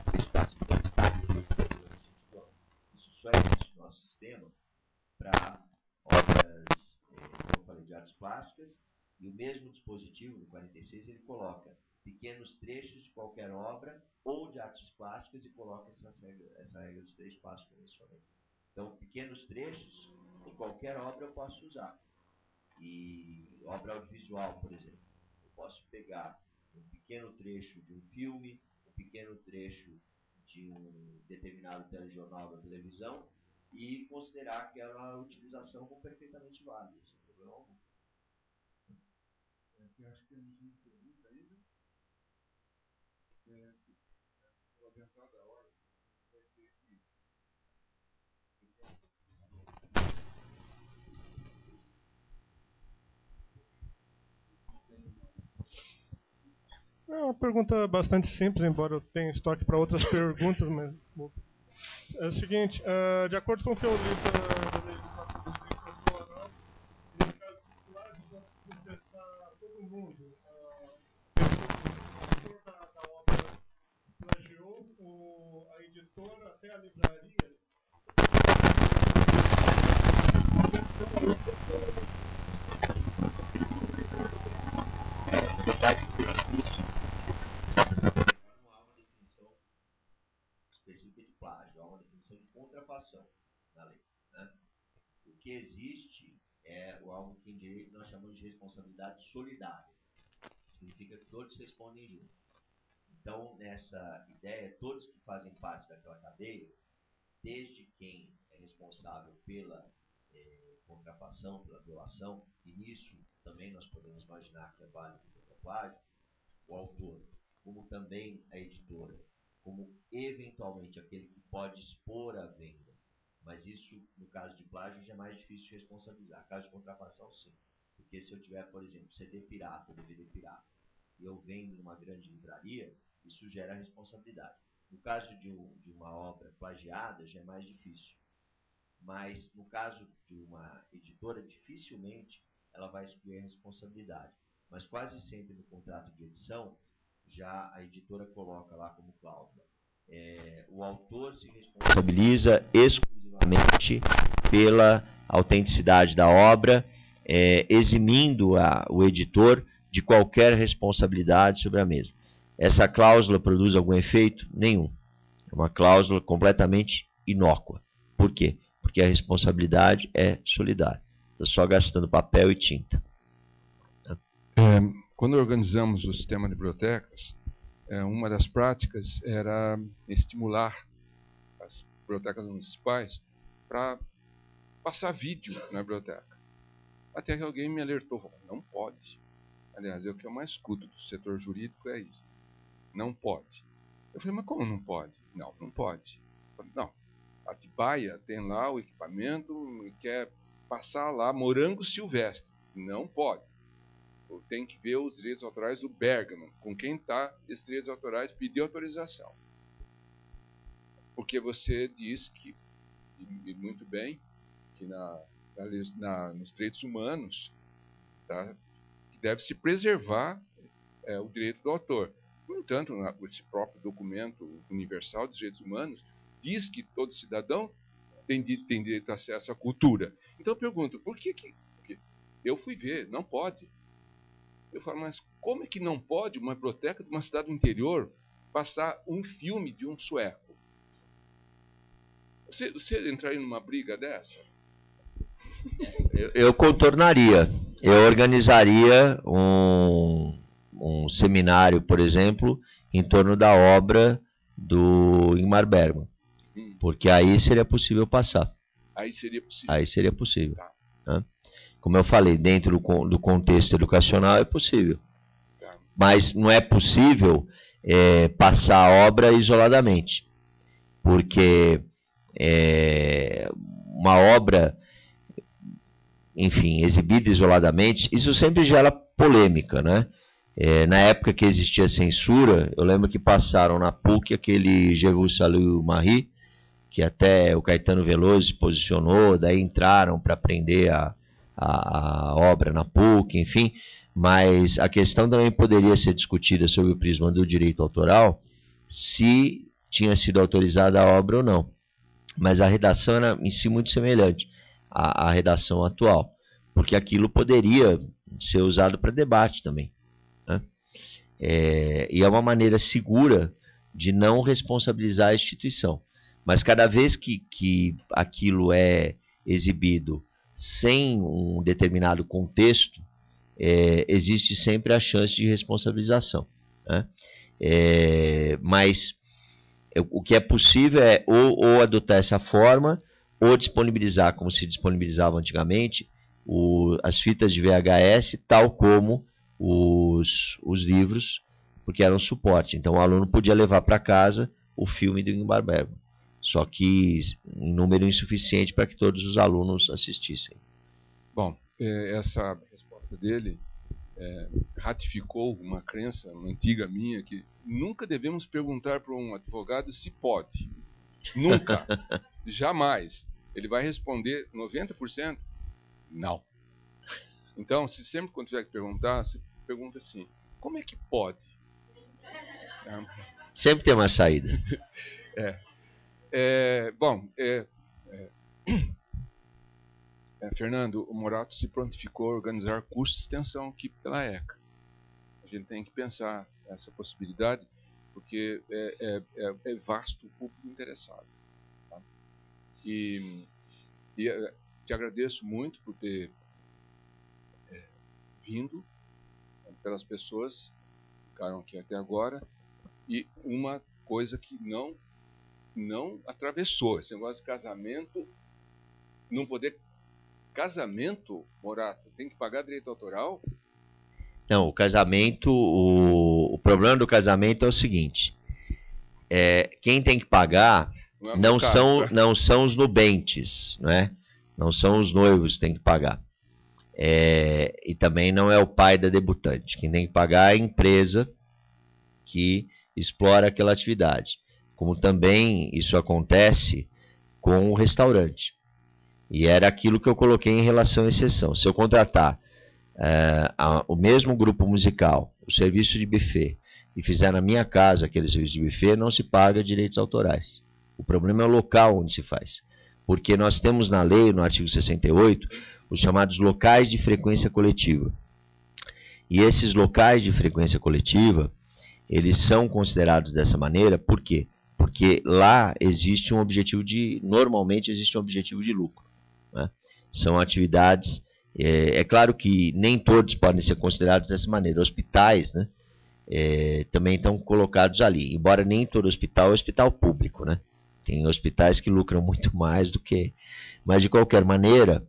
[SPEAKER 1] isso só existe no nosso sistema para obras, como eu falei, de artes plásticas, e o mesmo dispositivo, no 46, ele coloca pequenos trechos de qualquer obra ou de artes plásticas e coloca essa regra dos 3 passos que eu mencionei. Então, pequenos trechos de qualquer obra eu posso usar. E obra audiovisual, por exemplo, eu posso pegar um pequeno trecho de um filme, um pequeno trecho de um determinado telejornal da televisão e considerar aquela utilização como perfeitamente válida, sem problema algum.
[SPEAKER 2] Eu acho que temos uma pergunta ainda. Vou adiantar da hora. Vai ter que...
[SPEAKER 4] É uma pergunta bastante simples, embora eu tenha estoque para outras perguntas, mas é o seguinte, de acordo com o que eu li da legislação do direito autoral, no caso de plágio, pode processar todo mundo. O autor da obra plagiou, a editora, até a livraria.
[SPEAKER 1] Não há uma definição específica de plágio, há uma definição de contrafação na lei. Né? O que existe é algo que em direito nós chamamos de responsabilidade solidária. Significa que todos respondem juntos. Então, nessa ideia, todos que fazem parte daquela cadeia, desde quem é responsável pela contrafação, pela violação, e nisso também nós podemos imaginar que é válido contra o plágio, o autor, como também a editora, como eventualmente aquele que pode expor a venda. Mas isso, no caso de plágio, já é mais difícil de responsabilizar. No caso de contrafação, sim. Porque se eu tiver, por exemplo, CD pirata, DVD pirata, e eu vendo numa grande livraria, isso gera responsabilidade. No caso de uma obra plagiada, já é mais difícil. Mas, no caso de uma editora, dificilmente ela vai excluir a responsabilidade. Mas quase sempre no contrato de edição, já a editora coloca lá como cláusula. O autor se responsabiliza exclusivamente pela autenticidade da obra, eximindo o editor de qualquer responsabilidade sobre a mesma. Essa cláusula produz algum efeito? Nenhum. É uma cláusula completamente inócua. Por quê? Porque a responsabilidade é solidária. Está só gastando papel e tinta.
[SPEAKER 2] Quando organizamos o sistema de bibliotecas, uma das práticas era estimular as bibliotecas municipais para passar vídeo na biblioteca. Até que alguém me alertou, não pode. Aliás, é o que eu mais escuto do setor jurídico é isso. Não pode. Eu falei, mas como não pode? Não, não pode. Falei, não, a Atibaia tem lá o equipamento e quer passar lá morango silvestre. Não pode. Tem que ver os direitos autorais do Bergman. Com quem está esses direitos autorais, pedir autorização. Porque você diz que, e muito bem, que nos direitos humanos, tá, que deve se preservar o direito do autor. No entanto, esse próprio documento universal dos direitos humanos diz que todo cidadão tem direito a acesso à cultura. Então eu pergunto, por que eu fui ver, não pode. Eu falo, mas como é que não pode uma biblioteca de uma cidade do interior passar um filme de um sueco? Você entraria numa briga dessa?
[SPEAKER 1] Eu contornaria. Eu organizaria um seminário, por exemplo, em torno da obra do Ingmar Bergman. Porque aí seria possível passar.
[SPEAKER 2] Aí seria possível.
[SPEAKER 1] Aí seria possível.
[SPEAKER 2] Tá.
[SPEAKER 1] Né? Como eu falei, dentro do contexto educacional é possível.
[SPEAKER 2] Tá.
[SPEAKER 1] Mas não é possível passar a obra isoladamente. Porque uma obra, enfim, exibida isoladamente, isso sempre gera polêmica, né? Na época que existia censura, eu lembro que passaram na PUC aquele Je vous salue Marie, que até o Caetano Veloso se posicionou, daí entraram para prender a a obra na PUC, enfim, mas a questão também poderia ser discutida sob o prisma do direito autoral, se tinha sido autorizada a obra ou não. Mas a redação era em si muito semelhante à redação atual, porque aquilo poderia ser usado para debate também, né? E é uma maneira segura de não responsabilizar a instituição. Mas cada vez que aquilo é exibido sem um determinado contexto, existe sempre a chance de responsabilização, né? Mas o que é possível é ou adotar essa forma, ou disponibilizar, como se disponibilizava antigamente, as fitas de VHS, tal como os livros, porque eram suporte. Então o aluno podia levar para casa o filme do Ingmar Bergman, só que em número insuficiente para que todos os alunos assistissem.
[SPEAKER 2] Bom, essa resposta dele ratificou uma crença antiga minha, que nunca devemos perguntar para um advogado se pode. Nunca. Jamais. Ele vai responder 90%? Não. Então, se sempre quando tiver que perguntar, você pergunta assim, como é que pode?
[SPEAKER 1] Sempre tem uma saída.
[SPEAKER 2] Fernando, o Morato se prontificou a organizar cursos de extensão aqui pela ECA. A gente tem que pensar essa possibilidade, porque é vasto o público interessado. Tá? E te agradeço muito por ter vindo, pelas pessoas que ficaram aqui até agora, e uma coisa que não atravessou, esse negócio de casamento, não poder... Casamento, Morato, tem que pagar direito autoral?
[SPEAKER 1] Não, o casamento, o problema do casamento é o seguinte, quem tem que pagar não são os nubentes, né? Não são os noivos que têm que pagar. E também não é o pai da debutante. Quem tem que pagar é a empresa que explora aquela atividade. Como também isso acontece com o restaurante. E era aquilo que eu coloquei em relação à exceção. Se eu contratar o mesmo grupo musical, o serviço de buffet, e fizer na minha casa aquele serviço de buffet, não se paga direitos autorais. O problema é o local onde se faz. Porque nós temos na lei, no artigo 68, os chamados locais de frequência coletiva. E esses locais de frequência coletiva, eles são considerados dessa maneira, por quê? Porque lá existe normalmente existe um objetivo de lucro. Né? São atividades, é claro que nem todos podem ser considerados dessa maneira. Hospitais, né, também estão colocados ali, embora nem todo hospital é hospital público, né? Tem hospitais que lucram muito mais do que... Mas, de qualquer maneira,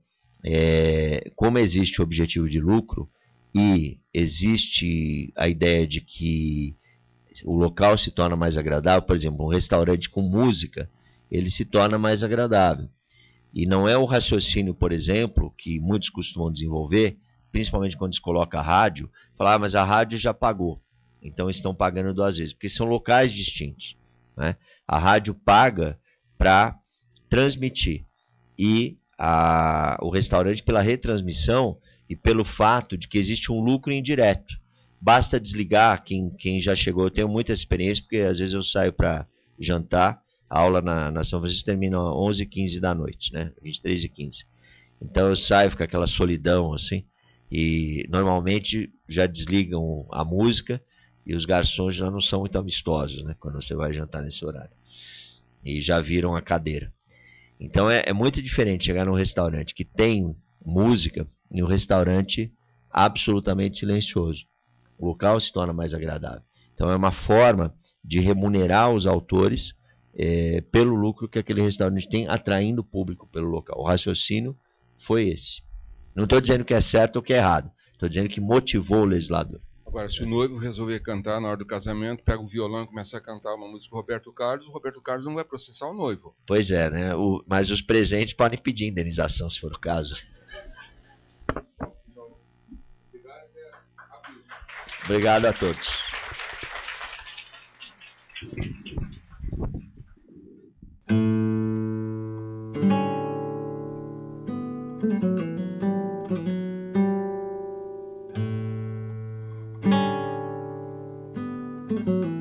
[SPEAKER 1] como existe o objetivo de lucro e existe a ideia de que o local se torna mais agradável, por exemplo, um restaurante com música, ele se torna mais agradável. E não é o raciocínio, por exemplo, que muitos costumam desenvolver, principalmente quando se coloca a rádio, falar, mas a rádio já pagou, então estão pagando 2 vezes, porque são locais distintos, né? A rádio paga para transmitir, e o restaurante pela retransmissão e pelo fato de que existe um lucro indireto. Basta desligar, quem já chegou, eu tenho muita experiência, porque às vezes eu saio para jantar, a aula na São Francisco termina às 11h15 da noite, né? 23h15. Então eu saio, fica aquela solidão assim, e normalmente já desligam a música e os garçons já não são muito amistosos, né? Quando você vai jantar nesse horário. E já viram a cadeira. Então é muito diferente chegar num restaurante que tem música e um restaurante absolutamente silencioso. O local se torna mais agradável. Então é uma forma de remunerar os autores pelo lucro que aquele restaurante tem, atraindo o público pelo local. O raciocínio foi esse. Não estou dizendo que é certo ou que é errado. Estou dizendo que motivou o legislador.
[SPEAKER 2] Agora, se o noivo resolver cantar na hora do casamento, pega o violão e começa a cantar uma música do Roberto Carlos, o Roberto Carlos não vai processar o noivo.
[SPEAKER 1] Pois é, né? Mas os presentes podem pedir indenização, se for o caso. Obrigado a todos. Obrigado.